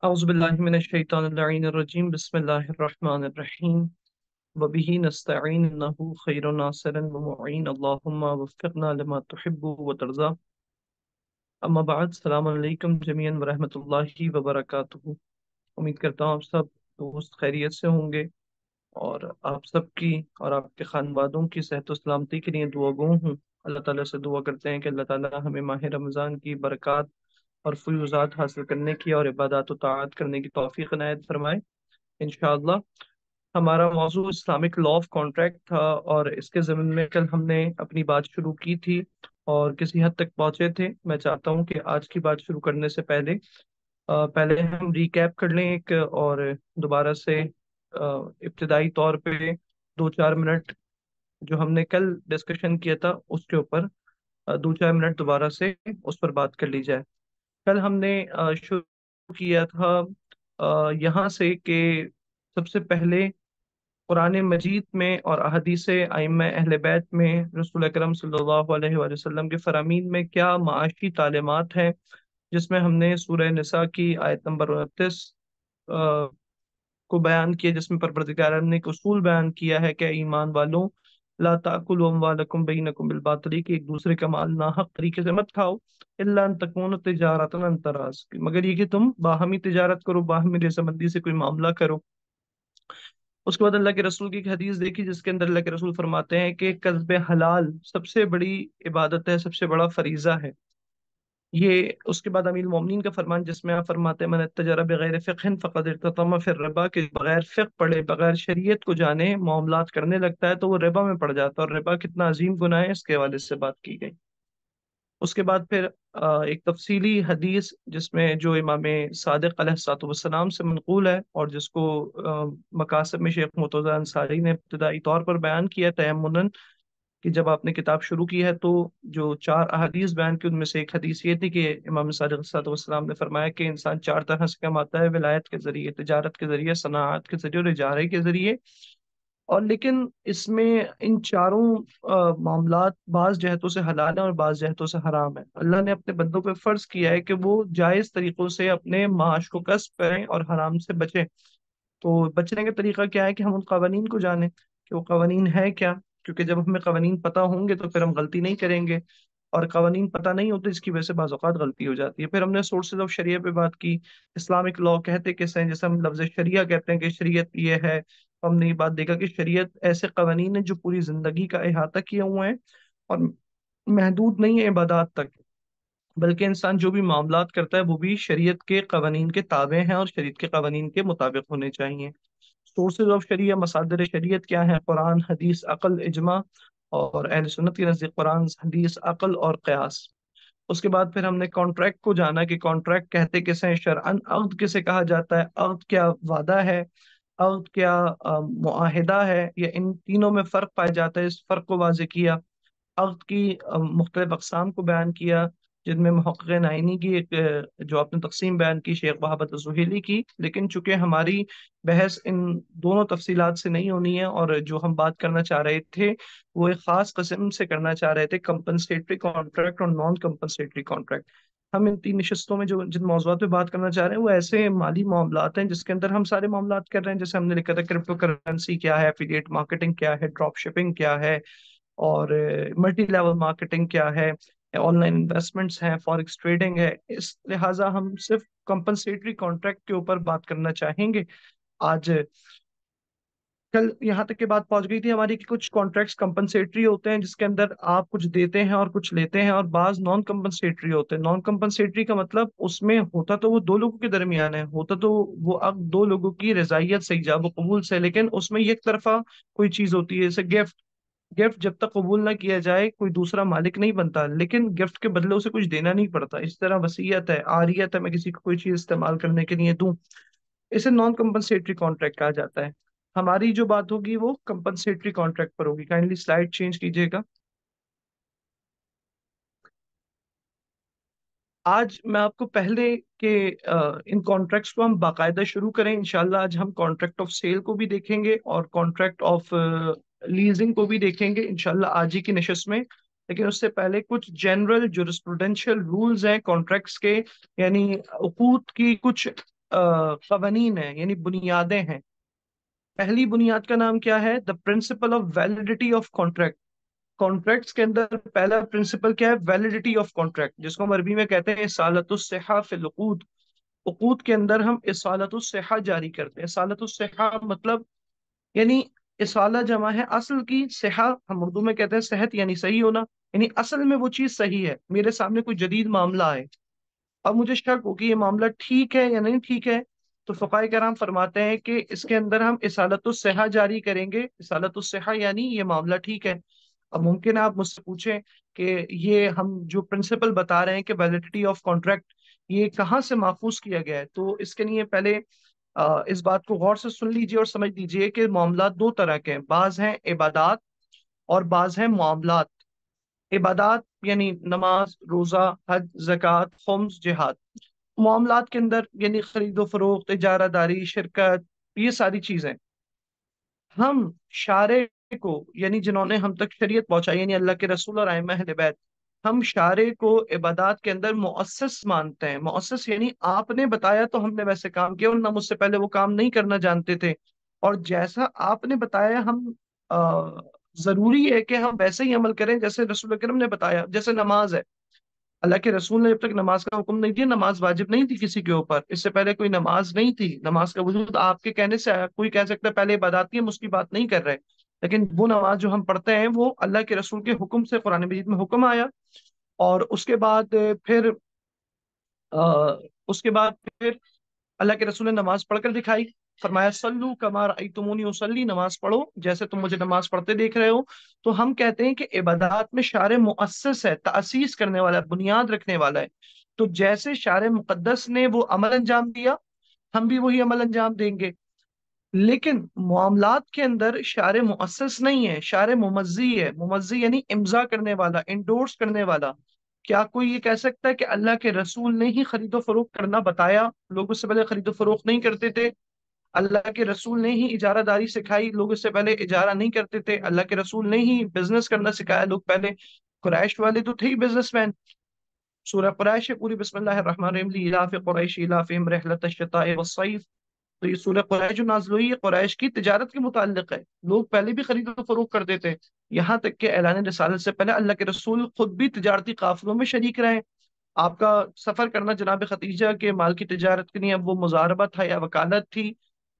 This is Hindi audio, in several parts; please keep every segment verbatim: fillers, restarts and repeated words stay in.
औज़ुबिल्लाहिमिनश्शैतानिर्रजीम बिस्मिल्लाहिर्रहमानिर्रहीम वबिही नस्तईन इन्नहु खैरुन नासिरन व मुईन अल्लाहुम्मा वफ़्फ़िक़ना लिमा तुहिब्बु व तर्ज़ा। अम्मा बाद, अस्सलामु अलैकुम जमीअन व रहमतुल्लाहि व बरकातुहू। उम्मीद करता हूँ आप सब दोस्त खैरियत से होंगे और आप सबकी और आपके खानवादों की सेहत और सलामती के लिए दुआ गो हूँ। अल्लाह ताला से दुआ करते हैं कि अल्लाह ताला हमें माह रमज़ान की बरक़ात और फुज़ात हासिल करने की और इबादत व ताअत करने की तौफीक इनायत फरमाए इंशाअल्लाह। हमारा मौजू इस्लामिक लॉ ऑफ कॉन्ट्रैक्ट था और इसके ज़मीन में कल हमने अपनी बात शुरू की थी और किसी हद तक पहुंचे थे। मैं चाहता हूं कि आज की बात शुरू करने से पहले अ, पहले हम रिकैप कर लें एक और दोबारा से अ, इब्तिदाई तौर पे दो चार मिनट जो हमने कल डिस्कशन किया था उसके ऊपर अ, दो चार मिनट दोबारा से उस पर बात कर ली जाए। कल हमने अ, शुरू किया था अ, यहाँ से कि सबसे पहले कुरान मजीद में और अहदीस आइम्मा अहले बैत में रसूल अकरम सल्लल्लाहु अलैहि वसल्लम के फरामीन में क्या माशी तालीमात हैं, जिसमें हमने सूरह निसा की आयत नंबर उनतीस को बयान किया, जिसमें परवरदिगार ने एक उसूल बयान किया है कि ईमान वालों, ला ताकुलू अम्वालकुम बैनकुम बिल बातिल, कि एक दूसरे का माल नाहक तरीके से मत खाओ, इल्ला अन तकून तिजारतन अन तराज़, मगर ये कि तुम बाहमी तिजारत करो, बाहमी रजामंदी से कोई मामला करो। उसके बाद अल्लाह के रसूल की एक हदीस देखी जिसके अंदर अल्लाह के रसूल फरमाते हैं कि कस्ब हलाल सबसे बड़ी इबादत है, सबसे बड़ा फरीजा है ये। उसके बाद अमीर मोमिनीन का फरमान जिसमें आप फरमाते हैं, मन तजरा बगैर फ़िक़्हिन फ़क़द इर्ततम फिर रिबा, के बगैर फ़िक़्ह पढ़े, बगैर शरीयत को जाने मामलात करने लगता है तो वो रिबा में पड़ जाता है, और रिबा कितना अजीम गुनाह है इसके हवाले से बात की गई। उसके बाद फिर अ, एक तफसीली हदीस जिसमें जो इमाम सादिक अलैहिस्सलाम से मनकूल है और जिसको अ, मकासब में शेख मुर्तज़ा अंसारी ने इब्तिदाई तौर पर बयान किया तयम्मुनन, कि जब आपने किताब शुरू की है तो जो चार अहादीस बयान की उनमें से एक हदीस ये थी कि इमाम सादिक अलैहिस्सलाम ने फरमाया कि इंसान चार तरह से कमाता है, विलायत के जरिए, तिजारत के जरिए, सनाअत के जरिए और इजारे के जरिए। और लेकिन इसमें इन चारों अ, मामलात बाज जहतों से हलाल है और बाज जहतों से हराम है। अल्लाह ने अपने बंदों पे फर्ज किया है कि वो जायज तरीकों से अपने माश को कस्ब करें और हराम से बचें। तो बचने का तरीका क्या है कि हम उन कवानीन को जानें कि वो कवानीन है क्या, क्योंकि जब हमें कवानीन पता होंगे तो फिर हम गलती नहीं करेंगे, और कवानीन पता नहीं होते इसकी वजह से बाज़ औक़ात गलती हो जाती है। फिर हमने सोर्सेज ऑफ शरिया पे बात की, इस्लामिक लॉ कहते किसे हैं, जैसे हम लफ्ज़ शरिया कहते हैं कि शरीयत ये है। तो हमने ये बात देखा कि शरीयत ऐसे कवानीन है जो पूरी जिंदगी का अहाता किए हुए हैं और महदूद नहीं है इबादत तक, बल्कि इंसान जो भी मामलात करता है वो भी शरीयत के कवानीन के ताबे हैं और शरीयत के कवानीन के मुताबिक होने चाहिए। सोर्सेज ऑफ शरिया, मसादर शरीयत क्या है? कुरान, हदीस, अकल, इजमा, और अहले सुन्नत के नज़दीक कुरान, हदीस, अकल और क़यास। उसके बाद फिर हमने कॉन्ट्रैक्ट को जाना कि कॉन्ट्रैक्ट कहते किसे हैं शरअन, अक़्द किसे कहा जाता है, अक़्द क्या वादा है, अक़्द क्या अ, मुआहिदा है, या इन तीनों में फ़र्क पाया जाता है, इस फ़र्क को वाज़ेह किया। अक़्द की अ, मुख्तलिफ अक़साम को बयान किया, जिनमें मुहक़्क़िक़ नाइनी की एक अ, जो आपने तक़सीम बयान की शेख वहाबत ज़ुहैली की, लेकिन चूंकि हमारी बहस इन दोनों तफसीलात से नहीं होनी है और जो हम बात करना चाह रहे थे वो एक ख़ास किस्म से करना चाह रहे थे, कंपनसेटरी कॉन्ट्रैक्ट और नॉन कंपनसेटरी कॉन्ट्रैक्ट। हम इन तीन नशिस्तों में जो जिन मौज़ूआत पे बात करना चाह रहे हैं वो ऐसे माली मामलात हैं जिसके अंदर हम सारे मामलात कर रहे हैं। जैसे हमने लिखा था क्रिप्टो करेंसी क्या है, एफिलिएट मार्केटिंग क्या है, ड्रॉप शिपिंग क्या है, और मल्टी लेवल मार्केटिंग क्या है, ऑनलाइन इन्वेस्टमेंट्स हैं, फॉरेक्स ट्रेडिंग है। इस लिहाजा हम सिर्फ कंपनसेटरी कॉन्ट्रैक्ट के ऊपर बात करना चाहेंगे आज। कल यहाँ तक की बात पहुंच गई थी हमारी कि कुछ कॉन्ट्रैक्ट्स कंपनसेटरी होते हैं जिसके अंदर आप कुछ देते हैं और कुछ लेते हैं, और बाज नॉन कंपनसेटरी होते हैं। नॉन कंपनसेटरी का मतलब उसमें होता तो वो दो लोगों के दरमियान है, होता तो वो अब दो लोगों की रजायत से, इजाब कबूल से, लेकिन उसमें एक तरफा कोई चीज होती है, जैसे गिफ्ट। गिफ्ट जब तक कबूल ना किया जाए कोई दूसरा मालिक नहीं बनता, लेकिन गिफ्ट के बदले उसे कुछ देना नहीं पड़ता। इस तरह वसीयत है, आरियत है, मैं किसी को कोई चीज इस्तेमाल करने के लिए दूं, इसे नॉन कंपनसेटरी कॉन्ट्रैक्ट कहा जाता है। हमारी जो बात होगी वो कंपनसेटरी कॉन्ट्रैक्ट पर होगी। काइंडली स्लाइड चेंज कीजिएगा। आज मैं आपको पहले के अ, इन कॉन्ट्रैक्ट्स को हम बाकायदा शुरू करें इंशाल्लाह। आज हम कॉन्ट्रैक्ट ऑफ सेल को भी देखेंगे और कॉन्ट्रैक्ट ऑफ लीजिंग को भी देखेंगे इंशाल्लाह आज ही की नशिस्त में। लेकिन उससे पहले कुछ जनरल जुरिस्प्रूडेंशियल रूल्स हैं कॉन्ट्रैक्ट्स के, यानी उकूद की कुछ कवानीन है, यानी बुनियादें हैं। पहली बुनियाद का नाम क्या है? The principle of validity of contract. Contracts के अंदर पहला प्रिंसिपल क्या है? वैलिडिटी ऑफ कॉन्ट्रैक्ट, जिसको हम अरबी में कहते हैं इसालतुस्सिहा फिल उकूद। उकूद के अंदर हम इसालतुस्सिहा जारी करते हैं। इसालतुस्सिहा मतलब, यानी इसाला जमा है असल की, सिहा हम उर्दू में कहते हैं सेहत यानी सही होना। यानी असल में वो चीज सही है, मेरे सामने कोई जदीद मामला है, अब मुझे शक हो कि ये मामला ठीक है या नहीं ठीक है, तो फकाए कराम फरमाते हैं कि इसके अंदर हम इसालतुस्सिहा जारी करेंगे। इसालतुस्सिहा यानी ये मामला ठीक है। अब मुमकिन है आप मुझसे पूछें कि ये हम जो प्रिंसिपल बता रहे हैं कि वैलिडिटी ऑफ कॉन्ट्रैक्ट, ये कहाँ से महफूज किया गया है? तो इसके लिए पहले अ, इस बात को गौर से सुन लीजिए और समझ लीजिए कि मामला दो तरह के हैं। बाज हैं इबादात और बाज हैं मामलात। इबादात यानी नमाज, रोजा, हज, जक़ात, खुम्स, जिहाद। मामलात के अंदर यानी खरीदो फरोख्त, इजारादारी, शिरकत, ये सारी चीजें। हम शारे को, यानी जिन्होंने हम तक शरीयत पहुंचाई, यानी अल्लाह के रसूल और आइम्मा अहले बैत, हम शारे को इबादात के अंदर मुअस्सिस मानते हैं। मुअस्सिस यानी आपने बताया तो हमने वैसे काम किया, वरना मुझसे पहले वो काम नहीं करना जानते थे, और जैसा आपने बताया हम आ, जरूरी है कि हम वैसे ही अमल करें जैसे रसूल अकरम ने बताया। जैसे नमाज है, अल्लाह के रसूल ने जब तक नमाज का हुक्म नहीं दिया, नमाज वाजिब नहीं थी किसी के ऊपर, इससे पहले कोई नमाज नहीं थी। नमाज का वजूद आपके कहने से आया। कोई कह सकता है पहले इबादत की, हम उसकी बात नहीं कर रहे, लेकिन वो नमाज जो हम पढ़ते हैं वो अल्लाह के रसूल के हुक्म से कुरान मजीद में हुक्म आया। और उसके बाद फिर आ, उसके बाद फिर अल्लाह के रसूल ने नमाज पढ़कर दिखाई। फरमाया सल्लू कमा रअयतुमूनी उसल्ली, नमाज पढ़ो जैसे तुम मुझे नमाज पढ़ते देख रहे हो। तो हम कहते हैं कि इबादत में शारे मुअस्सिस है, तासीस करने वाला है, बुनियाद रखने वाला है। तो जैसे शारे मुकद्दस ने वो अमल अंजाम दिया, हम भी वही अमल अंजाम देंगे। लेकिन मामलात के अंदर शारे मुअस्सिस नहीं है, शारे मुमज्जी है। मुमज्जी यानी इम्जा करने वाला, इंडोर्स करने वाला। क्या कोई ये कह सकता है कि अल्लाह के रसूल ने ही खरीदो फरोख्त करना बताया, लोग उससे पहले खरीदो फरोख्त नहीं करते थे? अल्लाह के रसूल ने ही इजारादारी सिखाई, लोग इससे पहले इजारा नहीं करते थे? अल्लाह के रसूल ने ही बिजनेस करना सिखाया, लोग पहले, कुरैश वाले तो थे ही बिजनेसमैन। सूरह कुरैश है पूरी, बिस्मिल्लाहिर रहमानिर रहीम, इलाफ कुरैश इलाफिहिम रहलत अश-शिताए वस्सैफ। तो ये सूरह कुरैश जो नाज़िल हुई है, कुरैश की तिजारत के मुताल्लिक है। लोग पहले भी खरीदो फरोख्त करते थे, यहाँ तक कि ऐलान रिसालत से पहले अल्लाह के रसूल खुद भी तिजारती काफिलों में शरीक रहे। आपका सफर करना जनाब खतीजा के माल की तिजारत के लिए, अब वो मुजारबा था या वकालत थी,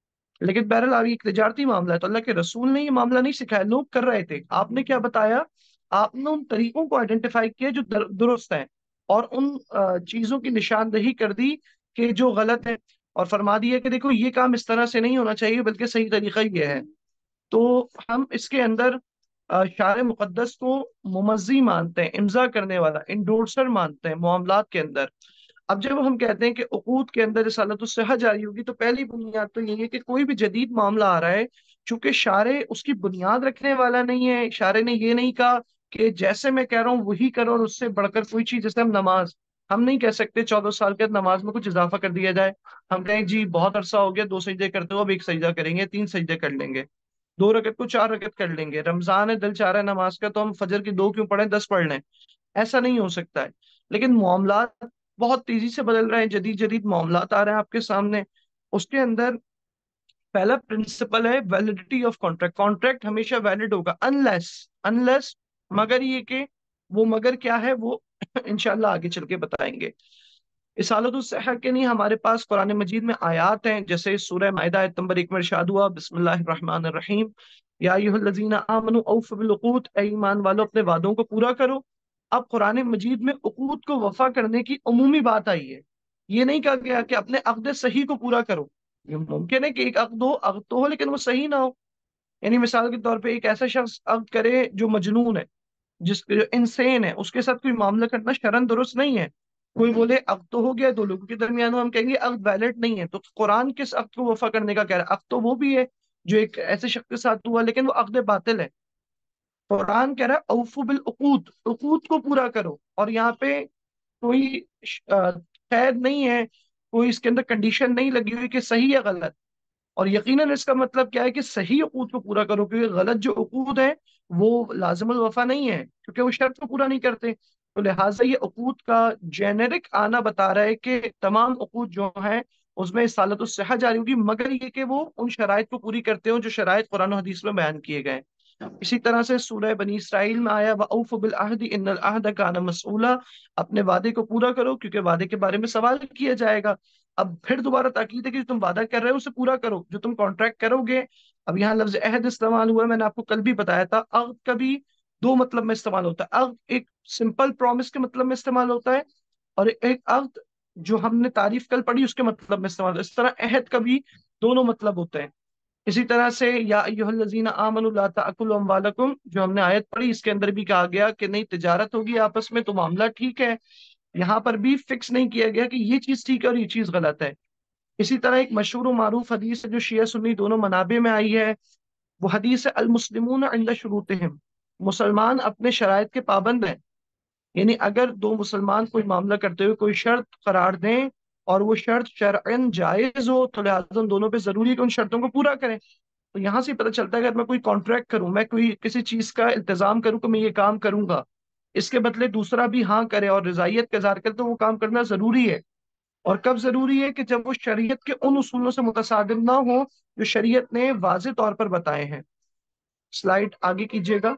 लेकिन बहरहाल आगे एक तिजारती मामला है, तो अल्लाह के रसूल ने ये मामला नहीं सिखाया, लोग कर रहे थे। आपने क्या बताया? आपने उन तरीकों को आइडेंटिफाई किया जो दर, दुरुस्त हैं, और उन अ, चीजों की निशानदेही कर दी कि जो गलत है, और फरमा दिया कि देखो ये काम इस तरह से नहीं होना चाहिए, बल्कि सही तरीका ये है। तो हम इसके अंदर अ, शार मुकद्दस को मुमज्जी मानते हैं, इम्जा करने वाला, इंडोर्सर मानते हैं मामलात के अंदर। अब जब हम कहते हैं कि उकूद के अंदर रिसालतुस्सिहा जारी होगी, तो पहली बुनियाद तो यही है कि कोई भी जदीद मामला आ रहा है, चूंकि शारे उसकी बुनियाद रखने वाला नहीं है। शारे ने ये नहीं कहा कि जैसे मैं कह रहा हूँ वही करो और उससे बढ़कर कोई चीज, जैसे हम नमाज, हम नहीं कह सकते चौदह साल के बाद नमाज में कुछ इजाफा कर दिया जाए। हम कहें जी बहुत अरसा हो गया दो सजदे करते हो, अब एक सजदा करेंगे, तीन सजदे कर लेंगे, दो रकत को चार रकत कर लेंगे, रमजान है दिल चाह रहा है नमाज का, तो हम फजर की दो क्यों पढ़ें, दस पढ़ लें। ऐसा नहीं हो सकता है। लेकिन मामलात बहुत तेजी से बदल रहे हैं, जदीद जदीद मामलात आ रहे हैं आपके सामने। उसके अंदर पहला प्रिंसिपल है वैलिडिटी ऑफ कॉन्ट्रैक्ट। कॉन्ट्रैक्ट हमेशा वैलिड होगा, अनलेस, अनलेस मगर ये कि, वो मगर क्या है वो इंशाल्लाह आगे चल के बताएंगे। इसालतुस्सहा के लिए हमारे पास कुरान मजीद में आयात हैं, जैसे सूरह माइदा आयत नंबर एक में इरशाद हुआ, बिस्मिल्लाहिर रहमानिर रहीम, या अय्युहल्लज़ीना आमनू औफू बिल उक़ूद, ऐ ईमान वालों अपने वादों को पूरा करो। अब कुरान मजीद में उकूद को वफा करने की उमूमी बात आई है। ये नहीं कहा गया कि अपने अक़द सही को पूरा करो। ये मुमकिन है कि एक अक़द हो, अक़द तो हो, लेकिन वो सही ना हो। यानी मिसाल के तौर पे एक ऐसा शख्स अक़द करे जो मजनून है, जिस जो इंसेन है, उसके साथ कोई मामला करना शरन दुरुस्त नहीं है। कोई बोले अक़द तो हो गया दो लोगों के दरमियान, हम कहेंगे अक़द वैलिड नहीं है। तो कुरान किस अक़द को वफा करने का कह रहा है? अक़द तो वो भी है जो एक ऐसे शख्स के साथ हुआ, लेकिन वो अक़द बातिल है। कुरान कह रहा है औफू बिल उकूद, उकूद को पूरा करो। और यहाँ पे कोई अ, कैद नहीं है, कोई इसके अंदर कंडीशन नहीं लगी हुई कि सही या गलत। और यकीनन इसका मतलब क्या है कि सही उकूद को पूरा करो, क्योंकि गलत जो उकूद है वो लाजिमुल वफा नहीं है, क्योंकि वो शर्त को पूरा नहीं करते। तो लिहाजा ये उकूद का जेनेरिक आना बता रहा है कि तमाम उकूद जो हैं उसमें इसालत सिहा जारी होगी, मगर ये कि वो उन शराइत को पूरी करते हो जो शराइत कुरान और हदीस में बयान किए गए हैं। इसी तरह से सूरह बनी इसराइल में आया, व औफु बिल अहद इन्नल अहद कान मसऊला, अपने वादे को पूरा करो क्योंकि वादे के बारे में सवाल किया जाएगा। अब फिर दोबारा ताकीद है कि जो तुम वादा कर रहे हो उसे पूरा करो, जो तुम कॉन्ट्रैक्ट करोगे। अब यहाँ लफ्ज अहद इस्तेमाल हुआ है, मैंने आपको कल भी बताया था। अहद का भी दो मतलब में इस्तेमाल होता है। अहद एक सिंपल प्रॉमिस के मतलब में इस्तेमाल होता है, और एक अहद जो हमने तारीफ कल पढ़ी उसके मतलब में इस्तेमाल होता है। इस तरह अहद का भी दोनों मतलब होते हैं। इसी तरह से या अय्युहल्लज़ीना आमनु ला ताकुलु अम्वालकुम, जो हमने आयत पढ़ी, इसके अंदर भी कहा गया कि नहीं तिजारत होगी आपस में तो मामला ठीक है। यहाँ पर भी फिक्स नहीं किया गया कि ये चीज ठीक है और ये चीज गलत है। इसी तरह एक मशहूर मारूफ हदीस है जो शिया सुन्नी दोनों मनाबे में आई है, वो हदीस है अल मुस्लिमून इंद शुरूतिहिम, मुसलमान अपने शराइत के पाबंद हैं। यानी अगर दो मुसलमान कोई मामला करते हुए कोई शर्त करार दें और वो शर्त शरअन जायज हो, तो लिहाजा उन दोनों पे जरूरी है कि उन शर्तों को पूरा करें। तो यहाँ से पता चलता है कि अगर मैं कोई कॉन्ट्रैक्ट करूं, मैं कोई किसी चीज का इल्तजाम करूं कि मैं ये काम करूंगा, इसके बदले दूसरा भी हाँ करे और रजायत का इजहार करे, तो वो काम करना जरूरी है। और कब जरूरी है? कि जब वो शरीयत के उन उसूलों से मुतसादिम ना हो जो शरीयत ने वाज़ेह तौर पर बताए हैं। स्लाइड आगे कीजिएगा।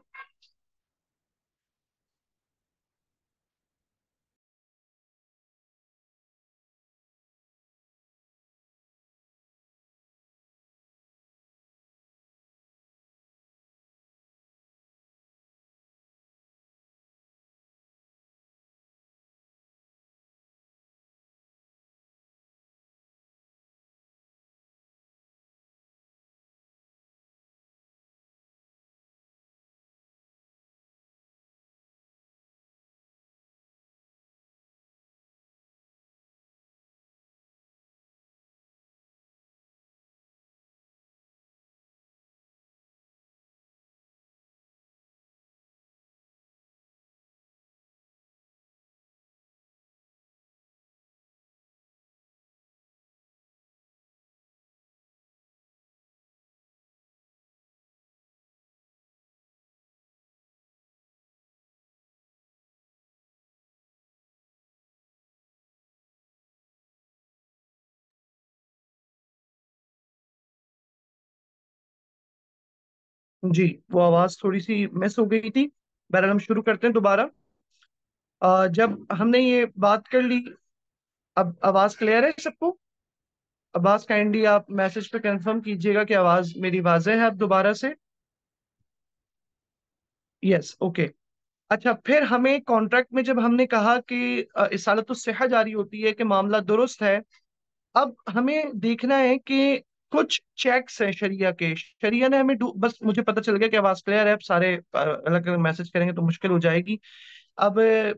जी, वो आवाज थोड़ी सी मिस हो गई थी। बहरहाल हम शुरू करते हैं दोबारा। अ, जब हमने ये बात कर ली, अब आवाज क्लियर है सबको? अब्बास काइंडली आप मैसेज पे कंफर्म कीजिएगा कि आवाज मेरी वाज़ेह है अब दोबारा से। Yes, okay. अच्छा, फिर हमें कॉन्ट्रैक्ट में जब हमने कहा कि अ, इसालतुस सिहा जारी होती है कि मामला दुरुस्त है, अब हमें देखना है कि कुछ चेक्स हैं शरिया के। शरिया ने हमें ढू- बस मुझे पता चल गया कि आवाज क्लियर है। अब सारे अलग अलग मैसेज करेंगे तो मुश्किल हो जाएगी। अब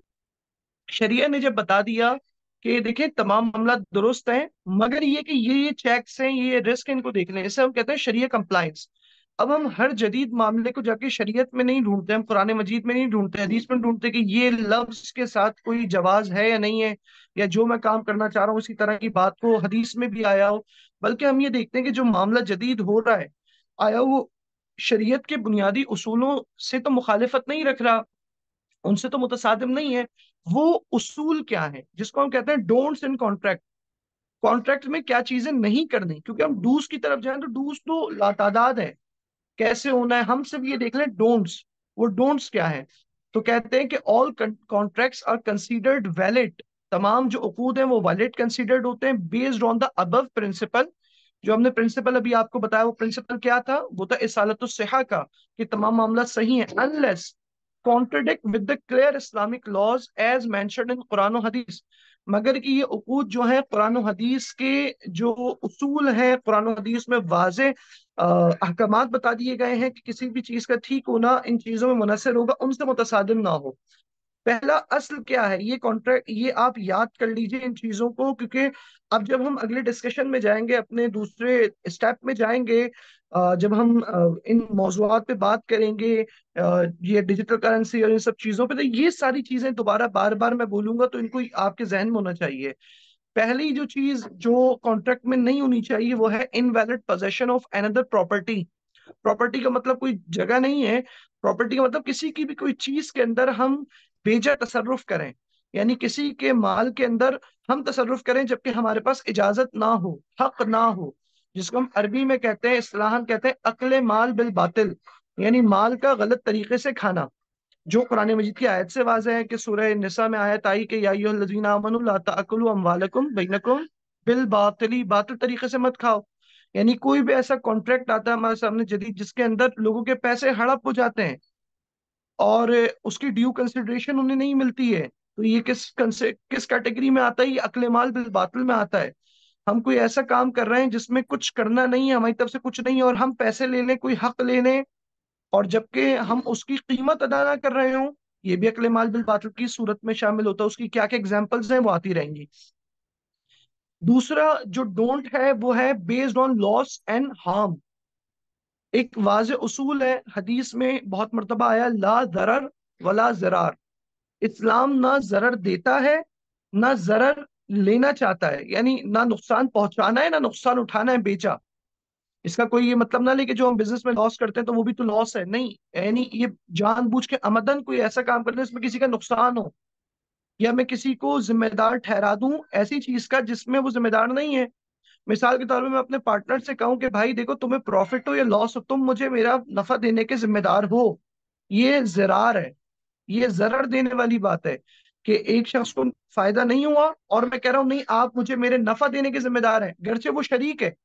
शरिया ने जब बता दिया कि देखिए तमाम मामला दुरुस्त है, मगर ये कि ये ये चेक्स हैं, ये रिस्क इनको देखने हैं, इसे हम कहते हैं शरिया कंप्लाइंस। अब हम हर जदीद मामले को जाके शरीयत में नहीं ढूंढते, हम कुरान मजीद में नहीं ढूंढते, हदीस में ढूंढते कि ये लफ्ज के साथ कोई जवाज है या नहीं है, या जो मैं काम करना चाह रहा हूँ उसी तरह की बात को हदीस में भी आया हो। बल्कि हम ये देखते हैं कि जो मामला जदीद हो रहा है, आया वो शरीयत के बुनियादी उसूलों से तो मुखालिफत नहीं रख रहा, उनसे तो मुतसादिम नहीं है। वो उसूल क्या है जिसको हम कहते हैं डोंट्स इन कॉन्ट्रैक्ट। कॉन्ट्रैक्ट में क्या चीजें नहीं करनी, क्योंकि हम डूज की तरफ जाएं तो डूज तो लातादाद है, कैसे होना है। हम सिर्फ ये देख लें डोंट्स, वो डोंट्स क्या है। तो कहते हैं कि all contracts are considered valid, तमाम जो उकूद हैं वो वैलिड कंसीडर्ड होते हैं based on the above principle. जो हमने प्रिंसिपल अभी आपको बताया, वो प्रिंसिपल क्या था? वो था इसालतुस सिहा का, कि तमाम मामला सही है unless contradict with the clear Islamic laws as mentioned in Quran और हदीस। मगर कि ये उकूद जो है कुरान और हदीस के जो उसूल हैं, कुरान और हदीस में वाजे अहकामात बता दिए गए हैं कि किसी भी चीज का ठीक होना इन चीजों में मुनसर होगा, उनसे मुतसादिम ना हो। पहला असल क्या है, ये कॉन्ट्रैक्ट, ये आप याद कर लीजिए इन चीजों को, क्योंकि अब जब हम अगले डिस्कशन में जाएंगे, अपने दूसरे स्टेप में जाएंगे, अ, जब हम अ, इन मौजूआत पे बात करेंगे, अ, ये डिजिटल करेंसी और इन सब चीजों पे, तो ये सारी चीजें दोबारा बार बार मैं बोलूंगा तो इनको आपके जहन में होना चाहिए। पहली जो चीज जो कॉन्ट्रैक्ट में नहीं होनी चाहिए वो है invalid possession of another property. Property का मतलब कोई जगह नहीं है, प्रॉपर्टी का मतलब किसी की भी कोई चीज के अंदर हम बेजा तसर्रुफ करें। यानी किसी के माल के अंदर हम तसर्रुफ करें जबकि हमारे पास इजाजत ना हो, हक ना हो, जिसको हम अरबी में कहते हैं, इस्लाहन कहते हैं अक्ले माल बिल बातिल, यानी माल का गलत तरीके से खाना, जो कुरान मजीद की आयत से वाज़ेह है कि सूरह निसा में आयत आई कि या अय्युहल्लज़ीना आमनू ला ताकुलू अम्वालकुम बैनकुम बिल बातिली, बातिल तरीके से मत खाओ। यानी कोई भी ऐसा कॉन्ट्रैक्ट आता है हमारे सामने जदीद जिसके अंदर लोगों के पैसे हड़प हो जाते हैं और उसकी ड्यू कंसिडरेशन उन्हें नहीं मिलती है, तो ये किस कंसे- किस कैटेगरी में आता है? ये अक्ले माल बिल बातिल में आता है। हम कोई ऐसा काम कर रहे हैं जिसमें कुछ करना नहीं है, हमारी तरफ से कुछ नहीं है, और हम पैसे ले लें, कोई हक ले लें, और जबकि हम उसकी कीमत अदा ना कर रहे हों, ये भी अक्ले माल बिल बातिल की सूरत में शामिल होता है। उसकी क्या क्या एग्जांपल्स हैं वो आती रहेंगी। दूसरा जो डोंट है वो है based on loss and harm. एक वाज़ेह उसूल है, हदीस में बहुत मर्तबा आया, ला जरर वला जरार। इस्लाम ना जरर देता है ना जरर लेना चाहता है, यानी ना नुकसान पहुंचाना है ना नुकसान उठाना है बेचा। इसका कोई ये मतलब ना ले कि जो हम बिजनेस में लॉस करते हैं तो वो भी तो लॉस है, नहीं, यानी ये जानबूझ के अमदन कोई ऐसा काम करना जिसमें किसी का नुकसान हो, या मैं किसी को जिम्मेदार ठहरा दूं ऐसी चीज का जिसमें वो जिम्मेदार नहीं है। मिसाल के तौर पे मैं अपने पार्टनर से कहूं कि भाई देखो, तुम्हें प्रॉफिट हो या लॉस हो, तुम मुझे मेरा नफा देने के जिम्मेदार हो, ये जरार है, ये जरर देने वाली बात है कि एक शख्स को फायदा नहीं हुआ और मैं कह रहा हूं नहीं, आप मुझे मेरे नफा देने के जिम्मेदार हैं, गर्चे वो शरीक है।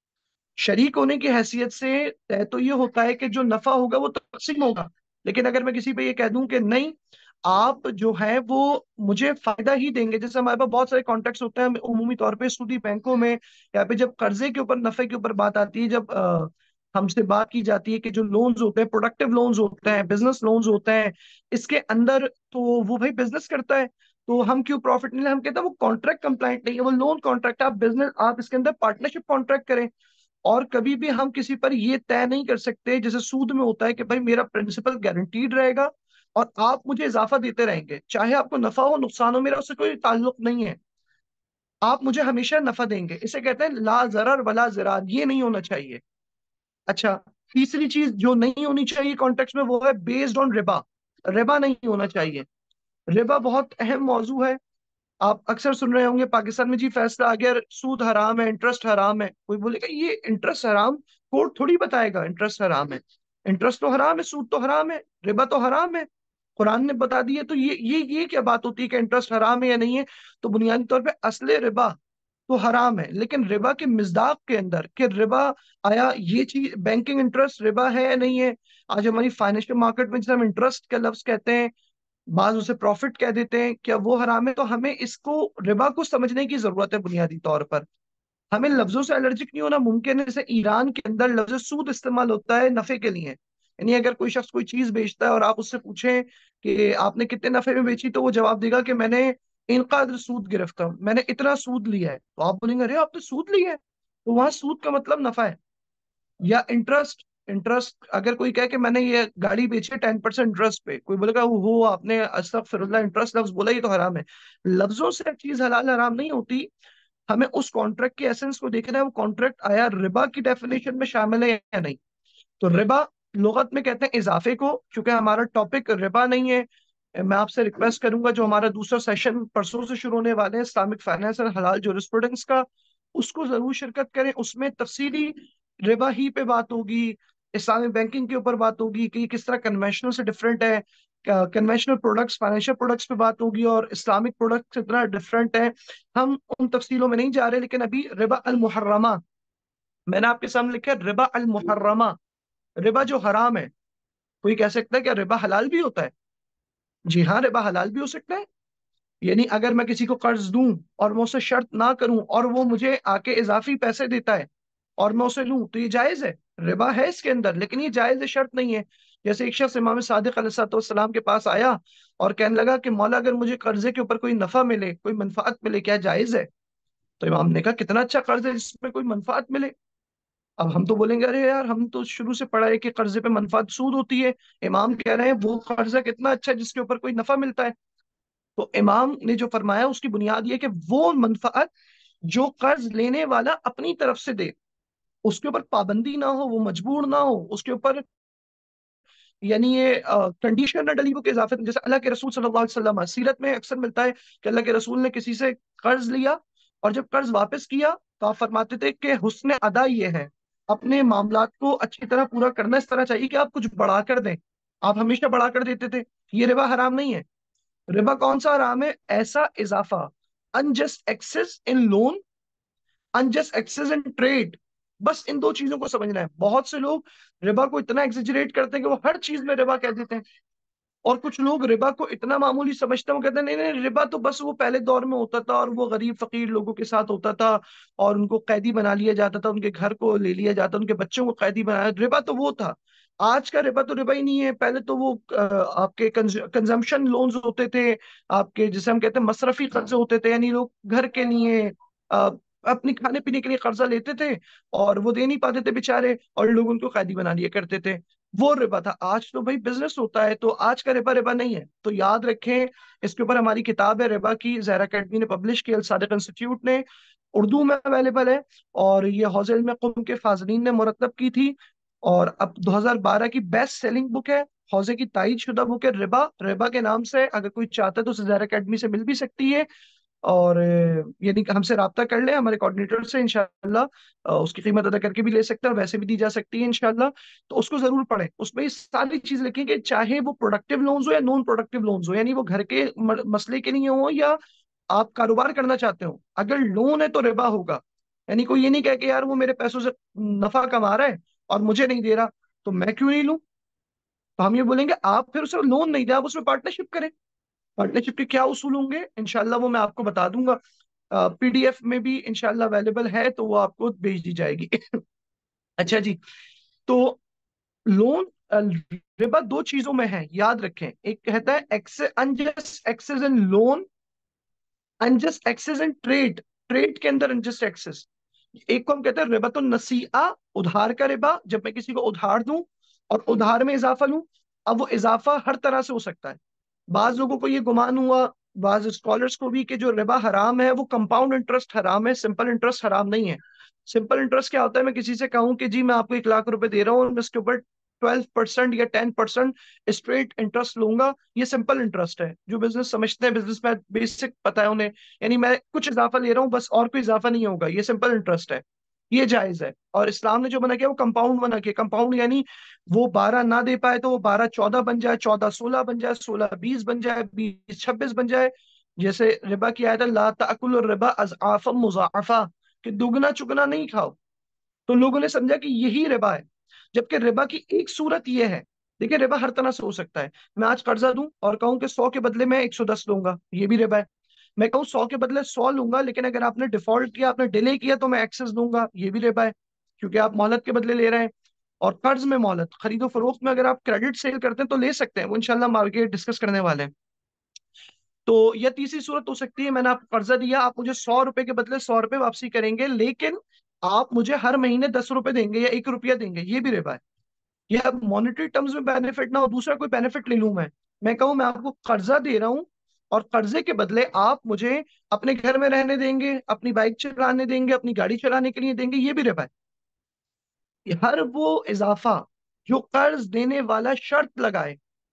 शरीक होने की हैसियत से तय तो ये होता है कि जो नफा होगा वो तकसीम होगा। लेकिन अगर मैं किसी पे ये कह दूं कि नहीं, आप जो है वो मुझे फायदा ही देंगे, जैसे हमारे पास बहुत सारे कॉन्ट्रैक्ट्स होते हैं उमूमी तौर पे सूदी बैंकों में, या पे जब कर्जे के ऊपर नफे के ऊपर बात आती है, जब अ, हमसे बात की जाती है कि जो लोन्स होते हैं, प्रोडक्टिव लोन्स होते हैं, बिजनेस लोन्स होते हैं, इसके अंदर तो वो भाई बिजनेस करता है, तो हम क्यों प्रॉफिट नहीं ले? हम कहते हैं वो कॉन्ट्रैक्ट कंप्लाइंट नहीं है, वो लोन कॉन्ट्रैक्ट, आप बिजनेस, आप इसके अंदर पार्टनरशिप कॉन्ट्रैक्ट करें। और कभी भी हम किसी पर ये तय नहीं कर सकते जैसे सूद में होता है कि भाई मेरा प्रिंसिपल गारंटीड रहेगा और आप मुझे इजाफा देते रहेंगे, चाहे आपको नफा हो नुकसान हो, मेरा उससे कोई ताल्लुक नहीं है, आप मुझे हमेशा नफा देंगे। इसे कहते हैं ला जरर वला जरार, ये नहीं होना चाहिए। अच्छा, तीसरी चीज जो नहीं होनी चाहिए कॉन्टेक्स्ट में वो है बेस्ड ऑन रिबा। रिबा नहीं होना चाहिए। रिबा बहुत अहम मौजू है। आप अक्सर सुन रहे होंगे पाकिस्तान में जी फैसला आ गया, सूद हराम है, इंटरेस्ट हराम है। कोई बोलेगा ये इंटरेस्ट हराम, कोर्ट थोड़ी बताएगा इंटरेस्ट हराम है। इंटरेस्ट तो हराम है, सूद तो हराम है, रिबा तो हराम है, कुरान ने बता दिया। तो ये ये ये क्या बात होती है कि इंटरेस्ट हराम है या नहीं है? तो बुनियादी तौर पे असले रिबा तो हराम है, लेकिन रिबा के मिजदाक के अंदर कि रिबा आया ये चीज, बैंकिंग इंटरेस्ट रिबा है या नहीं है। आज हमारी फाइनेंशियल मार्केट में जैसे हम इंटरेस्ट का लफ्ज कहते हैं, बाज उसे प्रॉफिट कह देते हैं, क्या वो हराम है? तो हमें इसको, रिबा को समझने की जरूरत है बुनियादी तौर पर। हमें लफ्जों से एलर्जिक नहीं होना मुमकिन है। जैसे ईरान के अंदर लफ्ज सूद इस्तेमाल होता है नफे के लिए, यानी अगर कोई शख्स कोई चीज बेचता है और आप उससे पूछें कि आपने कितने नफे में बेची, तो वो जवाब देगा कि मैंने इनका सूद गिरफ्तार, मैंने इतना सूद लिया है। तो आप बोलेंगे अरे आपने सूद लिया है, तो वहां सूद का मतलब नफा है। या इंटरेस्ट, इंटरेस्ट अगर कोई कहे कि मैंने ये गाड़ी बेची है टेन परसेंट इंटरेस्ट पे, कोई बोलेगा वो हो आपने अस्तगफिरुल्लाह इंटरेस्ट लफ्ज बोला, ये तो हराम है। लफ्जों से चीज हलाल हराम नहीं होती, हमें उस कॉन्ट्रैक्ट के एसेंस को देखना है, वो कॉन्ट्रैक्ट आया रिबा की डेफिनेशन में शामिल है या नहीं। तो रिबा लुगत में कहते हैं इजाफे को। चूंकि हमारा टॉपिक रिबा नहीं है, मैं आपसे रिक्वेस्ट करूंगा जो हमारा दूसरा सेशन परसों से शुरू होने वाले हैं इस्लामिक फाइनेंस और हलाल जुरिस्प्रूडेंस का, उसको जरूर शिरकत करें। उसमें तफसीली रिबा ही पे बात होगी, इस्लामिक बैंकिंग के ऊपर बात होगी कि किस तरह कन्वेंशनल से डिफरेंट है, कन्वेंशनल प्रोडक्ट्स फाइनेंशियल प्रोडक्ट्स पे बात होगी और इस्लामिक प्रोडक्ट्स इतना डिफरेंट है। हम उन तफसीलों में नहीं जा रहे, लेकिन अभी रिबा अल मुहर्रमा, मैंने आपके सामने लिखा है रिबा अल मुहर्रमा, रिबा जो हराम है। कोई कह सकता है क्या रिबा हलाल भी होता है? जी हाँ, रिबा हलाल भी हो सकता है। यानी अगर मैं किसी को कर्ज दूं और मैं उससे शर्त ना करूं और वो मुझे आके इजाफी पैसे देता है और मैं उसे लूं, तो ये जायज है, रिबा है इसके अंदर, लेकिन ये जायज है, शर्त नहीं है। जैसे एक शख्स इमाम सादिक अलैहिस्सलाम के पास आया और कहने लगा कि मौला अगर मुझे कर्जे के ऊपर कोई नफा मिले, कोई मनफात मिले, क्या जायज है? तो इमाम ने कहा कितना अच्छा कर्ज है जिसमें कोई मनफात मिले। अब हम तो बोलेंगे अरे यार हम तो शुरू से पढ़ा है कि कर्जे पे मनफात सूद होती है। इमाम कह रहे हैं वो कर्जा कितना अच्छा है जिसके ऊपर कोई नफा मिलता है। तो इमाम ने जो फरमाया उसकी बुनियाद ये कि वो मनफात जो कर्ज लेने वाला अपनी तरफ से दे, उसके ऊपर पाबंदी ना हो, वो मजबूर ना हो, उसके ऊपर यानी ये कंडीशन न डली वो के इजाफे, जैसे अल्लाह के रसूल सल्लल्लाहु अलैहि वसल्लम, सीरत में अक्सर मिलता है कि अल्लाह के रसूल ने किसी से कर्ज लिया और जब कर्ज वापस किया तो आप फरमाते थे कि हुस्न अदा ये है, अपने मामलात को अच्छी तरह पूरा करना इस तरह चाहिए कि आप कुछ बढ़ा कर दें। आप हमेशा बढ़ा कर देते थे। ये रिबा हराम नहीं है। रिबा कौन सा हराम है? ऐसा इजाफा, unjust excess in loan, unjust excess in trade. बस इन दो चीजों को समझना है। बहुत से लोग रिबा को इतना एग्जेजरेट करते हैं कि वो हर चीज में रिबा कह देते हैं, और कुछ लोग रिबा को इतना मामूली समझते हैं, वो कहते हैं नहीं नहीं, रिबा तो बस वो पहले दौर में होता था और वो गरीब फकीर लोगों के साथ होता था और उनको कैदी बना लिया जाता था, उनके घर को ले लिया जाता, उनके बच्चों को कैदी बनाया, रिबा तो वो था। आज का रिबा तो रिबा ही नहीं है। पहले तो वो अ, आपके कंजम्पशन लोन्स होते थे, आपके जिसे हम कहते हैं मसरफी कर्जे होते थे, यानी लोग घर के लिए अ, अपनी खाने पीने के लिए कर्जा लेते थे और वो दे नहीं पाते थे बेचारे, और लोग उनको कैदी बना लिया करते थे। वो रिबा था। आज तो भाई बिजनेस होता है, तो आज का रिबा रिबा नहीं है। तो याद रखें, इसके ऊपर हमारी किताब है रिबा की, ज़हरा अकेडमी ने पब्लिश की, अल सादिक इंस्टीट्यूट ने, उर्दू में अवेलेबल है। और ये हौज़ इल्म क़ुम के फाज़िलीन ने मुरतब की थी, और अब दो हज़ार बारह की बेस्ट सेलिंग बुक है, हौजे की तायीद शुदा बुक है। रिबा रिबा के नाम से अगर कोई चाहता है तो उसे ज़हरा अकेडमी से मिल भी सकती है, और अ, यानी कि हमसे रब्ता कर ले, हमारे कोऑर्डिनेटर से इंशाल्लाह। अ, उसकी कीमत अदा करके भी ले सकते हैं और वैसे भी दी जा सकती है इंशाल्लाह। तो उसको जरूर पढ़ें। उसमें ये सारी चीज लिखी है कि चाहे वो प्रोडक्टिव लोन्स हो या नॉन प्रोडक्टिव लोन्स हो, यानी वो घर के म- मसले के लिए हो या आप कारोबार करना चाहते हो, अगर लोन है तो रिबा होगा। यानी कोई ये नहीं कहे कि यार वो मेरे पैसों से नफा कमा रहा है और मुझे नहीं दे रहा, तो मैं क्यों नहीं लूं। तो हम ये बोलेंगे आप फिर उसे लोन नहीं दे, आप उसमें पार्टनरशिप करें। पार्टनरशिप के क्या उसूल होंगे इंशाल्लाह वो मैं आपको बता दूंगा। पीडीएफ में भी इंशाल्लाह अवेलेबल है, तो वो आपको भेज दी जाएगी। अच्छा जी। तो लोन, रिबा दो चीजों में है, याद रखें। एक कहता है excess unjust excess in loan, unjust excess in trade, trade के अंदर अनजस्ट एक्सेस। एक को हम कहते हैं रिबा तो नसीआ, उधार का रिबा, जब मैं किसी को उधार दूं और उधार में इजाफा लूं। अब वो इजाफा हर तरह से हो सकता है। बाज लोगों को ये गुमान हुआ, बाज स्कॉलर्स को भी, कि जो रिबा हराम है वो कंपाउंड इंटरेस्ट हराम है, सिंपल इंटरेस्ट हराम नहीं है। सिंपल इंटरेस्ट क्या होता है? मैं किसी से कहूं कि जी मैं आपको एक लाख रुपए दे रहा हूँ और मैं इसके ऊपर ट्वेल्व परसेंट या टेन परसेंट स्ट्रेट इंटरेस्ट लूंगा, ये सिंपल इंटरेस्ट है। जो बिजनेस समझते हैं, बिजनेस में बेसिक पता है उन्हें, यानी मैं कुछ इजाफा ले रहा हूँ बस, और कोई इजाफा नहीं होगा, ये सिंपल इंटरेस्ट है, ये जायज है। और इस्लाम ने जो मना किया वो कंपाउंड मना किया। कंपाउंड यानी वो बारह ना दे पाए तो वो बारह चौदह बन जाए, चौदह सोलह बन जाए, सोलह बीस बन जाए, बीस छब्बीस बन जाए। जैसे रिबा की आयत है, ला ताकुलु रिबा अज़आफ़म मुज़ाअफ़ा, कि दुगना चुगना नहीं खाओ। तो लोगों ने समझा कि यही रिबा है, जबकि रिबा की एक सूरत यह है। देखिए, रिबा हर तरह से हो सकता है। मैं आज कर्जा दूं और कहूं कि सौ के बदले में एक सौ दस लूंगा, ये भी रिबा है। मैं कहूँ सौ के बदले सौ लूंगा, लेकिन अगर आपने डिफॉल्ट किया, आपने डिले किया, तो मैं एक्सेस दूंगा, ये भी रिबा है, क्योंकि आप मोहलत के बदले ले रहे हैं। और कर्ज में मोहलत, खरीदो फरोख्त में अगर आप क्रेडिट सेल करते हैं तो ले सकते हैं, वो इंशाल्लाह हम आगे डिस्कस करने वाले हैं। तो यह तीसरी सूरत हो सकती है, मैंने आपको कर्जा दिया, आप मुझे सौ रुपए के बदले सौ रुपए वापसी करेंगे, लेकिन आप मुझे हर महीने दस रुपए देंगे या एक रुपया देंगे, ये भी रिबा है। या मॉनेटरी टर्म्स में बेनिफिट ना हो, दूसरा कोई बेनिफिट ले लूं मैं मैं कहूं मैं आपको कर्जा दे रहा हूं और कर्जे के बदले आप मुझे अपने घर में रहने देंगे, अपनी बाइक चलाने देंगे, अपनी गाड़ी चलाने के लिए देंगे, ये भी रिबा है। ये हर वो इजाफा जो कर्ज देने वाला शर्त लगाए,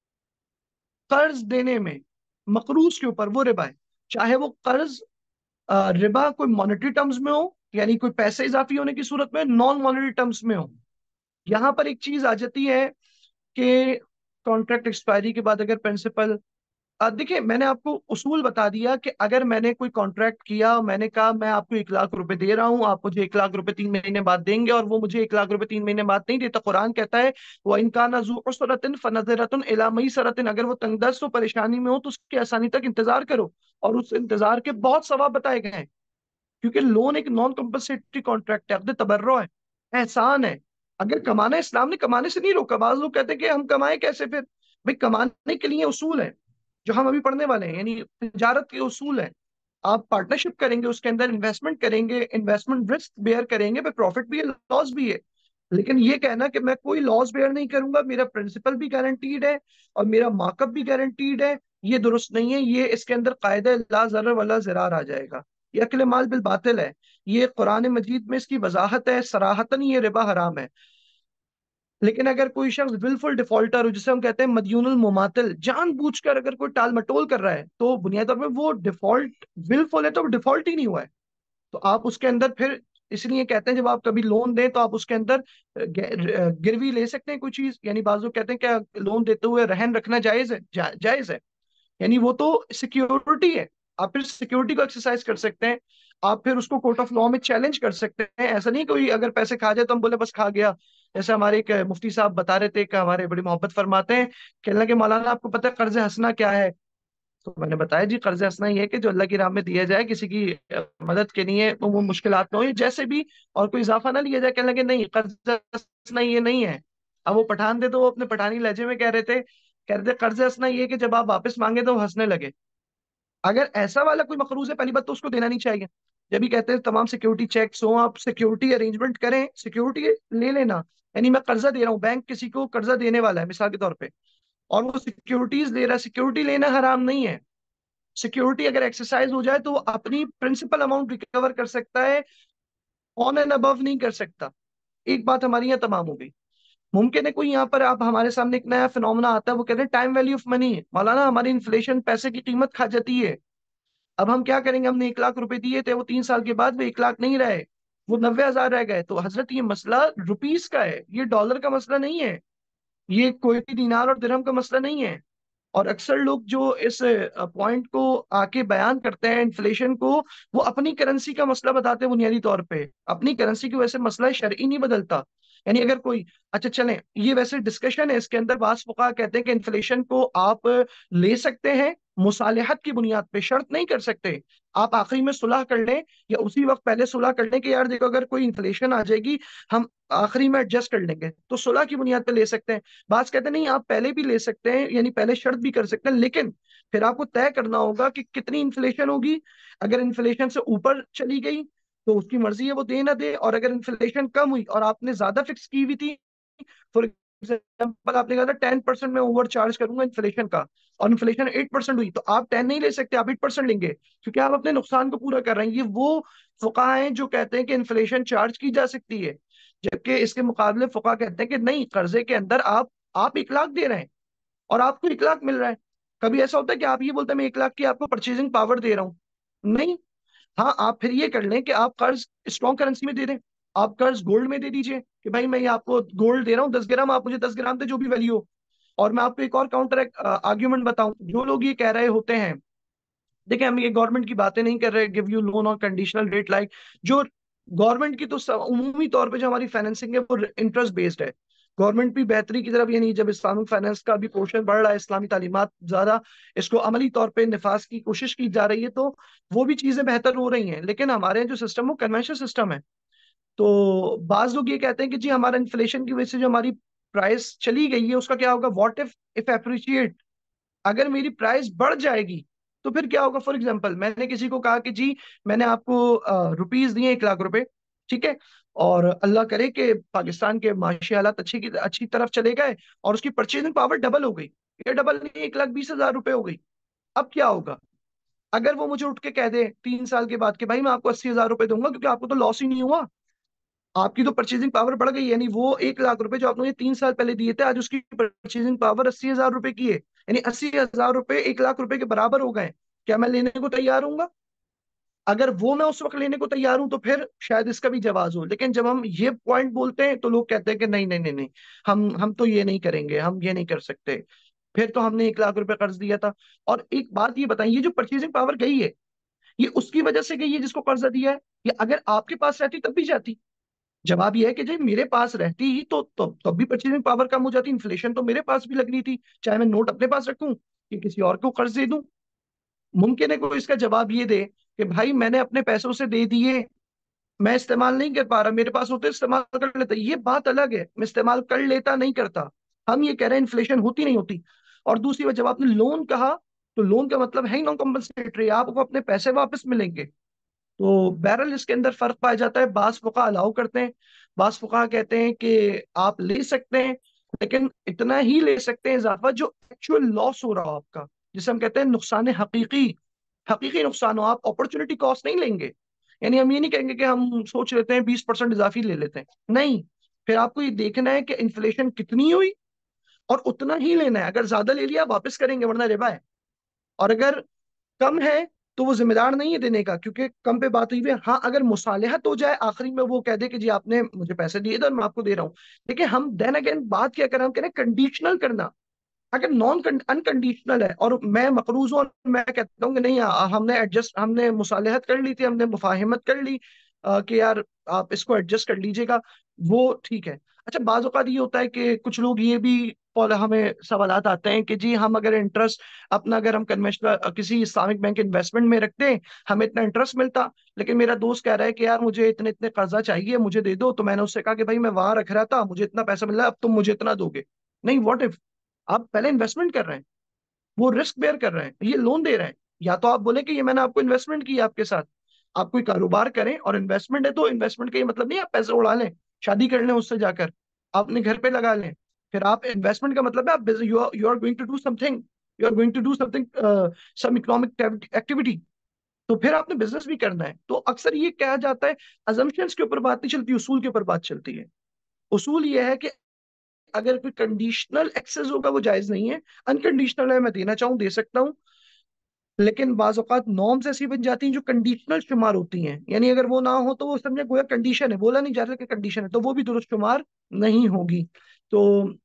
कर्ज देने में मकरूज के ऊपर, वो रिबा है। चाहे वो कर्ज अ, रिबा कोई मॉनेटरी टर्म्स में हो, यानी कोई पैसे इजाफी होने की सूरत में, नॉन मॉनेटरी टर्म्स में हो। यहां पर एक चीज आ जाती है कि कॉन्ट्रैक्ट एक्सपायरी के बाद अगर प्रिंसिपल, अब देखिए मैंने आपको उसूल बता दिया कि अगर मैंने कोई कॉन्ट्रैक्ट किया, मैंने कहा मैं आपको एक लाख रुपए दे रहा हूं, आप मुझे एक लाख रुपए तीन महीने बाद देंगे, और वो मुझे एक लाख रुपए तीन महीने बाद नहीं देता, कुरान कहता है वो इनका नजू उसरतिन फनज़रतुन इला मईसरतिन, अगर वो तंगदस्त हो, परेशानी में हो, तो उसकी आसानी तक इंतजार करो। और उस इंतजार के बहुत सवाब बताए गए हैं, क्योंकि लोन एक नॉन कंपल्सेटरी कॉन्ट्रैक्ट है, अब्द तबर्रो है, एहसान है। अगर कमाना है, इस्लाम ने कमाने से नहीं रोका। बाज लोग कहते हैं कि हम कमाएं कैसे फिर? भाई कमाने के लिए उसूल है जो हम अभी पढ़ने वाले हैं, यानी तिजारत के उसूल है। आप पार्टनरशिप करेंगे, उसके अंदर इन्वेस्टमेंट करेंगे, इन्वेस्टमेंट रिस्क बेयर करेंगे, पे प्रॉफिट भी है, लॉस भी है। लेकिन ये कहना कि मैं कोई लॉस बेयर नहीं करूंगा, मेरा प्रिंसिपल भी गारंटीड है और मेरा मार्कअप भी गारंटीड है, ये दुरुस्त नहीं है। ये इसके अंदर कायदा ला जरर वला ज़िरार आ जाएगा। ये अक्ल माल बिल बातिल है। ये कुरान मजीद में इसकी वजाहत है, सराहतन ये रिबा हराम है। लेकिन अगर कोई शख्स विलफुल डिफॉल्टर हो, जिसे हम कहते हैं मदयूनुल मुमातिल, जानबूझकर अगर कोई टाल मटोल कर रहा है, तो बुनियादी तौर पर वो डिफॉल्ट विलफुल है, तो डिफॉल्ट ही नहीं हुआ है। तो आप उसके अंदर फिर, इसलिए कहते हैं जब आप कभी लोन दें तो आप उसके अंदर ग- गिरवी ले सकते हैं कोई चीज। यानी बाज़ लोग कहते हैं क्या लोन देते हुए रहन रखना जायज है, जा, जायज है। यानी वो तो सिक्योरिटी है। आप फिर सिक्योरिटी को एक्सरसाइज कर सकते हैं। आप फिर उसको कोर्ट ऑफ लॉ में चैलेंज कर सकते हैं। ऐसा नहीं कोई अगर पैसे खा जाए तो हम बोले बस खा गया। जैसे हमारे एक मुफ्ती साहब बता रहे थे कि हमारे बड़ी मोहब्बत फरमाते हैं, कहने लगे मौलाना आपको पता है कर्ज हंसना क्या है? तो मैंने बताया जी कर्ज हंसना ये है कि जो अल्लाह की राह में दिया जाए किसी की अ, मदद के लिए, तो वो मुश्किलात ना हो जैसे भी, और कोई इजाफा ना लिया जाए। कहने लगे नहीं, कर्ज हंसना ये नहीं है। अब वो पठान थे तो वो अपने पठानी लहजे में कह रहे थे, कह रहे थे कर्ज हंसना ये है कि जब आप वापस मांगे तो वो हंसने लगे। अगर ऐसा वाला कोई मकरूज है, पहली बात तो उसको देना नहीं चाहिए। जब भी कहते हैं तमाम सिक्योरिटी चेक्स हो, आप सिक्योरिटी अरेंजमेंट करें, सिक्योरिटी ले लेना। यानी मैं कर्जा दे रहा हूँ, बैंक किसी को कर्जा देने वाला है मिसाल के तौर पे, और वो सिक्योरिटीज ले रहा है। सिक्योरिटी लेना हराम नहीं है। सिक्योरिटी अगर एक्सरसाइज हो जाए तो वो अपनी प्रिंसिपल अमाउंट रिकवर कर सकता है, ऑन एंड अबव नहीं कर सकता। एक बात हमारी यहाँ तमाम हो गई। मुमकिन है कोई यहाँ पर, आप हमारे सामने एक नया फिनोमेना आता है, वो कहते हैं टाइम वैल्यू ऑफ मनी। मौलाना हमारी इन्फ्लेशन पैसे की कीमत खा जाती है। अब हम क्या करेंगे? हमने एक लाख रुपए दिए थे, वो तीन साल के बाद वो एक लाख नहीं रहे, वो नब्बे हजार रह गए। तो हजरत ये मसला रुपीस का है, ये डॉलर का मसला नहीं है। ये कोई भी दिनार और दिरहम का मसला नहीं है। और अक्सर लोग जो इस पॉइंट को आके बयान करते हैं इन्फ्लेशन को, वो अपनी करेंसी का मसला बताते हैं। बुनियादी तौर पे अपनी करेंसी की वजह से मसला शरई नहीं बदलता। यानी अगर कोई, अच्छा चलें, ये वैसे डिस्कशन है, इसके अंदर बास फुका कहते हैं कि इन्फ्लेशन को आप ले सकते हैं मुसालिहत की बुनियाद पे, शर्त नहीं कर सकते। आप आखिरी में सुलह कर लें, या उसी वक्त पहले सुलह कर लें कि यार देखो अगर कोई इन्फ्लेशन आ जाएगी, हम आखिरी में एडजस्ट कर लेंगे, तो सुलह की बुनियाद पे ले सकते हैं। बात कहते हैं नहीं, आप पहले भी ले सकते हैं, यानी पहले शर्त भी कर सकते हैं, लेकिन फिर आपको तय करना होगा कि कितनी इन्फ्लेशन होगी। अगर इन्फ्लेशन से ऊपर चली गई तो उसकी मर्जी है, वो दे ना दे। और अगर इन्फ्लेशन कम हुई और आपने ज्यादा फिक्स की हुई थी, फॉर एग्जाम्पल आपने कहा था टेन परसेंट में ओवर चार्ज करूंगा इन्फ्लेशन का, और इन्फ्लेशन एट परसेंट हुई, तो आप टेन नहीं ले सकते, आप एट परसेंट लेंगे, क्योंकि आप अपने नुकसान को पूरा कर रहे हैं। ये वो फुकाहा हैं जो कहते हैं कि इन्फ्लेशन चार्ज की जा सकती है, जबकि इसके मुकाबले फुका कहते हैं कि नहीं, कर्जे के अंदर आप आप एक लाख दे रहे हैं और आपको एक लाख मिल रहा है। कभी ऐसा होता है कि आप ये बोलते हैं मैं एक लाख की आपको परचेजिंग पावर दे रहा हूं? नहीं। हाँ, आप फिर ये कर लें कि आप कर्ज स्ट्रॉन्ग करेंसी में दे दें। आप कर्ज गोल्ड में दे दीजिए कि भाई मैं ये आपको गोल्ड दे रहा हूँ दस ग्राम, आप मुझे दस ग्राम दे, जो भी वैल्यू हो। और मैं आपको एक और काउंटर आर्ग्यूमेंट बताऊं, जो लोग ये कह रहे होते हैं, देखिए हम ये गवर्नमेंट की बातें नहीं कर रहे, गिव यू लोन और कंडीशनल रेट लाइक, जो गवर्नमेंट की तो स- उमूमी तौर पे जो हमारी फाइनेंसिंग है वो इंटरेस्ट बेस्ड है। गवर्नमेंट भी बेहतरी की तरफ, यानी जब इस्लामिक फाइनेंस का भी पोर्शन बढ़ रहा है, इस्लामी तालीमात ज्यादा इसको अमली तौर पे निफाज की कोशिश की जा रही है, तो वो भी चीजें बेहतर हो रही हैं। लेकिन हमारे यहाँ जो सिस्टम वो कन्वेंशनल सिस्टम है। तो बाज लोग ये कहते हैं कि जी हमारा इन्फ्लेशन की वजह से जो हमारी प्राइस चली गई है उसका क्या होगा, व्हाट इफ इफ अप्रिशिएट, अगर मेरी प्राइस बढ़ जाएगी तो फिर क्या होगा। फॉर एग्जाम्पल मैंने किसी को कहा कि जी मैंने आपको रुपीज दिए एक लाख रुपए, ठीक है, और अल्लाह करे कि पाकिस्तान के माशी हालात अच्छी की अच्छी तरफ चले गए और उसकी परचेजिंग पावर डबल हो गई, ये डबल नहीं, एक लाख बीस हजार रुपए हो गई। अब क्या होगा अगर वो मुझे उठ के कह दे तीन साल के बाद कि भाई मैं आपको अस्सी हजार रुपए दूंगा, क्योंकि आपको तो लॉस ही नहीं हुआ, आपकी तो परचेजिंग पावर बढ़ गई। यानी वो एक लाख रुपए जो आपने मुझे तीन साल पहले दिए थे, आज उसकी परचेजिंग पावर अस्सी हजार रुपए की है। यानी अस्सी हजार रुपए एक लाख रुपए के बराबर हो गए। क्या मैं लेने को तैयार हूँ? अगर वो मैं उस वक्त लेने को तैयार हूं तो फिर शायद इसका भी जवाब हो। लेकिन जब हम ये पॉइंट बोलते हैं तो लोग कहते हैं कि नहीं नहीं नहीं नहीं, हम हम तो ये नहीं करेंगे, हम ये नहीं कर सकते, फिर तो हमने एक लाख रुपए कर्ज दिया था। और एक बात ये बताइए, ये जो परचेजिंग पावर गई है, ये उसकी वजह से गई है जिसको कर्जा दिया है, या अगर आपके पास रहती तब भी जाती? जवाब ये है कि जी मेरे पास रहती ही तो तब तब भी परचेजिंग पावर कम हो जाती, इन्फ्लेशन तो मेरे पास भी लग रही थी, चाहे मैं नोट अपने पास रखूं कि किसी और को कर्ज दे दूं। मुमकिन है कोई इसका जवाब ये दे कि भाई मैंने अपने पैसों से दे दिए, मैं इस्तेमाल नहीं कर पा रहा, मेरे पास होते इस्तेमाल कर लेता, ये बात अलग है, मैं इस्तेमाल कर लेता नहीं करता। हम ये कह रहे हैं इन्फ्लेशन होती नहीं होती। और दूसरी बात, जब आपने लोन कहा, तो लोन का मतलब है नॉन कम्पनसेटरी, आपको अपने पैसे वापस मिलेंगे। तो बहरहाल इसके अंदर फर्क पाया जाता है, बास फुका अलाउ करते हैं, बास फुका कहते हैं कि आप ले सकते हैं, लेकिन इतना ही ले सकते हैं इजाफा जो एक्चुअल लॉस हो रहा हो आपका, जिसे हम कहते हैं नुकसान हकीकी, हकीकी नुकसान हो, आप अपॉर्चुनिटी कॉस्ट नहीं लेंगे। यानी हम ये नहीं कहेंगे कि हम सोच लेते हैं बीस परसेंट इजाफी ले लेते हैं, नहीं, फिर आपको ये देखना है कि इन्फ्लेशन कितनी हुई और उतना ही लेना है। अगर ज्यादा ले लिया वापस करेंगे, वरना रिबा है। और अगर कम है तो वो जिम्मेदार नहीं है देने का, क्योंकि कम पे बात हुई है। हाँ, अगर मुसालिहत हो जाए आखिरी में, वो कह दे कि जी आपने मुझे पैसे दिए थे और मैं आपको दे रहा हूँ। देखिए, हम देन अगेन बात क्या करें, हम कह रहे हैं कंडीशनल करना। अगर नॉन अनकंडीशनल है और मैं मकरूज हूं और मैं कहता हूँ कि नहीं, आ, हमने एडजस्ट हमने मुसालहत कर ली थी, हमने मुफाहिमत कर ली, आ, कि यार आप इसको एडजस्ट कर लीजिएगा, वो ठीक है। अच्छा, बाज औक़ात ये होता है कि कुछ लोग ये भी पॉल- हमें सवालात आते हैं कि जी हम अगर इंटरेस्ट अपना, अगर हम कन्वेंशनल किसी इस्लामिक बैंक इन्वेस्टमेंट में रखते हैं, हमें इतना इंटरेस्ट मिलता, लेकिन मेरा दोस्त कह रहा है कि यार मुझे इतने इतने कर्जा चाहिए, मुझे दे दो। तो मैंने उससे कहा कि भाई मैं वहां रख रहा था, मुझे इतना पैसा मिल रहा है, अब तुम मुझे इतना दोगे। नहीं, व्हाट इफ आप पहले इन्वेस्टमेंट कर रहे हैं, वो रिस्क बेयर कर रहे हैं, ये लोन दे रहे हैं। या तो आप बोले कि ये मैंने आपको इन्वेस्टमेंट की है आपके साथ, आप कोई कारोबार करें और इन्वेस्टमेंट है, तो इन्वेस्टमेंट का ये मतलब नहीं आप पैसे उड़ा लें, शादी कर लें उससे जाकर, आप अपने घर पे लगा लें। फिर आप इन्वेस्टमेंट का मतलब है आप you are you are going to do something, you are going to do something, some economic activity. तो फिर आपने बिजनेस भी करना है। तो अक्सर ये कहा जाता है, अजम्पशंस के ऊपर बात नहीं चलती, उसूल के ऊपर बात चलती है। उसूल ये है कि अगर कोई कंडीशनल एक्सेस होगा वो जायज नहीं है। अनकंडीशनल है, मैं देना चाहूँ दे सकता हूँ, लेकिन बाज औक़ात नॉर्म्स ऐसी बन जाती हैं जो कंडीशनल शुमार होती हैं, यानी अगर वो ना हो तो वो समझे गोया कंडीशन है, बोला नहीं जा रहा कि कंडीशन है, तो वो भी दुरुस्त शुमार नहीं होगी। तो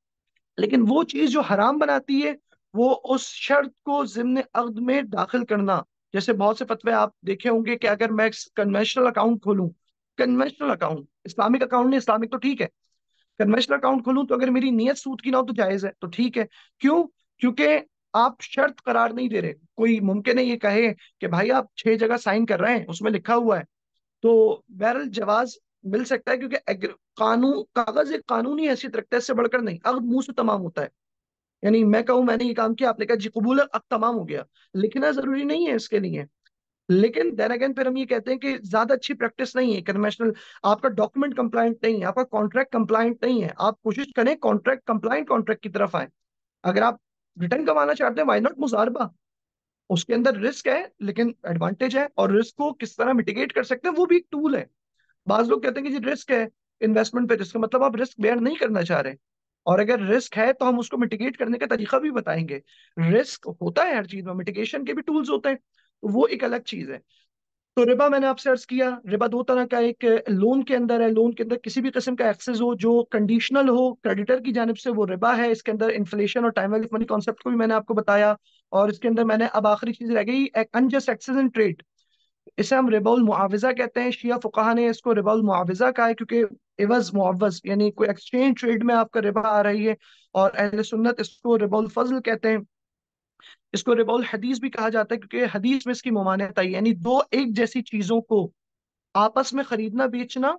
लेकिन वो चीज जो हराम बनाती है, वो उस शर्त को ज़िम्न अक़्द में दाखिल करना। जैसे बहुत से फतवे आप देखे होंगे कि अगर मैं कन्वेंशनल अकाउंट खोलूं, कन्वेंशनल अकाउंट, इस्लामिक अकाउंट नहीं, इस्लामिक तो ठीक है, कन्वेंशनल अकाउंट खोलूं, तो अगर मेरी नीयत सूद की ना हो तो जायज है, तो ठीक है। क्यों? क्योंकि आप शर्त करार नहीं दे रहे। कोई मुमकिन है ये कहे कि भाई आप छह जगह साइन कर रहे हैं, उसमें लिखा हुआ है, तो बहरल जवाज मिल सकता है, क्योंकि एग्र- कानून, कागज एक कानूनी हैसियत रखता है, इससे बढ़कर नहीं। अगर मुंह से तमाम होता है, यानी मैं कहूं मैंने ये काम किया, आपने कहा जी कबूल है, अब तमाम हो गया। लिखना जरूरी नहीं है इसके लिए। लेकिन देन अगेन फिर हम ये कहते हैं कि ज्यादा अच्छी प्रैक्टिस नहीं है कन्वेंशनल, आपका डॉक्यूमेंट कंप्लायंट नहीं है, आपका कॉन्ट्रैक्ट कंप्लायंट नहीं है। आप कोशिश करें कॉन्ट्रैक्ट कंप्लायंट कॉन्ट्रैक्ट की तरफ आए। अगर आप रिटर्न कमाना चाहते हैं, वाई नॉट मुजारबा, उसके अंदर रिस्क है लेकिन एडवांटेज है, और रिस्क को किस तरह मिटिगेट कर सकते हैं वो भी एक टूल है। बाज लोग कहते हैं कि जी रिस्क है, इन्वेस्टमेंट पे रिस्क, मतलब आप रिस्क बेयर नहीं करना चाह रहे। और अगर रिस्क है तो हम उसको मिटिगेट करने का तरीका भी बताएंगे। रिस्क होता है हर चीज में, मिटिगेशन के भी टूल्स होते हैं, तो वो एक अलग चीज है। तो रिबा मैंने आपसे अर्ज किया, रिबा दो तरह का, एक लोन के अंदर है, लोन के अंदर किसी भी किस्म का एक्सेस हो जो कंडीशनल हो क्रेडिटर की जानिब से, वो रिबा है। इसके अंदर इन्फ्लेशन और time value of money concept को भी मैंने आपको बताया। और इसके अंदर मैंने, अब आखिरी चीज रह गई, अनजस्ट एक्सेस इन ट्रेड, इसे हम रिबाउल मुआवजा कहते हैं। शिया फुकाहा ने इसको रिबाउल मुआवजा कहा है, क्योंकि इवज मुआवज यानी कोई एक्सचेंज ट्रेड में आपका रिबा आ रही है। और अहले सुन्नत इसको रिबाउल फजल कहते हैं। इसको रिबाउल हदीस भी कहा जाता है, क्योंकि हदीस में इसकी ममानियत आई, यानी दो एक जैसी चीजों को आपस में खरीदना बेचना,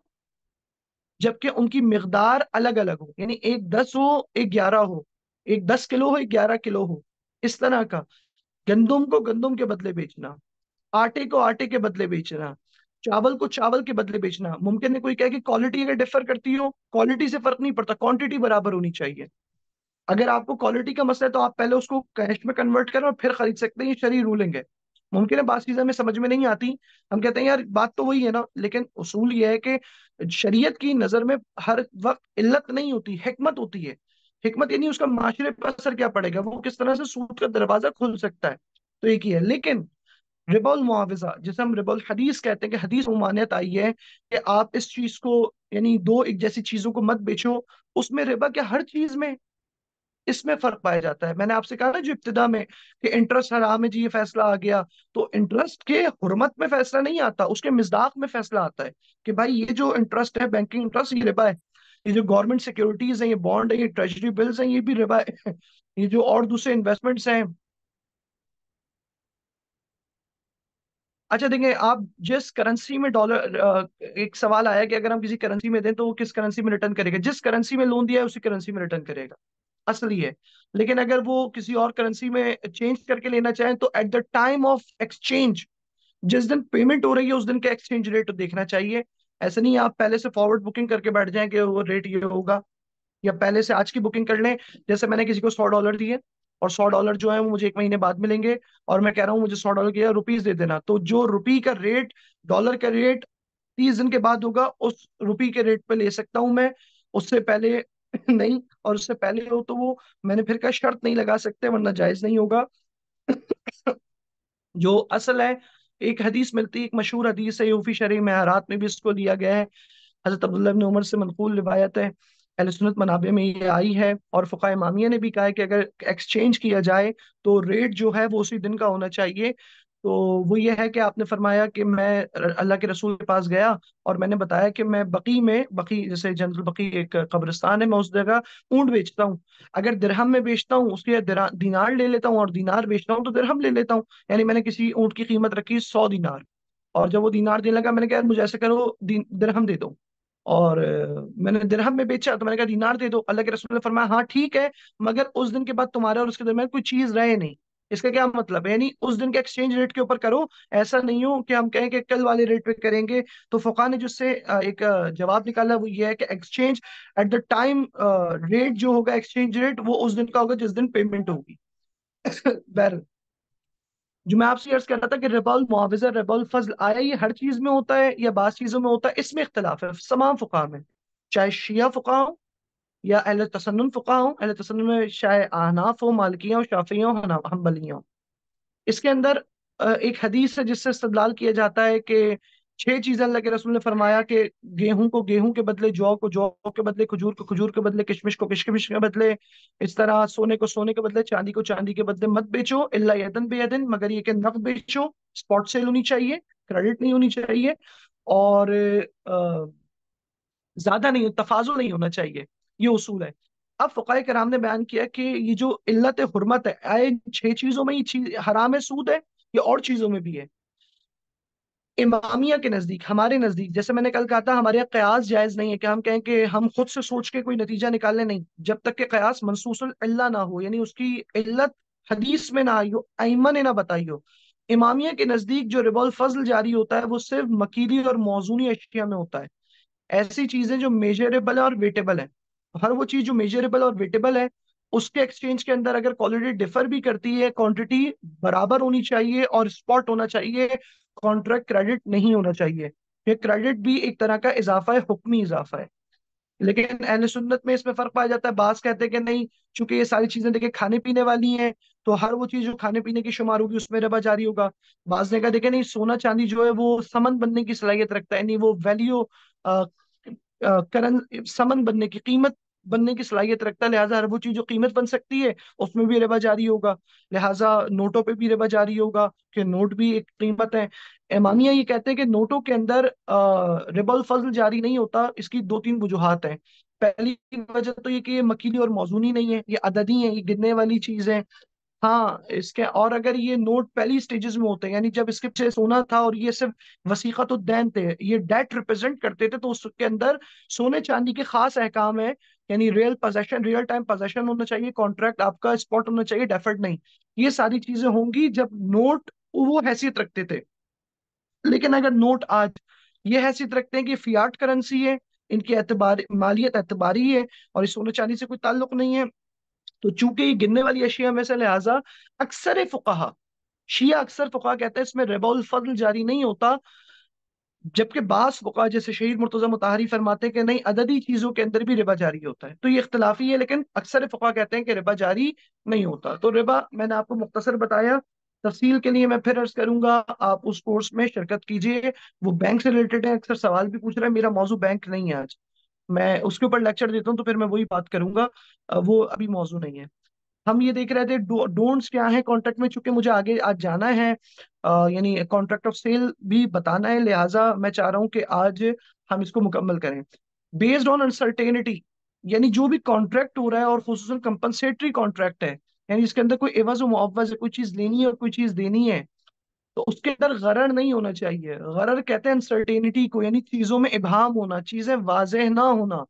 जबकि उनकी मिकदार अलग अलग हो, यानी एक दस हो एक ग्यारह हो, एक दस किलो हो एक ग्यारह किलो हो, इस तरह का। गंदुम को गंदुम के बदले बेचना, आटे को आटे के बदले बेचना, चावल को चावल के बदले बेचना। मुमकिन है कोई कहे कि क्वालिटी अगर डिफर करती हो, क्वालिटी से फर्क नहीं पड़ता, क्वांटिटी बराबर होनी चाहिए। अगर आपको क्वालिटी का मसला है तो आप पहले उसको कैश में कन्वर्ट करें और फिर खरीद सकते हैं, ये शरई रूलिंग है। मुमकिन है बात चीजें हमें समझ में नहीं आती, हम कहते हैं यार बात तो वही है ना, लेकिन उसूल ये है कि शरीयत की नजर में हर वक्त इल्लत नहीं होती, हिकमत होती है। हिकमत यानी उसका माशरे पर असर क्या पड़ेगा, वो किस तरह से सूद का दरवाजा खुल सकता है, तो एक ही है। लेकिन रिबल मुआवजा, जिसे हम रिबल हदीस कहते हैं, कि हदीस में मान्यता आई है कि आप इस चीज को, यानी दो एक जैसी चीजों को मत बेचो। उसमें रिबा क्या, हर चीज में इसमें फर्क पाया जाता है। मैंने आपसे कहा ना जो इब्तिदा में कि इंटरेस्ट हराम है जी, ये फैसला आ गया, तो इंटरेस्ट के हुर्मत में फैसला नहीं आता, उसके मिजदाक में फैसला आता है कि भाई ये जो इंटरेस्ट है, बैंकिंग इंटरेस्ट, ये रिबा है। ये जो गवर्नमेंट सिक्योरिटीज हैं, ये बॉन्ड है, ये ट्रेजरी बिल्स हैं, ये भी रिबा है। ये जो और दूसरे इन्वेस्टमेंट्स हैं। अच्छा देखिए, आप जिस करेंसी में डॉलर, एक सवाल आया कि अगर हम किसी करेंसी में दें तो वो किस करेंसी में रिटर्न करेगा, जिस करेंसी में लोन दिया है उसी करेंसी में रिटर्न करेगा, असली है। लेकिन अगर वो किसी और करेंसी में चेंज करके लेना चाहें तो at the time of exchange, जिस दिन पेमेंट हो रही है उस दिन का एक्सचेंज रेट देखना चाहिए। ऐसे नहीं आप पहले से फॉरवर्ड बुकिंग करके बैठ जाएं कि वो रेट ये होगा, या पहले से आज की बुकिंग कर लें। जैसे मैंने किसी को सौ डॉलर दिए और सौ डॉलर जो है वो मुझे एक महीने बाद मिलेंगे, और मैं कह रहा हूँ मुझे सौ डॉलर की रुपीज दे देना, तो जो रुपी का रेट, डॉलर का रेट तीस दिन के बाद होगा, उस रुपी के रेट पे ले सकता हूं मैं। उससे पहले नहीं, और उससे पहले हो तो वो, मैंने फिर कहा शर्त नहीं लगा सकते वरना जायज नहीं होगा। जो असल है, एक हदीस मिलती है, एक मशहूर हदीस है, यूफी शरह मेहरात में भी इसको लिया गया है। हजरत अब्दुल्लाह इब्न उमर से मनकूल रिवायत है, अहले सुन्नत मनाबे में ये आई है, और फुकाहा इमामिया ने भी कहा है कि अगर एक्सचेंज किया जाए तो रेट जो है वो उसी दिन का होना चाहिए। तो वो ये है कि आपने फरमाया कि मैं अल्लाह के रसूल के पास गया और मैंने बताया कि मैं बकी में, बकी जैसे जनरल बकी एक कब्रिस्तान है, मैं उस जगह ऊंट बेचता हूँ। अगर दिरहम में बेचता हूँ उसके दिरा- दिनार ले लेता हूँ, और दिनार बेचता हूँ तो दिरहम ले लेता हूँ। यानी मैंने किसी ऊंट की कीमत रखी सौ दिनार, और जब वो दिनार देने लगा मैंने कहा यार मुझे ऐसे करो, दिन दिरहम दे दो। और अ, मैंने दिरहम में बेचा तो मैंने कहा दिनार दे दो। अल्लाह के रसूल ने फरमाया हाँ ठीक है, मगर उस दिन के बाद तुम्हारे और उसके दरमियान कोई चीज रहे नहीं। इसका क्या मतलब है? यानी उस दिन के एक्सचेंज रेट के ऊपर करो, ऐसा नहीं हो कि हम कहें कि कल वाले रेट पे करेंगे। तो फुका ने जिससे अ, एक अ, जवाब निकाला वो ये है कि exchange at the time, rate जो होगा एक्सचेंज रेट वो उस दिन का होगा जिस दिन पेमेंट होगी। बहरहाल, जो मैं आपसे अर्ज कर रहा था कि रिबल मुआवजा रिबल फजल, आया ये हर चीज में होता है या बास चीजों में होता है, इसमें इख्तलाफ है तमाम फुका में। चाहे शिया फुका हो या अहले तसन्नुन फुका हो, अहले तसन्नुन में चाहे अहनाफ हो, मालिकियां हो, शाफियां हो, हना- हम्बलियां हो। इसके अंदर अ, एक हदीस है जिससे इस्तेदलाल किया जाता है कि छह चीजें अल्लाह के रसूल ने फरमाया कि गेहूं को गेहूं के बदले जौ को जौ के बदले, खजूर को खजूर के बदले, किशमिश को किशमिश के बदले, इस तरह सोने को सोने के बदले, चांदी को चांदी के बदले मत बेचो, इल्ला यदन बेयदन, मगर ये कि नकद बेचो, स्पॉट सेल होनी चाहिए, क्रेडिट नहीं होनी चाहिए, और अ, ज्यादा नहीं, तफाजुल नहीं होना चाहिए। ये उसूल है। अब फुकाहे कराम ने बयान किया कि ये जो इल्लत हुर्मत है, आए छह चीजों में ही चीज हराम है, सूद है, या और चीजों में भी है। इमामिया के नजदीक, हमारे नजदीक, जैसे मैंने कल कहा था, हमारे यहाँ कयास जायज नहीं है कि हम कहें कि हम खुद से सोच के कोई नतीजा निकालने, नहीं, जब तक कि कयास मनसूसल इल्ला ना हो, यानी उसकी इल्लत हदीस में ना आई हो, अइम्मा ने ना बताई हो। इमामिया के नजदीक जो रिबल फजल जारी होता है वो सिर्फ मकीरी और मौजूनी अशिया में होता है। ऐसी चीजें जो मेजरेबल है और वेटेबल है, हर वो चीज जो मेजरेबल और वेटेबल है उसके एक्सचेंज के अंदर अगर क्वालिटी डिफर भी करती है, क्वांटिटी बराबर होनी चाहिए और स्पॉट होना चाहिए, कॉन्ट्रैक्ट क्रेडिट नहीं होना चाहिए। ये क्रेडिट भी एक तरह का इजाफा है, हुक्मी इजाफा है। लेकिन अहले सुन्नत में इसमें फर्क पाया जाता है। बास कहते हैं कि नहीं, चूंकि ये सारी चीजें देखिए खाने पीने वाली हैं, तो हर वो चीज जो खाने पीने की शुमार होगी उसमें रिबा जारी होगा। बास ने कहा देखे नहीं, सोना चांदी जो है वो समन बनने की सलाहियत रखता है, नहीं वो वैल्यू, करन समन बनने की, कीमत बनने की सलाहियत रखता है, लिहाजा हर वो चीज जो कीमत बन सकती है उसमें भी रिबा जारी होगा। लिहाजा नोटों पे भी रिबा जारी होगा, कि नोट भी एक कीमत है। इमामिया ये कहते हैं कि नोटों के अंदर रिबल फजल जारी नहीं होता। इसकी दो तीन वजूहात हैं। पहली वजह तो ये कि ये मकीनी और मौजूनी नहीं है, ये अददी है, ये गिनने वाली चीज है। हाँ इसके, और अगर ये नोट पहली स्टेजेस में होते हैं, यानी जब इसके पीछे सोना था और ये सिर्फ वसीकत उद्दैन थे, ये डेट रिप्रेजेंट करते थे, तो उसके अंदर सोने चांदी के खास अहकाम है। यानी real possession, real time possession होना चाहिए, कॉन्ट्रैक्ट आपका स्पॉट होना चाहिए, डेफर्ड नहीं। ये सारी चीजें होंगी जब नोट वो हैसियत रखते थे। लेकिन अगर नोट आज ये हैसियत रखते हैं कि फियाट करेंसी है, इनकी एतबार मालियत एतबारी है, और इस सोने चांदी से कोई ताल्लुक नहीं है, तो चूंकि ये गिनने वाली अशिया में से, लिहाजा अक्सर फुकाहा, शिया अक्सर फुकाहा कहते हैं इसमें रिबा फजल जारी नहीं होता। जबकि बास फुकाहा जैसे शहीद मुर्तजा मुताहरी फरमाते हैं कि नहीं, अददी चीजों के अंदर भी रिबा जारी होता है। तो ये इख्तलाफी है, लेकिन अक्सर फुकाहा कहते हैं कि रिबा जारी नहीं होता। तो रिबा मैंने आपको मुख्तसर बताया। तफसील के लिए मैं फिर अर्ज करूंगा, आप उस कोर्स में शिरकत कीजिए। वो बैंक से रिलेटेड है, अक्सर सवाल भी पूछ रहा है। मेरा मौजू बैंक नहीं है आज, मैं उसके ऊपर लेक्चर देता हूँ तो फिर मैं वही बात करूंगा। अ, वो अभी मौजू नहीं है। हम ये देख रहे थे डो, डोंट्स क्या है कॉन्ट्रैक्ट में, चूंकि मुझे आगे आज जाना है, अ, यानी कॉन्ट्रैक्ट ऑफ सेल भी बताना है, लिहाजा मैं चाह रहा हूँ कि आज हम इसको मुकम्मल करें। बेस्ड ऑन अनसर्टेनिटी, यानी जो भी कॉन्ट्रैक्ट हो रहा है, और खुसूसन कंपनसेटरी कॉन्ट्रैक्ट है, यानी इसके अंदर कोई एवज मुआवज है, कोई चीज लेनी है और कोई चीज देनी है, तो उसके अंदर गरर नहीं होना चाहिए। गरर कहते हैं अनसर्टेनिटी को, यानी चीजों में इबहाम होना, चीजें वाजह ना होना।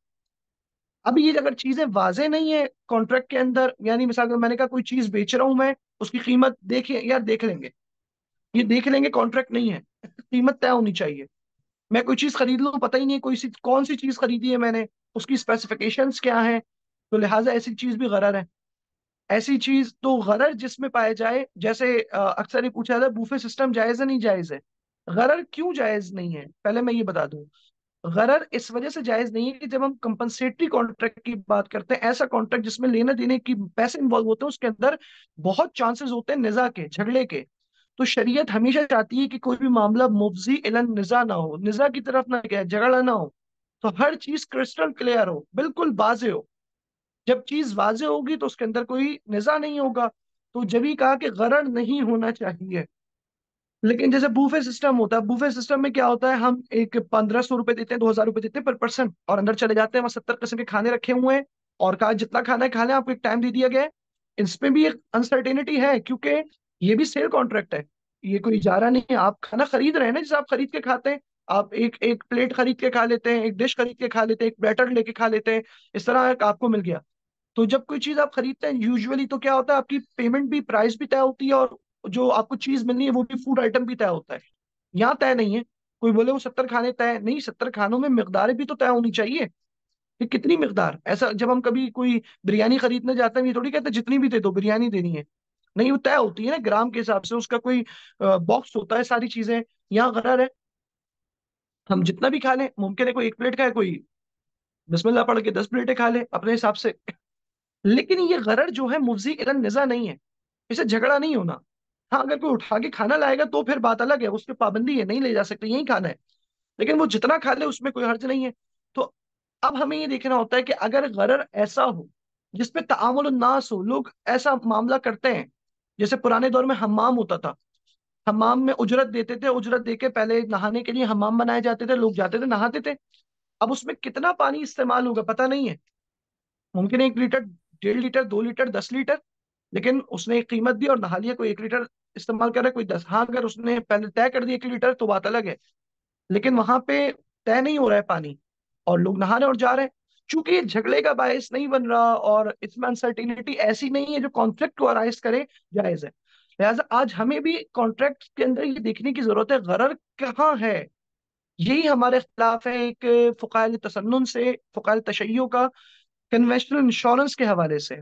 अब ये अगर चीजें वाजे नहीं है कॉन्ट्रैक्ट के अंदर, यानी मिसाल के मैंने कहा कोई चीज बेच रहा हूं मैं, उसकी कीमत देखिए यार, देख लेंगे, ये देख लेंगे, कॉन्ट्रैक्ट नहीं है, कीमत तय होनी चाहिए। मैं कोई चीज खरीद लूं, पता ही नहीं कोई सी कौन सी चीज खरीदी है मैंने, उसकी स्पेसिफिकेशंस क्या है, तो लिहाजा ऐसी चीज भी गरर है। ऐसी चीज तो गरर जिसमें पाया जाए, जैसे अ, अक्सर ये पूछा जाता है बूफे सिस्टम जायज है नहीं जायज है। गरर क्यों जायज नहीं है, पहले मैं ये बता दूं। गरर इस वजह से जायज नहीं है कि जब हम कंपनसेटरी कॉन्ट्रैक्ट की बात करते हैं, ऐसा कॉन्ट्रैक्ट जिसमें लेना देने की पैसे इन्वॉल्व होते हैं, उसके अंदर बहुत चांसेस होते हैं निजा के, झगड़े के। तो शरीयत हमेशा चाहती है कि कोई भी मामला मुफ्जी इलन निजा ना हो, निजा की तरफ ना गया, झगड़ा ना हो। तो हर चीज क्रिस्टल क्लियर हो, बिल्कुल वाजे हो। जब चीज वाजे होगी तो उसके अंदर कोई निजा नहीं होगा। तो जब ही कहा कि गरर नहीं होना चाहिए। लेकिन जैसे बूफे सिस्टम होता है, बूफे सिस्टम में क्या होता है, हम एक पंद्रह सौ रुपए देते हैं, दो हजार रुपए देते हैं पर पर्सन, और अंदर चले जाते हैं, वहां सत्तर किस्म के खाने रखे हुए हैं, और कहा जितना खाना है खा लें, आपको एक टाइम दे दिया गया है। इसमें भी एक अनसर्टेनिटी है, क्योंकि ये भी सेल कॉन्ट्रैक्ट है, ये कोई इजारा नहीं है। आप खाना खरीद रहे हैं ना, जैसे आप खरीद के खाते हैं। आप एक एक प्लेट खरीद के खा लेते हैं, एक डिश खरीद के खा लेते हैं, एक बैटर लेके खा लेते हैं, इस तरह एक आपको मिल गया। तो जब कोई चीज आप खरीदते हैं यूजुअली, तो क्या होता है, आपकी पेमेंट भी, प्राइस भी तय होती है, और जो आपको चीज मिलनी है वो भी, फूड आइटम भी तय होता है। यहाँ तय नहीं है। कोई बोले वो सत्तर खाने तय नहीं, सत्तर खानों में मिकदारें भी तो तय होनी चाहिए कि कितनी मिकदार। ऐसा जब हम कभी कोई बिरयानी खरीदने जाते हैं, ये थोड़ी कहते हैं जितनी भी दे दो बिरयानी देनी है। नहीं, वो तय होती है ना ग्राम के हिसाब से, उसका कोई बॉक्स होता है, सारी चीजें। यहाँ गरर है, हम जितना भी खा लें, मुमकिन है कोई एक प्लेट खाए, कोई बिस्मिल्लाह पढ़ के दस प्लेटें खा ले अपने हिसाब से। लेकिन ये गरर जो है मुफ्जी इलन निजा नहीं है, इसे झगड़ा नहीं होना। हाँ, अगर कोई उठा के खाना लाएगा तो फिर बात अलग है, उस पर पाबंदी है, नहीं ले जा सकते, यही खाना है। लेकिन वो जितना खा ले उसमें कोई हर्ज नहीं है। तो अब हमें ये देखना होता है कि अगर गरर ऐसा हो जिसपे तामुल नास हो, लोग ऐसा मामला करते हैं। जैसे पुराने दौर में हम्माम होता था, हम्माम में उजरत देते थे, उजरत देके पहले नहाने के लिए हम्माम बनाए जाते थे, लोग जाते थे, नहाते थे। अब उसमें कितना पानी इस्तेमाल होगा पता नहीं है, मुमकिन है एक लीटर, डेढ़ लीटर, दो लीटर, दस लीटर। लेकिन उसने एक कीमत दी और नहा लिया, कोई एक लीटर इस्तेमाल कर रहा है, कोई दस। हाँ, अगर उसने पहले तय कर दिया एक लीटर, तो बात अलग है। लेकिन वहां पे तय नहीं हो रहा है पानी, और लोग नहा रहे हैं और जा रहे हैं। चूंकि ये झगड़े का बायस नहीं बन रहा, और इसमें अनसर्टिनिटी ऐसी नहीं है जो कॉन्फ्लिक्ट को अराइज करे, जायज है। लिहाजा आज हमें भी कॉन्ट्रैक्ट के अंदर ये देखने की जरूरत है, गरर कहाँ है। यही हमारे खिलाफ है, एक फ़ुक़ाए तसन्नुन से, फ़ुक़ाए तशय्युअ का, कन्वेंशनल इंश्योरेंस के हवाले से।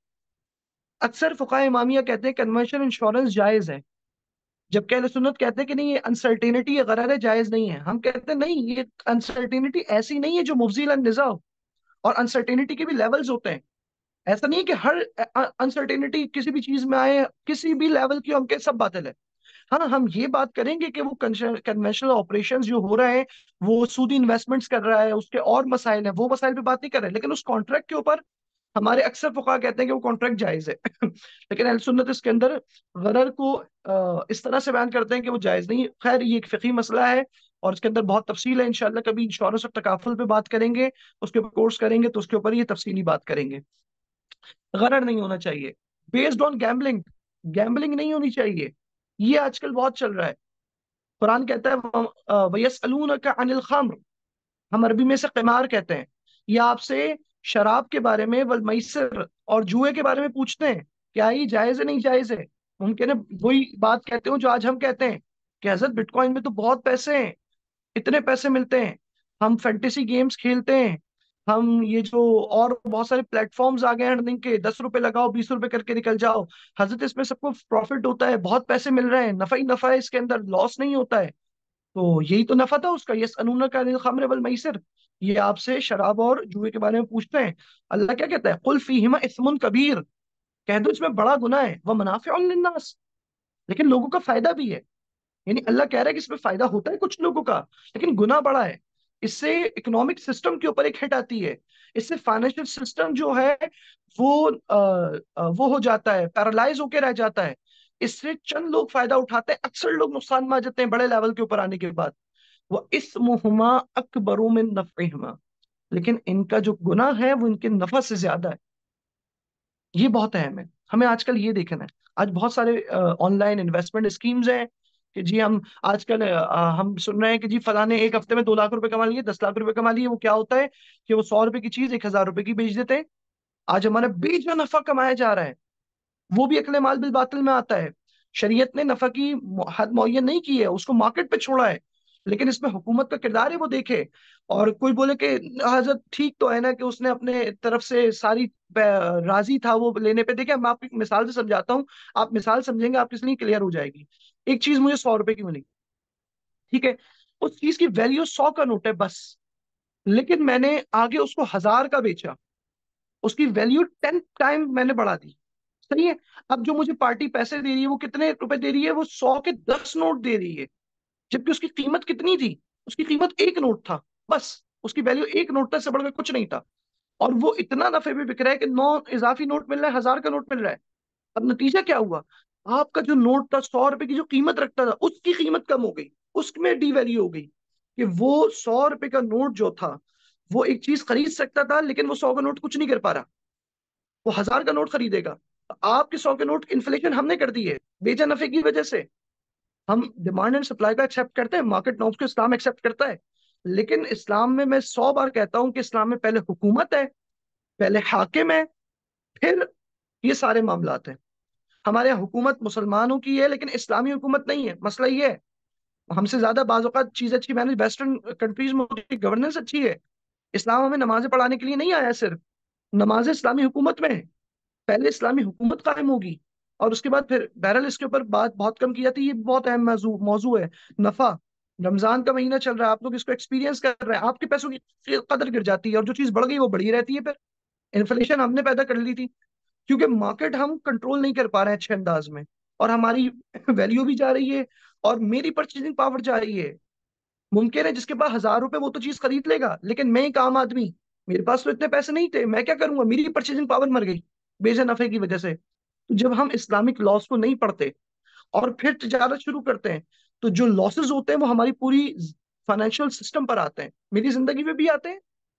अक्सर फ़ुक़ाए इमामिया कहते हैं कन्वेंशनल इंश्योरेंस जायज है, जबकि अहले सुन्नत कहते हैं कि नहीं, ये अनसर्टेनिटी, ये गरर है, जायज नहीं है। हम कहते हैं नहीं, ये अनसर्टेनिटी ऐसी नहीं है जो मुफ्ज़ी अल निज़ा हो, और अनसर्टेनिटी के भी लेवल्स होते हैं। ऐसा नहीं है कि हर अनसर्टेनिटी किसी भी चीज में आए, किसी भी लेवल की, हम कह सब बातिल है। हाँ, हम ये बात करेंगे कि वो कन्वेंशनल ऑपरेशंस जो हो रहे हैं, वो सूदी इन्वेस्टमेंट्स कर रहा है, उसके और मसाइल हैं, वो मसाइल पे बात नहीं कर रहे, लेकिन उस कॉन्ट्रैक्ट के ऊपर हमारे अक्सर फुका कहते हैं कि वो कॉन्ट्रैक्ट जायज है। लेकिन अहले सुन्नत इसके अंदर गरर को अ, इस तरह से बयान करते हैं कि वो जायज नहीं है। खैर, ये एक फिकी मसला है, और इसके अंदर बहुत तफसील है। इंशाल्लाह कभी इंश्योरेंस और तकाफुल पे बात करेंगे, उसके ऊपर कोर्स करेंगे, तो उसके ऊपर ये तफसीली बात करेंगे। गरर नहीं होना चाहिए बेस्ड ऑन गैम्बलिंग, गैम्बलिंग नहीं होनी चाहिए। ये आजकल बहुत चल रहा है। कुरान कहता है वयसअलूनका अनिल खम्र, हम अरबी में से किमार कहते हैं। ये आपसे शराब के बारे में, वल मैसर, और जुए के बारे में पूछते हैं, क्या ये जायज है, नहीं जायज है। मुमकिन है वही बात कहते हो जो आज हम कहते हैं कि हजरत बिटकॉइन में तो बहुत पैसे हैं, इतने पैसे मिलते हैं, हम फैंटेसी गेम्स खेलते हैं, हम ये जो और बहुत सारे प्लेटफॉर्म्स आ गए हैं अर्निंग के, दस रुपए लगाओ, बीस रुपए करके निकल जाओ। हजरत इसमें सबको प्रॉफिट होता है, बहुत पैसे मिल रहे हैं, नफा ही नफा है, इसके अंदर लॉस नहीं होता है। तो यही तो नफा था उसका, यस अनूना का अनिल खम्र वल मैसर। ये आपसे शराब और जुए के बारे में पूछते हैं। अल्लाह क्या कहता है, कुल फीहिमा इस्मुन कबीर, कह दो इसमें बड़ा गुनाह है, वह मनाफिउन लिन्नास, लेकिन लोगों का फायदा भी है। यानी अल्लाह कह रहा है कि इसमें फायदा होता है कुछ लोगों का, लेकिन गुनाह बड़ा है। इससे इकोनॉमिक सिस्टम के ऊपर एक हिट आती है, इससे फाइनेंशियल सिस्टम जो है वो आ, आ, वो हो जाता है, पैरालाइज होकर रह जाता है। इससे चंद लोग फायदा उठाते हैं, अक्सर लोग नुकसान में आ जाते हैं बड़े लेवल के ऊपर आने के बाद। वो इस्मुहुमा अकबरु मिन नफ़इहिमा, लेकिन इनका जो गुनाह है वो इनके नफा से ज्यादा है। ये बहुत अहम है, हमें आजकल ये देखना है। आज बहुत सारे ऑनलाइन इन्वेस्टमेंट स्कीम्स हैं कि जी हम आजकल अ, हम सुन रहे हैं कि जी फलाने ने एक हफ्ते में दो लाख रुपए कमा लिए, दस लाख रुपए कमा लिए। वो क्या होता है कि वो सौ रुपए की चीज एक हजार रुपए की बेच देते हैं। आज हमारे बीच में नफा कमाया जा रहा है, वो भी अकले माल बिल बातिल में आता है। शरीयत ने नफा की मु- हद मुअय्यन नहीं की है, उसको मार्केट पे छोड़ा है। लेकिन इसमें हुकूमत का किरदार है, वो देखे। और कोई बोले कि हजरत ठीक तो है ना कि उसने अपने तरफ से सारी प- राजी था वो लेने पे। देखिए, मैं आपको एक मिसाल से समझाता हूँ, आप मिसाल समझेंगे, आपकी इसलिए क्लियर हो जाएगी। एक चीज मुझे सौ रुपए की मिली, ठीक है, उस चीज की वैल्यू सौ का नोट है बस। लेकिन मैंने आगे उसको हजार का बेचा, उसकी वैल्यू टेन टाइम मैंने बढ़ा दी। सही है। अब जो मुझे पार्टी पैसे दे रही है वो कितने रुपए दे रही है? वो सौ के दस नोट दे रही है, जबकि उसकी कीमत कितनी थी? उसकी कीमत एक नोट था बस। उसकी वैल्यू एक नोट था, इससे बढ़कर कुछ नहीं था। और वो इतना नफे में बिक रहा है कि नौ इजाफी नोट मिल रहा है, हजार का नोट मिल रहा है। अब नतीजा क्या हुआ? आपका जो नोट था, सौ रुपए की जो कीमत रखता था, उसकी कीमत कम हो गई, उसमें डी वैल्यू हो गई। कि वो सौ रुपए का नोट जो था, वो एक चीज खरीद सकता था, लेकिन वो सौ का नोट कुछ नहीं कर पा रहा। वो हजार का नोट खरीदेगा। आपके सौ के नोट इन्फ्लेशन हमने कर दी है, बेचा नफे की वजह से। हम डिमांड एंड सप्लाई का एक्सेप्ट करते हैं, मार्केट नॉर्म्स को इस्लाम एक्सेप्ट करता है। लेकिन इस्लाम में मैं सौ बार कहता हूं कि इस्लाम में पहले हुकूमत है, पहले हाकिम है, फिर ये सारे मामलात हैं। हमारे यहाँ हुकूमत मुसलमानों की है, लेकिन इस्लामी हुकूमत नहीं है। मसला ये है, हमसे ज्यादा बाज़ औक़ात चीज अच्छी मैंने वेस्टर्न कंट्रीज में होती है, गवर्नेंस अच्छी है। इस्लाम हमें नमाजें पढ़ाने के लिए नहीं आया सिर्फ, नमाजें इस्लामी हुकूमत में है। पहले इस्लामी हुकूमत कायम होगी, और उसके बाद फिर बहरहाल इसके ऊपर बात बहुत कम की जाती है। ये बहुत अहम मौजू मौजू है। नफा, रमजान का महीना चल रहा है, आप लोग इसको एक्सपीरियंस कर रहे हैं, आपके पैसों की कदर गिर जाती है, और जो चीज बढ़ गई वो बढ़ी रहती है। फिर इन्फ्लेशन हमने पैदा कर ली थी, क्योंकि मार्केट हम कंट्रोल नहीं कर पा रहे हैं अच्छे अंदाज में, और हमारी वैल्यू भी जा रही है, और मेरी परचेजिंग पावर जा रही है। मुमकिन है जिसके पास हजार रुपए वो तो चीज खरीद लेगा, लेकिन मैं एक आम आदमी, मेरे पास तो इतने पैसे नहीं थे, मैं क्या करूंगा? मेरी परचेजिंग पावर मर गई बेचे नफे की वजह से। तो जब हम इस्लामिक लॉस को नहीं पढ़ते और फिर तजारत शुरू करते हैं, तो जो लॉसेस होते हैं वो हमारी पूरी फाइनेंशियल सिस्टम पर आते हैं, मेरी जिंदगी में भी आते हैं,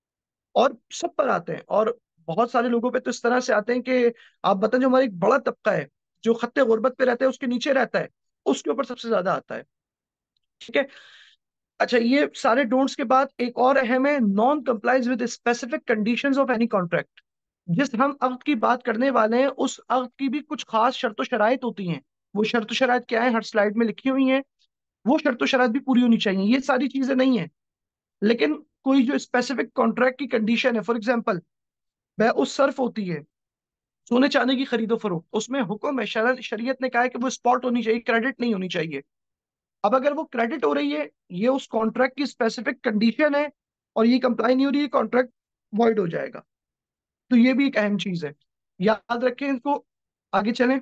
और सब पर आते हैं। और बहुत सारे लोगों पे तो इस तरह से आते हैं कि आप बताएं, जो हमारा एक बड़ा तबका है जो खत्ते गुर्बत पे रहता है, उसके नीचे रहता है, उसके ऊपर सबसे ज्यादा आता है। ठीक है। अच्छा, ये सारे डोंट्स के बाद एक और अहम है, non complies with specific conditions of any contract. जिस हम अक्द की बात करने वाले हैं, उस अक्द की भी कुछ खास शर्त शराइत होती हैं। वो शर्त शराइत क्या है, हर स्लाइड में लिखी हुई हैं। वो शर्त शराइत भी पूरी होनी चाहिए, ये सारी चीजें नहीं है। लेकिन कोई जो स्पेसिफिक कॉन्ट्रैक्ट की कंडीशन है, फॉर एग्जाम्पल वह उस सर्फ होती है, सोने चांदी की खरीदो फरोख्त, उसमें हुक्म है, शरन शरीयत ने कहा है कि वो स्पॉट होनी चाहिए, क्रेडिट नहीं होनी चाहिए। अब अगर वो क्रेडिट हो रही है, ये उस कॉन्ट्रैक्ट की स्पेसिफिक कंडीशन है, और ये कंप्लाई नहीं हो रही है, कॉन्ट्रैक्ट वॉइड हो जाएगा। तो ये भी एक अहम चीज है, याद रखें इसको। आगे चलें।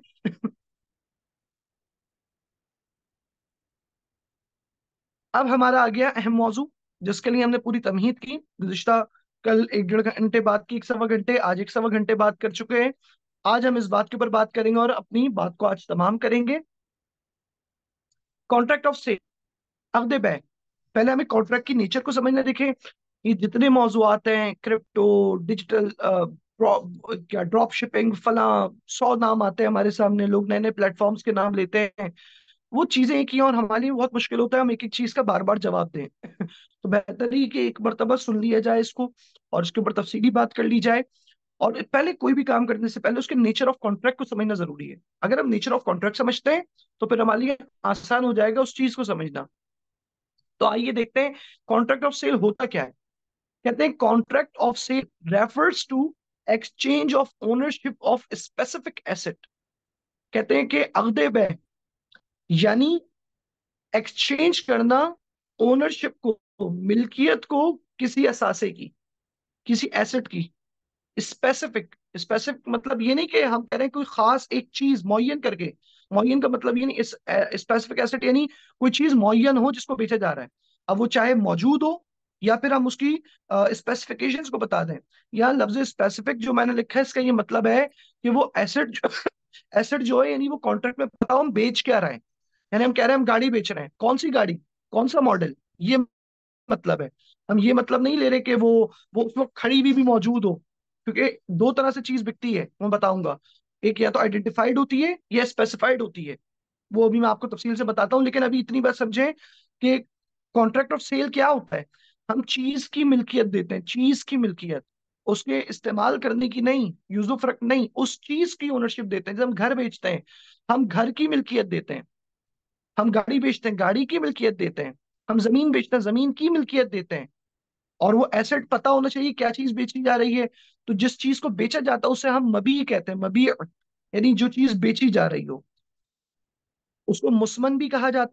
अब हमारा आ गया अहम मौजू, जिसके लिए हमने पूरी तमहीद की। गुज़िश्ता कल एक डेढ़ घंटे बात की, एक सवा घंटे, आज एक सवा घंटे बात कर चुके हैं। आज हम इस बात के ऊपर बात करेंगे, और अपनी बात को आज तमाम करेंगे। कॉन्ट्रैक्ट ऑफ सेल, अक़्द बैक। पहले हमें कॉन्ट्रैक्ट की नेचर को समझना। देखें, ये जितने मौजूआत हैं, क्रिप्टो, डिजिटल, क्या ड्रॉप शिपिंग, फला, सौ नाम आते हैं हमारे सामने, लोग नए नए प्लेटफॉर्म्स के नाम लेते हैं। वो चीजें एक ही हैं, और हमारे लिए बहुत मुश्किल होता है हम एक एक चीज का बार बार जवाब दें। तो बेहतर ही कि एक मरतबा सुन लिया जाए इसको, और इसके ऊपर तफसीली बात कर ली जाए। और पहले कोई भी काम करने से पहले उसके नेचर ऑफ कॉन्ट्रैक्ट को समझना जरूरी है। अगर हम नेचर ऑफ कॉन्ट्रैक्ट समझते हैं, तो फिर हमारे लिए आसान हो जाएगा उस चीज को समझना। तो आइए देखते हैं कॉन्ट्रैक्ट ऑफ सेल होता क्या है। कहते हैं contract of sale refers to exchange of ownership of specific asset. कहते हैं कि अक़्द बै यानी एक्सचेंज करना ओनरशिप को, मिल्कियत को, किसी असासे की, किसी एसेट की। स्पेसिफिक, स्पेसिफिक मतलब ये नहीं कि हम कह रहे हैं कोई खास एक चीज मुअय्यन करके। मुअय्यन का मतलब ये नहीं, इस स्पेसिफिक एसेट यानी कोई चीज मुअय्यन हो जिसको बेचा जा रहा है। अब वो चाहे मौजूद हो, या फिर हम उसकी स्पेसिफिकेशंस को बता दें। यहाँ लफ्ज स्पेसिफिक जो मैंने लिखा है, इसका ये मतलब है कि वो एसेट जो एसेट जो है, यानी वो कॉन्ट्रैक्ट में बताओ हम बेच क्या रहे हैं। यानी हम कह रहे हैं हम गाड़ी बेच रहे हैं, कौन सी गाड़ी, कौन सा मॉडल, ये मतलब है। हम ये मतलब नहीं ले रहे कि वो वो उस वक्त खड़ी हुई भी मौजूद हो। क्योंकि दो तरह से चीज बिकती है, मैं बताऊंगा। एक या तो आइडेंटिफाइड होती है, या स्पेसिफाइड होती है। वो अभी मैं आपको तफसील से बताता हूँ, लेकिन अभी इतनी बात समझें कि कॉन्ट्रैक्ट ऑफ सेल क्या होता है। हम चीज की मिल्कियत देते हैं, चीज की मिल्कियत, उसके इस्तेमाल करने की नहीं, यूजो फर्क नहीं, उस चीज की ओनरशिप देते हैं। जब हम घर बेचते हैं, हम घर की मिल्कियत देते हैं। हम गाड़ी बेचते हैं, गाड़ी की मिल्कियत देते हैं। हम जमीन बेचते हैं, जमीन की मिल्कियत देते हैं। और वो एसेट पता होना चाहिए क्या चीज बेची जा रही है। तो जिस चीज को बेचा जाता है उसे हम मबी कहते हैं, मबी, यानी जो चीज बेची जा रही हो। उसको मुसमन भी कहा जाता है।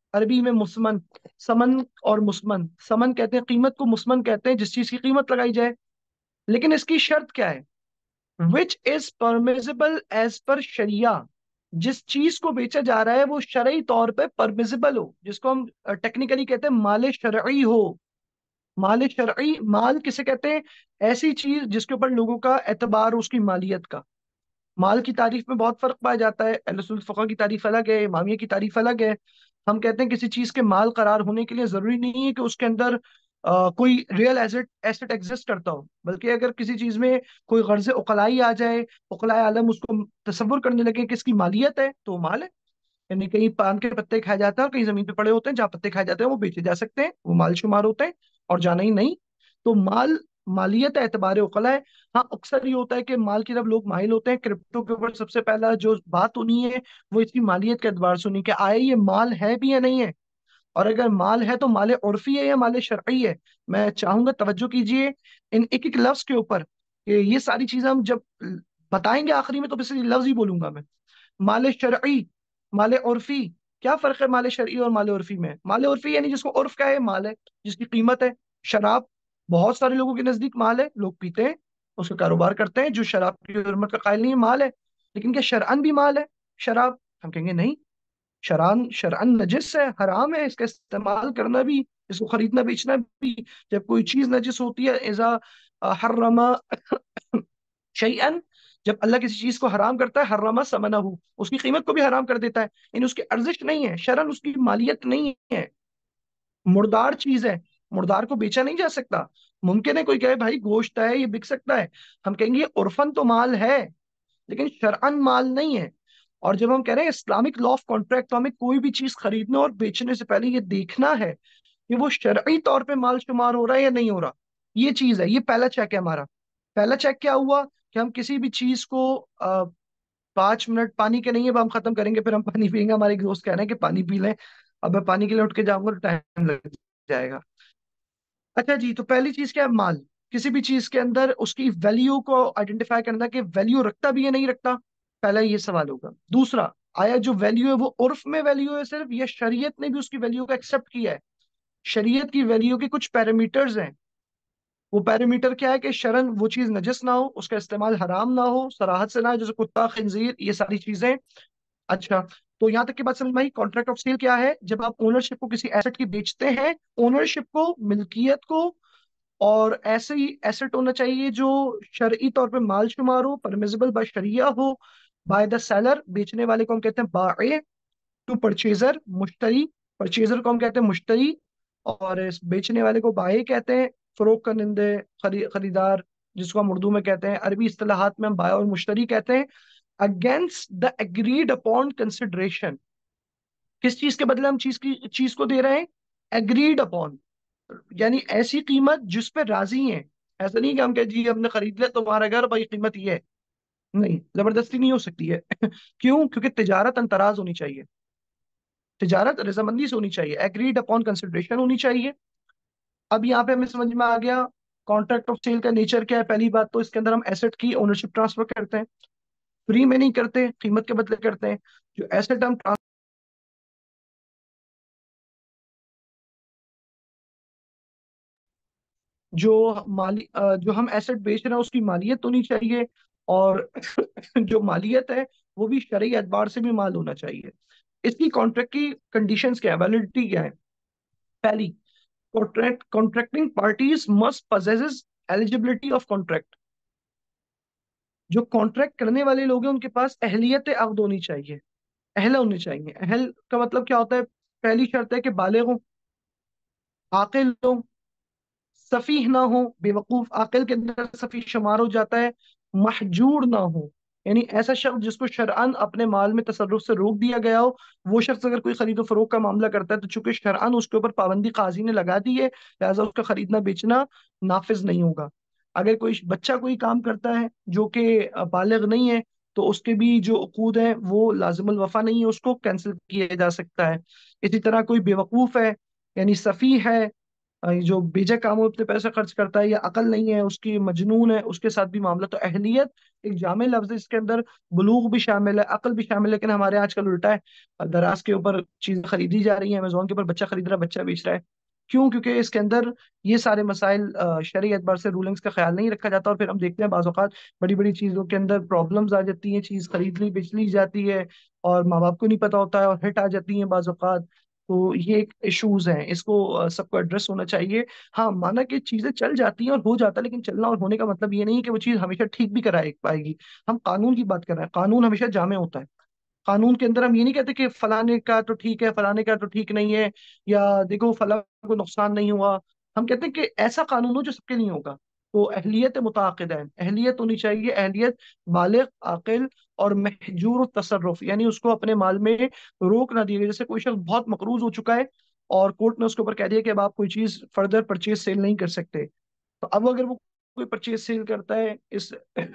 अरबी में मुस्मन, समन और मुस्मन, समन कहते हैं कीमत को, मुस्मन कहते हैं जिस चीज की कीमत लगाई जाए। लेकिन इसकी शर्त क्या है? Which is permissible as per शरिया। जिस चीज को बेचा जा रहा है वो शरई तौर पे परमिजिबल हो, जिसको हम टेक्निकली कहते हैं माल शरई हो। माल शरई, माल किसे कहते हैं? ऐसी चीज जिसके ऊपर लोगों का एतबार हो, उसकी मालियत का। माल की तारीफ में बहुत फर्क पाया जाता है, अहले सुन्नत फ़िक़्ह की तारीफ अलग है, इमामिया की तारीफ अलग है। हम कहते हैं किसी चीज के माल करार होने के लिए जरूरी नहीं है कि उसके अंदर अ, कोई रियल एसेट एसेट एग्जिस्ट करता हो, बल्कि अगर किसी चीज में कोई गर्ज उकलाई आ जाए, उकलाए आलम उसको तसव्वुर करने लगे कि इसकी मालियत है, तो वो माल है। यानी कहीं पान के पत्ते खाए जाते हैं और कहीं जमीन पे पड़े होते हैं, जहाँ पत्ते खाए जाते हैं वो बेचे जा सकते हैं, वो माल शुमार होते हैं, और जाना ही नहीं। तो माल मालियत है, एतबार उकला है। हाँ, अक्सर ये होता है कि माल की तरफ लोग माहिल होते हैं। क्रिप्टो के ऊपर सबसे पहला जो बात होनी है वो इसकी मालियत के एतबार से होनी, कि आए ये माल है भी या नहीं है। और अगर माल है तो माल उर्फी है या माल शरई है। मैं चाहूंगा तवज्जो कीजिए इन एक एक लफ्ज के ऊपर, कि ये सारी चीजें हम जब बताएंगे आखिरी में तो बस ये लफ्ज ही बोलूंगा मैं। माल शरई, माल उर्फी, क्या फर्क है माल शरई और माल उर्फी में? माल उर्फी यानी जिसको उर्फ का है, माल है, जिसकी कीमत है। शराब बहुत सारे लोगों के नजदीक माल है, लोग पीते हैं, उसका कारोबार करते हैं, जो शराब की हरमत का कायल नहीं है, माल है। लेकिन क्या शरअन भी माल है शराब? हम कहेंगे नहीं। शरान शरअन नजिस है, हराम है इसका इस्तेमाल करना भी, इसको खरीदना बेचना भी। जब कोई चीज नजिस होती है, इजा हर्रमा शैअन, जब अल्लाह किसी चीज को हराम करता है, हर्रमा समनहू, उसकी कीमत को भी हराम कर देता है। इन उसकी अर्जिश नहीं है, शरन उसकी मालियत नहीं है। मुर्दार चीज है, मुर्दार को बेचा नहीं जा सकता। मुमकिन है कोई कहे भाई गोश्त है ये बिक सकता है, हम कहेंगे ये उर्फन तो माल है, लेकिन शरअन माल नहीं है। और जब हम कह रहे हैं इस्लामिक लॉ ऑफ कॉन्ट्रैक्ट, तो हमें कोई भी चीज खरीदने और बेचने से पहले ये देखना है कि वो शरई तौर पे माल शुमार हो रहा है या नहीं हो रहा। ये चीज है, ये पहला चेक है हमारा। पहला चेक क्या हुआ कि हम किसी भी चीज को आ, पांच मिनट पानी के नहीं है, अब हम खत्म करेंगे फिर हम पानी पियेंगे, हमारे एक दोस्त कह रहे हैं कि पानी पी लें, अब मैं पानी के लिए उठ के जाऊंगा तो टाइम लग जाएगा। अच्छा जी, तो पहली चीज क्या है? माल। किसी भी चीज के अंदर उसकी वैल्यू को आइडेंटिफाई करना, कि वैल्यू रखता भी है नहीं रखता, पहला ये सवाल होगा। दूसरा, आया जो वैल्यू है वो उर्फ में वैल्यू है सिर्फ, या शरीयत ने भी उसकी वैल्यू को एक्सेप्ट किया है? शरीयत की वैल्यू के कुछ पैरामीटर्स हैं। वो पैरामीटर क्या है? कि शरन वो चीज नजस ना हो, उसका इस्तेमाल हराम ना हो, सराहत से ना हो, जैसे कुत्ता, खंजीर, ये सारी चीजें। अच्छा, तो यहाँ तक की बात समझ में आई। कॉन्ट्रैक्ट ऑफ सेल क्या है? जब आप ओनरशिप को किसी एसेट की बेचते हैं, ओनरशिप को, मिल्कियत को, और ऐसे ही एसेट होना चाहिए जो शरई तौर पे माल शुमार हो, परमिजिबल बाय शरिया हो, बाय द सेलर, बेचने वाले को हम कहते हैं बाए, टू परचेजर, मुश्तरी, परचेजर को हम कहते हैं मुश्तरी, और इस बेचने वाले को बाए कहते हैं, फरोख्त करने, खरी, खरीदार, जिसको हम उर्दू में कहते हैं, अरबी इस्तिलाहात में हम बाय और मुश्तरी कहते हैं। Against the agreed upon consideration, किस चीज के बदले हम चीज की चीज को दे रहे हैं? एग्रीड अपॉन, यानी ऐसी कीमत जिस पे राजी हैं। ऐसा नहीं कि हम कह जी हमने खरीद लिया तुम्हारा घर, भाई कीमत ये है। नहीं, जबरदस्ती नहीं हो सकती है। क्यों? क्योंकि तिजारत अंतराज होनी चाहिए, तिजारत रजामंदी से होनी चाहिए, एग्रीड अपॉन कंसिडरेशन होनी चाहिए। अब यहाँ पे हमें समझ में आ गया कॉन्ट्रैक्ट ऑफ सेल का नेचर क्या है। पहली बात तो इसके अंदर हम एसेट की ओनरशिप ट्रांसफर करते हैं, फ्री में नहीं करते, कीमत के बदले करते हैं। जो एसेट हम ट्रांस- जो माली अ, जो हम एसेट बेच रहे हैं उसकी मालियत होनी चाहिए, और जो मालियत है वो भी शरई एतबार से भी माल होना चाहिए। इसकी कॉन्ट्रैक्ट की कंडीशंस क्या है, वैलिडिटी क्या है? पहली, contract contracting parties must possesses eligibility of contract. जो कॉन्ट्रैक्ट करने वाले लोग हैं उनके पास अहलियत अक्द होनी चाहिए, अहल होने चाहिए। अहल का मतलब क्या होता है? पहली शर्त है कि बालिग हो, आकिल हो, सफीह ना हो, बेवकूफ आकिल के अंदर सफीह शुमार हो जाता है, महजूर ना हो, यानी ऐसा शख्स जिसको शरअन अपने माल में तसर्रुफ से रोक दिया गया हो। वो शख्स अगर कोई खरीदो फरोख्त का मामला करता है तो चूंकि शरअन उसके ऊपर पाबंदी काजी ने लगा दी है, लिहाजा उसका खरीदना बेचना नाफिज नहीं होगा। अगर कोई बच्चा कोई काम करता है जो कि बालिग नहीं है, तो उसके भी जो उकूद है वो लाजिमुल वफा नहीं है, उसको कैंसिल किया जा सकता है। इसी तरह कोई बेवकूफ है, यानी सफी है, अ, ये जो बेजा कामों पे पैसा खर्च करता है, या अकल नहीं है उसकी, मजनून है, उसके साथ भी मामला। तो अहलियत एक जामे लफ्ज है, इसके अंदर बुलूग भी शामिल है, अकल भी शामिल है। लेकिन हमारे यहाँ आजकल उल्टा है, दराज के ऊपर चीजें खरीदी जा रही है, अमेजोन के ऊपर बच्चा खरीद रहा है, बच्चा बेच रहा है। क्यों? क्योंकि इसके अंदर ये सारे मसाइल शरई एतबार से रूलिंग्स का ख्याल नहीं रखा जाता। और फिर हम देखते हैं बाज़ औक़ात बड़ी बड़ी चीजों के अंदर प्रॉब्लम्स आ जाती हैं, चीज खरीद ली बेच ली जाती है और माँ बाप को नहीं पता होता है, और हिट आ जाती है बाज़ औक़ात। तो ये एक इश्यूज हैं, इसको अ, सबको एड्रेस होना चाहिए। हाँ, माना कि चीजें चल जाती हैं और हो जाता है, लेकिन चलना और होने का मतलब ये नहीं है कि वो चीज हमेशा ठीक भी कराए पाएगी। हम कानून की बात कर रहे हैं, कानून हमेशा जामे होता है। कानून के अंदर हम ये नहीं कहते कि फलाने का तो ठीक है, फलाने का तो ठीक नहीं है, या देखो फला को नुकसान नहीं हुआ। हम कहते हैं कि ऐसा कानून हो जो सबके लिए होगा। तो अहलियत मुताक़िदैन, अहलियत होनी चाहिए, अहलियत बालिग, आकिल और महजूर तसर्रुफ, यानी उसको अपने माल में रोक ना दिए। जैसे कोई शख्स बहुत मकरूज हो चुका है और कोर्ट ने उसके ऊपर कह दिया कि अब आप कोई चीज फर्दर परचेज सेल नहीं कर सकते। तो अब अगर वो कोई परचेज सेल करता है इस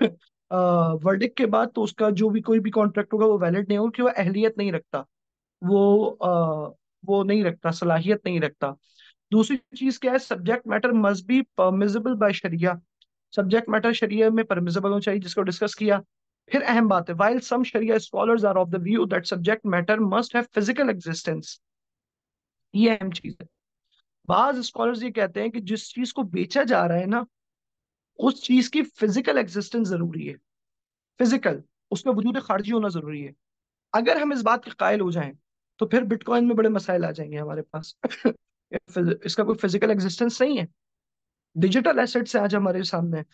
वर्डिक के बाद, तो उसका जो भी कोई भी कॉन्ट्रैक्ट होगा वो वैलिड नहीं होगा, क्योंकि वो अहलियत नहीं रखता, वो अ, वो नहीं रखता, सलाहियत नहीं रखता। दूसरी चीज क्या है? Subject matter must be permissible by sharia. Subject matter शरिया में परमिजिबल होना चाहिए, जिसको डिस्कस किया। फिर अहम बात है, while some sharia scholars are of the view that subject matter must have physical existence, ये अहम चीज है। बाज स्कॉलर्स ये कहते हैं कि जिस चीज को बेचा जा रहा है ना, उस चीज की फिजिकल एग्जिस्टेंस जरूरी है। फिजिकल, उसका वजूद खारिजी होना जरूरी है। अगर हम इस बात के कायल हो जाएं, तो फिर बिटकॉइन में बड़े मसाइल आ जाएंगे हमारे पास। इसका कोई फिजिकल एग्जिस्टेंस नहीं है, डिजिटल एसेट्स है आज हमारे सामने।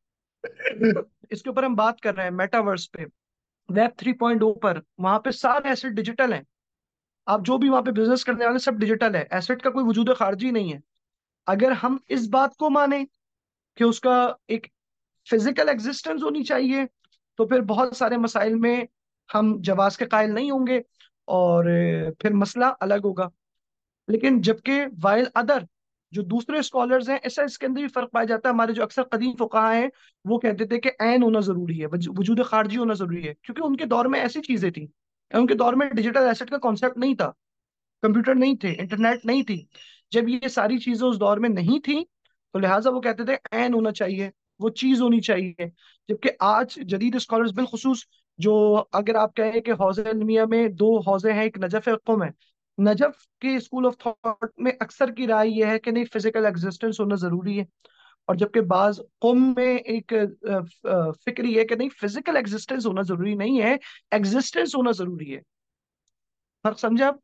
इसके ऊपर हम बात कर रहे हैं मेटावर्स पे, वेब थ्री पॉइंट ओ पर, वहां पे सारे एसेट डिजिटल हैं। आप जो भी वहां पे बिजनेस करने वाले सब डिजिटल है, एसेट का कोई वजूद खारिजी नहीं है। अगर हम इस बात को माने कि उसका एक फिजिकल एग्जिस्टेंस होनी चाहिए, तो फिर बहुत सारे मसाइल में हम जवाज के कायल नहीं होंगे, और अ, फिर मसला अलग होगा। लेकिन जबकि वाइल अदर जो दूसरे स्कॉलर्स हैं, ऐसा इसके अंदर भी फर्क पाया जाता है। हमारे जो अक्सर कदीम फुकाहा हैं, वो कहते थे कि ऐन होना जरूरी है, वजू- वजूद खारजी होना जरूरी है, क्योंकि उनके दौर में ऐसी चीजें थी। उनके दौर में डिजिटल एसेट का कॉन्सेप्ट नहीं था, कंप्यूटर नहीं थे, इंटरनेट नहीं थी। जब ये सारी चीजें उस दौर में नहीं थी, तो लिहाजा वो कहते थे ऐन होना चाहिए, वो चीज होनी चाहिए। जबकि आज जदीद स्कॉलर्स बिलखुसूस, जो अगर आप कहें कि हौज़े इल्मिया में दो हौजे हैं, एक नजफ है, एक कुम है। नजफ के स्कूल ऑफ थॉट में अक्सर की राय यह है कि नहीं, फिजिकल एग्जिस्टेंस होना जरूरी है। और जबकि बाज कुम में एक अ, अ, फिक्र ये है कि नहीं, फिजिकल एग्जिस्टेंस होना जरूरी नहीं है, एग्जिस्टेंस होना जरूरी है। फर्क समझे आप?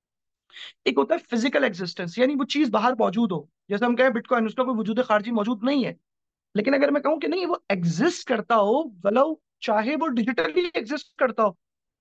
एक होता है फिजिकल एग्जिस्टेंस, यानी वो चीज बाहर मौजूद हो। जैसे हम कहें बिटकॉइन, उसका कोई वजूद खारिजी मौजूद नहीं है। लेकिन अगर मैं कहूँ कि नहीं, वो एग्जिस्ट करता हो, वलो चाहे वो डिजिटली एग्जिस्ट करता हो,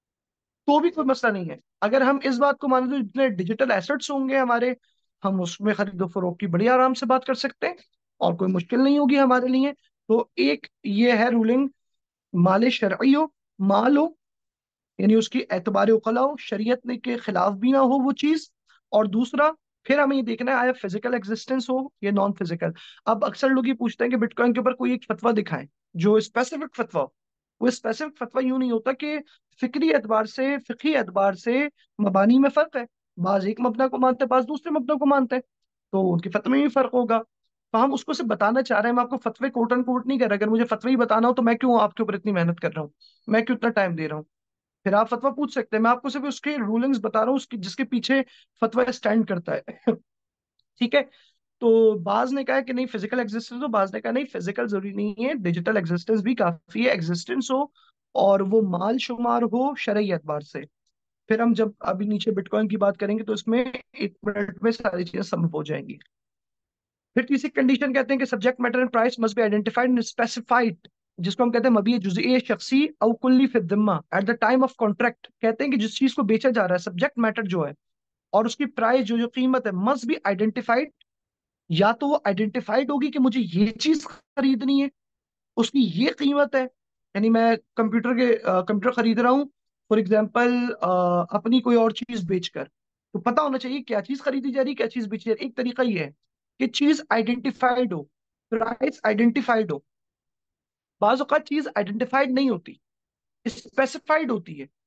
तो भी कोई मसला नहीं है। अगर हम इस बात को माने, तो जितने डिजिटल एसेट्स होंगे हमारे, हम उसमें खरीदो फरोख्त की बड़ी आराम से बात कर सकते हैं, और कोई मुश्किल नहीं होगी हमारे लिए। तो एक ये है रूलिंग, माल शरई हो, माल हो, यानी उसकी एतबार उकला हो, शरीयत ने के खिलाफ भी ना हो वो चीज। और दूसरा, फिर हमें ये देखना है आया फिजिकल एग्जिस्टेंस हो या नॉन फिजिकल। अब अक्सर लोग ये पूछते हैं कि बिटकॉइन के ऊपर कोई एक फतवा दिखाएं, जो स्पेसिफिक फतवा हो। वो स्पेसिफिक फतवा यूं नहीं होता कि फिक्री एतबार से, फिकी एतबार से मबानी में फर्क है। बाज एक मबना को मानते हैं, बाज दूसरे मबना को मानते हैं, तो उनके फतवे में भी फर्क होगा। तो हम उसको सिर्फ बताना चाह रहे हैं, मैं आपको फतवे कोट एंड कोट नहीं कर रहा। अगर मुझे फतवे ही बताना हो, तो मैं क्यों आपके ऊपर इतनी मेहनत कर रहा हूँ, मैं क्यों इतना टाइम दे रहा हूँ? फिर आप फतवा पूछ सकते हैं, मैं आपको सिर्फ उसके रूलिंग्स बता रहा हूँ, उसकी जिसके पीछे फतवा स्टैंड करता है। ठीक है? तो बाज ने कहा कि नहीं फिजिकल एग्जिस्टेंस हो, बाज ने कहा नहीं, फिजिकल जरूरी नहीं है, डिजिटल एग्जिस्टेंस भी काफी है, एग्जिस्टेंस हो और वो माल शुमार हो शरई एतबार से। फिर हम जब अभी नीचे बिटकॉइन की बात करेंगे, तो इसमें एक मिनट में सारी चीजें समझ हो जाएंगी। फिर तीसरी कंडीशन कहते हैं कि subject matter and price must be identified and specified, जिसको हम कहते हैं मबी जुज़ई शख्सी औ कुल्ली फिद दिम्मा at the time of contract. कहते हैं कि जिस चीज को बेचा जा रहा है, सब्जेक्ट मैटर जो है, और उसकी प्राइस जो जो कीमत है, मस्ट बी आइडेंटिफाइड। या तो वो आइडेंटिफाइड होगी कि मुझे ये चीज खरीदनी है, उसकी ये कीमत है। यानी मैं कंप्यूटर के कंप्यूटर खरीद रहा हूँ फॉर एग्जाम्पल, अपनी कोई और चीज बेचकर, तो पता होना चाहिए क्या चीज खरीदी जा रही है, क्या चीज बेची जा रही है। एक तरीका ये है कि चीज आइडेंटिफाइड हो, प्राइस आइडेंटिफाइड हो। बाज औकात चीज आइडेंटिफाइड नहीं होती, स्पेसिफाइड होती है।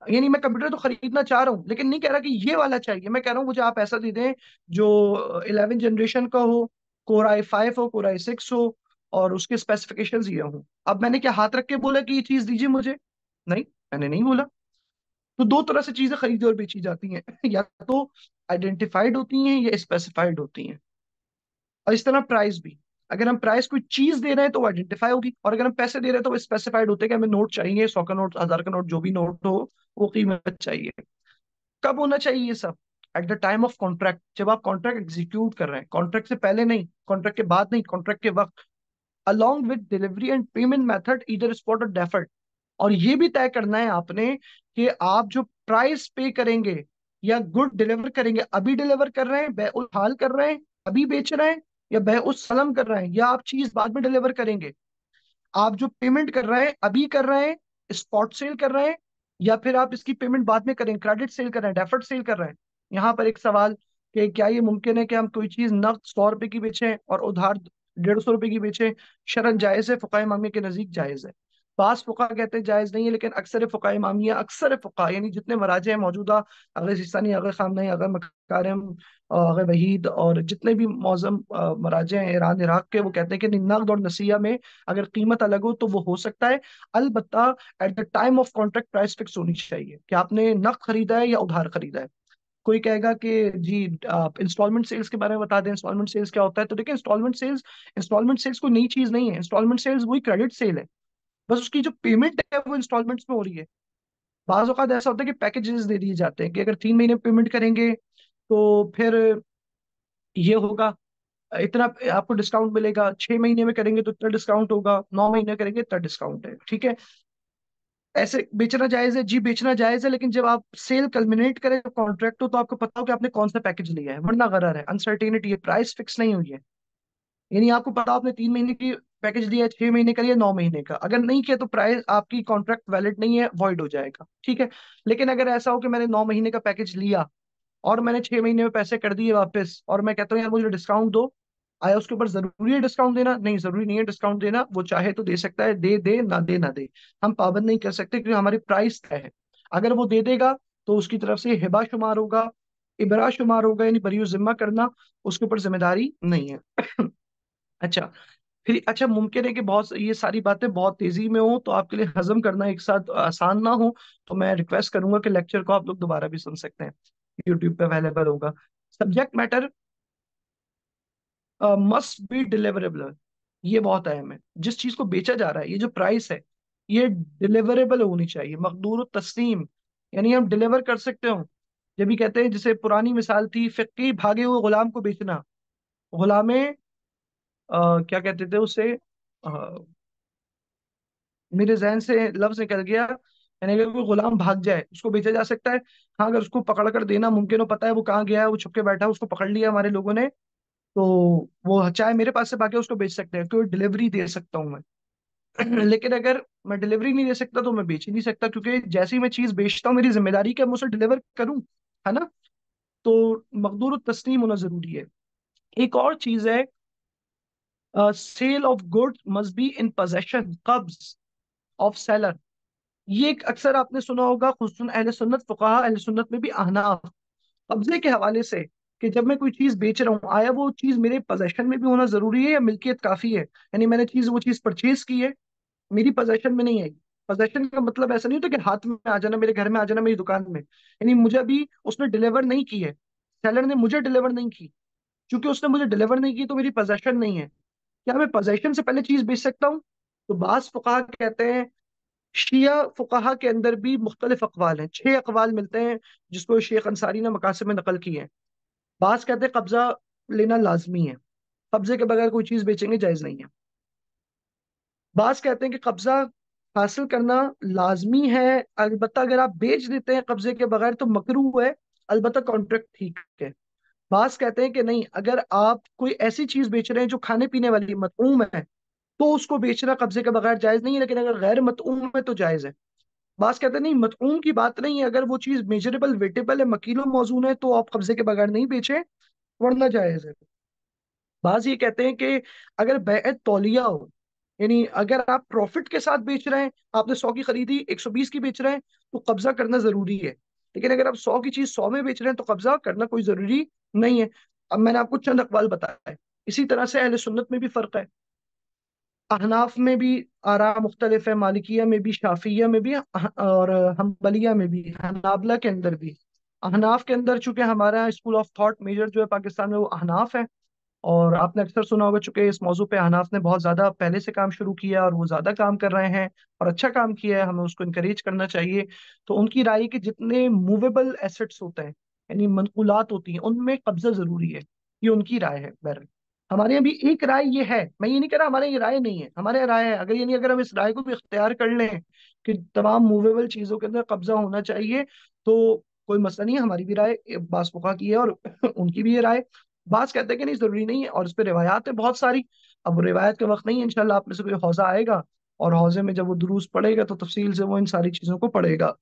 यानी मैं कंप्यूटर तो खरीदना चाह रहा हूँ, लेकिन नहीं कह रहा कि ये वाला चाहिए, मैं कह रहा हूँ मुझे आप ऐसा दे दें जो इलेवन जनरेशन का हो, कोर आई फाइव हो, कोर आई सिक्स हो, और उसके स्पेसिफिकेशंस ये हो। अब मैंने क्या हाथ रख के बोला कि ये चीज दीजिए मुझे? नहीं, मैंने नहीं बोला। तो दो तरह से चीजें खरीदी और बेची जाती हैं या तो आइडेंटिफाइड होती हैं या स्पेसिफाइड होती हैं। और इस तरह प्राइस भी, अगर हम प्राइस कोई चीज दे रहे हैं तो वो आइडेंटिफाई होगी, और अगर हम पैसे दे रहे हैं तो वो स्पेसिफाइड होते हैं कि हमें नोट चाहिए, सौ का नोट, हजार का नोट, जो भी नोट हो वो कीमत चाहिए। कब होना चाहिए ये सब? At the time of contract, जब आप कॉन्ट्रैक्ट एग्जीक्यूट कर रहे हैं, कॉन्ट्रैक्ट से पहले नहीं, कॉन्ट्रैक्ट के बाद नहीं, कॉन्ट्रैक्ट के वक्त। Along with delivery and payment method इधर स्पॉट और डेफर्ड। और ये भी तय करना है आपने कि आप जो प्राइस पे करेंगे या गुड डिलीवर करेंगे, अभी डिलीवर कर रहे हैं, बे उल हाल कर रहे हैं, अभी बेच रहे हैं, या बे उस सलम कर रहे हैं, या आप चीज बाद में डिलीवर करेंगे। आप जो पेमेंट कर रहे हैं अभी कर रहे हैं, स्पॉट सेल कर रहे हैं, या फिर आप इसकी पेमेंट बाद में करें, क्रेडिट सेल कर रहे हैं, डेफर्ड सेल कर रहे हैं। यहाँ पर एक सवाल कि क्या ये मुमकिन है कि हम कोई चीज नकद सौ रुपए की बेचें और उधार डेढ़ सौ रुपए की बेचें? शरन जायज है, फुकाए मामिया के नजदीक जायज है। बास फुका कहते हैं जायज नहीं है, लेकिन अक्सर फुकाए मामिया, अक्सर फुका यानी जितने मराजे हैं मौजूदा, अगर सिस्तानी, अगर खामनई, अगर मकारिम, अगर वहीद, और जितने भी मौजम अ, मराजे हैं ईरान इराक के, वो कहते हैं कि नकद और नसिया में अगर कीमत अलग हो तो वो हो सकता है। अलबत्ता at the time of contract price fix होनी चाहिए कि आपने नकद खरीदा है या उधार खरीदा है। कोई कहेगा कि जी आप इंस्टॉलमेंट सेल्स के बारे में बता दें, इंस्टॉलमेंट सेल्स क्या होता है? तो देखिए, इंस्टॉलमेंट सेल्स, इंस्टॉलमेंट सेल्स कोई नई चीज नहीं है। इंस्टॉलमेंट सेल्स वही क्रेडिट सेल है, बस उसकी जो पेमेंट है वो इंस्टॉलमेंट्स में हो रही है। बाज औकात ऐसा होता है कि पैकेजेस दे दिए जाते हैं कि अगर तीन महीने पेमेंट करेंगे तो फिर ये होगा, इतना आपको डिस्काउंट मिलेगा, छह महीने में करेंगे तो इतना डिस्काउंट होगा, नौ महीने करेंगे इतना डिस्काउंट है। ठीक है, ऐसे बेचना जायज है जी, बेचना जायज है, लेकिन जब आप सेल कल्मिनेट करें कॉन्ट्रैक्ट हो तो आपको पता हो कि आपने कौन सा पैकेज लिया है, वरना गरर है, अनसर्टेनिटी है, प्राइस फिक्स नहीं हुई है। यानी आपको पता हो आपने तीन महीने की पैकेज लिया है, छह महीने का लिया, नौ महीने का, अगर नहीं किया तो प्राइस आपकी कॉन्ट्रैक्ट वैलिड नहीं है, वॉइड हो जाएगा। ठीक है, लेकिन अगर ऐसा हो कि मैंने नौ महीने का पैकेज लिया और मैंने छह महीने में पैसे कर दिए वापस, और मैं कहता हूँ यार मुझे डिस्काउंट दो, आया उसके ऊपर जरूरी है डिस्काउंट देना? नहीं, जरूरी नहीं है डिस्काउंट देना, वो चाहे तो दे सकता है, दे दे ना दे ना दे, हम पाबंद नहीं कर सकते क्योंकि हमारी प्राइस तय है। अगर वो दे देगा तो उसकी तरफ से हिबा शुमार होगा, इबरा शुमार होगा, यानी बरी जिम्मा करना, उसके ऊपर जिम्मेदारी नहीं है। अच्छा, फिर अच्छा, मुमकिन है कि बहुत ये सारी बातें बहुत तेजी में हो तो आपके लिए हजम करना एक साथ आसान ना हो, तो मैं रिक्वेस्ट करूंगा कि लेक्चर को आप लोग दोबारा भी सुन सकते हैं, यूट्यूब पे अवेलेबल होगा। Subject matter must be deliverable, ये बहुत अहम है। जिस चीज को बेचा जा रहा है, ये जो प्राइस है, ये डिलीवरेबल होनी चाहिए, मकदूर तस्लीम, यानी हम डिलीवर कर सकते हो। जब भी कहते हैं, जैसे पुरानी मिसाल थी, फिक्की भागे हुए गुलाम को बेचना, गुलामे अ, क्या कहते थे उसे, मेरे जहन से लफ्ज निकल गया, यानी अगर कोई गुलाम भाग जाए उसको बेचा जा सकता है। हाँ, अगर उसको पकड़ कर देना मुमकिन हो, पता है वो कहाँ गया है, वो छुप के बैठा है, उसको पकड़ लिया हमारे लोगों ने, तो वो चाहे मेरे पास से भागे उसको बेच सकते हैं, क्योंकि डिलीवरी दे सकता हूँ मैं। लेकिन अगर मैं डिलीवरी नहीं दे सकता तो मैं बेच ही नहीं सकता, क्योंकि जैसे ही मैं चीज बेचता हूँ मेरी जिम्मेदारी कि मैं उसे डिलीवर करूँ, है ना? तो मकदूर तस्लीम होना जरूरी है। एक और चीज है, sale of goods must be in possession, कब्ज ऑफ सेलर। ये एक अक्सर आपने सुना होगा, खुसूसन अहले सुन्नत फुकाहा, अहले सुन्नत में भी अहनाफ, कब्जे के हवाले से, कि जब मैं कोई चीज बेच रहा हूँ, आया वो चीज मेरे पोजेशन में भी होना जरूरी है या मिल्कियत काफी है? यानी मैंने चीज वो चीज परचेज की है, मेरी पोजेशन में नहीं आई। पोजेशन का मतलब ऐसा नहीं होता कि हाथ में आ जाना, मेरे घर में आ जाना, मेरी दुकान में, यानी मुझे अभी उसने डिलीवर नहीं की है, सेलर ने मुझे डिलीवर नहीं की, क्योंकि उसने मुझे डिलीवर नहीं की तो मेरी पोजेशन नहीं है। क्या मैं पोजेशन से पहले चीज बेच सकता हूँ? तो बास फुकाहा कहते हैं, शिया फुकाहा के अंदर भी मुख्तलिफ अकवाल हैं, छह अकवाल मिलते हैं जिसको शेख अंसारी ने मकासिद में नकल की है। बास कहते हैं कब्जा लेना लाजमी है, कब्जे के बगैर कोई चीज बेचेंगे जायज नहीं है। बास कहते हैं कि कब्जा हासिल करना लाजमी है, अलबत्ता अगर आप बेच देते हैं कब्जे के बगैर तो मकरूह है, अलबत्ता कॉन्ट्रैक्ट ठीक है। बास कहते हैं कि नहीं, अगर आप कोई ऐसी चीज बेच रहे हैं जो खाने पीने वाली मतऊम है तो उसको बेचना कब्जे के बगैर जायज नहीं है, लेकिन अगर गैर मतऊम है तो जायज है। बास कहते हैं नहीं, मतऊम की बात नहीं है, अगर वो चीज मेजरेबल वेटेबल है, मकीलो मौजून है, तो आप कब्जे के बगैर नहीं बेचें, वरना जायज है। बास ये कहते हैं कि अगर बैत तौलिया हो, यानी अगर आप प्रॉफिट के साथ बेच रहे हैं, आपने सौ की खरीदी एक सौ बीस की बेच रहे हैं, तो कब्जा करना जरूरी है। लेकिन अगर आप सौ की चीज सौ में बेच रहे हैं तो कब्जा करना कोई जरूरी नहीं है। अब मैंने आपको चंद अकवाल बताया है। इसी तरह से अहले सुन्नत में भी फर्क है। अहनाफ में भी आरा मुख्तलिफ है, मालिकिया में भी, शाफिया में भी, अह- और हम्बलिया में भी, हनाबला के अंदर भी। अहनाफ के अंदर चूंकि हमारा स्कूल ऑफ थॉट मेजर जो है पाकिस्तान में वो अहनाफ है, और आपने अक्सर सुना होगा, चूंकि इस मौजू पे अहनाफ ने बहुत ज्यादा पहले से काम शुरू किया और वो ज्यादा काम कर रहे हैं और अच्छा काम किया है, हमें उसको इनकरेज करना चाहिए। तो उनकी राय कि जितने मूवेबल एसेट्स होते हैं, यानी मनकुलात होती हैं, उनमें कब्जा जरूरी है। ये उनकी राय है। बहरहाल हमारे यहाँ भी एक राय ये है, मैं ये नहीं कह रहा हमारे ये राय नहीं है, हमारे यहाँ राय है। अगर ये नहीं, अगर हम इस राय को भी इख्तियार कर लें कि तमाम मूवेबल चीजों के अंदर कब्जा होना चाहिए, तो कोई मसला नहीं है। हमारी भी राय बास फुकहा की है और उनकी भी ये राय। बास कहते हैं कि नहीं, जरूरी नहीं है, और इस पे रिवायात है बहुत सारी। अब रिवायत का वक्त नहीं है, इंशाल्लाह आप में से कोई हौजा आएगा और हौजे में जब वो दुरूस पढ़ेगा तो तफसील से वो इन सारी चीजों को पढ़ेगा।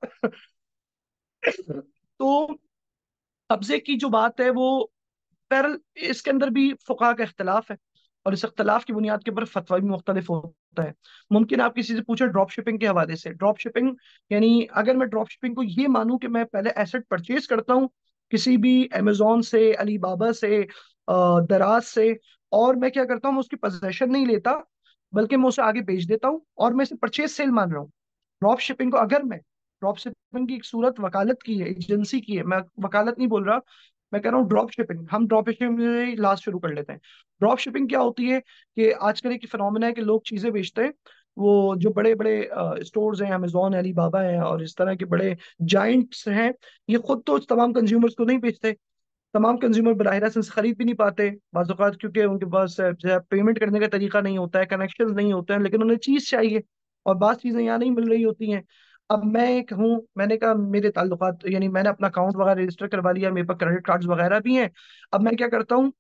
तो कब्जे की जो बात है वो, बहरहाल इसके अंदर भी फुकहा का इख्तलाफ है, और इस इख्तलाफ की बुनियाद के ऊपर फतवा भी मुख्तलिफ होता है। मुमकिन आप किसी से पूछे ड्रॉप शिपिंग के हवाले से, ड्रॉप शिपिंग यानी अगर मैं ड्रॉप शिपिंग को ये मानूं कि मैं पहले एसेट परचेज करता हूँ किसी भी अमेजोन से, अली बाबा से, अ, दराज से, और मैं क्या करता हूँ, मैं उसकी पोजेशन नहीं लेता, बल्कि मैं उसे आगे बेच देता हूँ, और मैं इसे परचेज सेल मान रहा हूँ। ड्रॉप शिपिंग को अगर मैं, ड्रॉप शिपिंग की एक सूरत वकालत की है, एजेंसी की है, मैं वकालत नहीं बोल रहा, मैं कह रहा हूँ ड्रॉप शिपिंग। हम ड्रॉप शिपिंग में लास्ट शुरू कर लेते हैं। ड्रॉप शिपिंग क्या होती है कि आजकल एक फिनोमेना है कि लोग चीजें बेचते हैं। वो जो बड़े बड़े स्टोर्स हैं, अमेजोन, अली बाबा हैं और इस तरह के बड़े जाइंट्स हैं, ये खुद तो तमाम कंज्यूमर्स को नहीं बेचते। तमाम कंज्यूमर बराह रास्त इनसे खरीद भी नहीं पाते बाज़ औक़ात, क्योंकि उनके पास अ, जो है पेमेंट करने का तरीका नहीं होता है, कनेक्शन नहीं होते हैं, लेकिन उन्हें चीज़ चाहिए और बात चीज़ें यहाँ नहीं मिल रही होती हैं। अब मैं एक हूँ, मैंने कहा मेरे ताल्लुकात, यानी मैंने अपना अकाउंट वगैरह रजिस्टर करवा लिया, मेरे पास क्रेडिट कार्ड्स वगैरह भी हैं। अब मैं क्या करता हूँ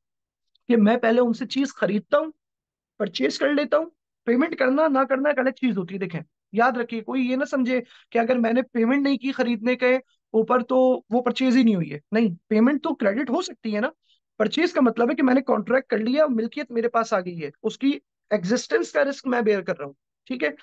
कि मैं पहले उनसे चीज़ खरीदता हूँ, परचेज कर लेता हूँ। पेमेंट करना ना करना एक अलग चीज होती है। देखें, याद रखिए, कोई ये ना समझे कि अगर मैंने पेमेंट नहीं की खरीदने के ऊपर तो वो परचेज ही नहीं हुई है। नहीं, पेमेंट तो क्रेडिट हो सकती है ना। परचेज का मतलब है कि मैंने कॉन्ट्रैक्ट कर लिया, मिल्कियत मेरे पास आ गई है, उसकी एग्जिस्टेंस का रिस्क मैं बेयर कर रहा हूँ। ठीक है।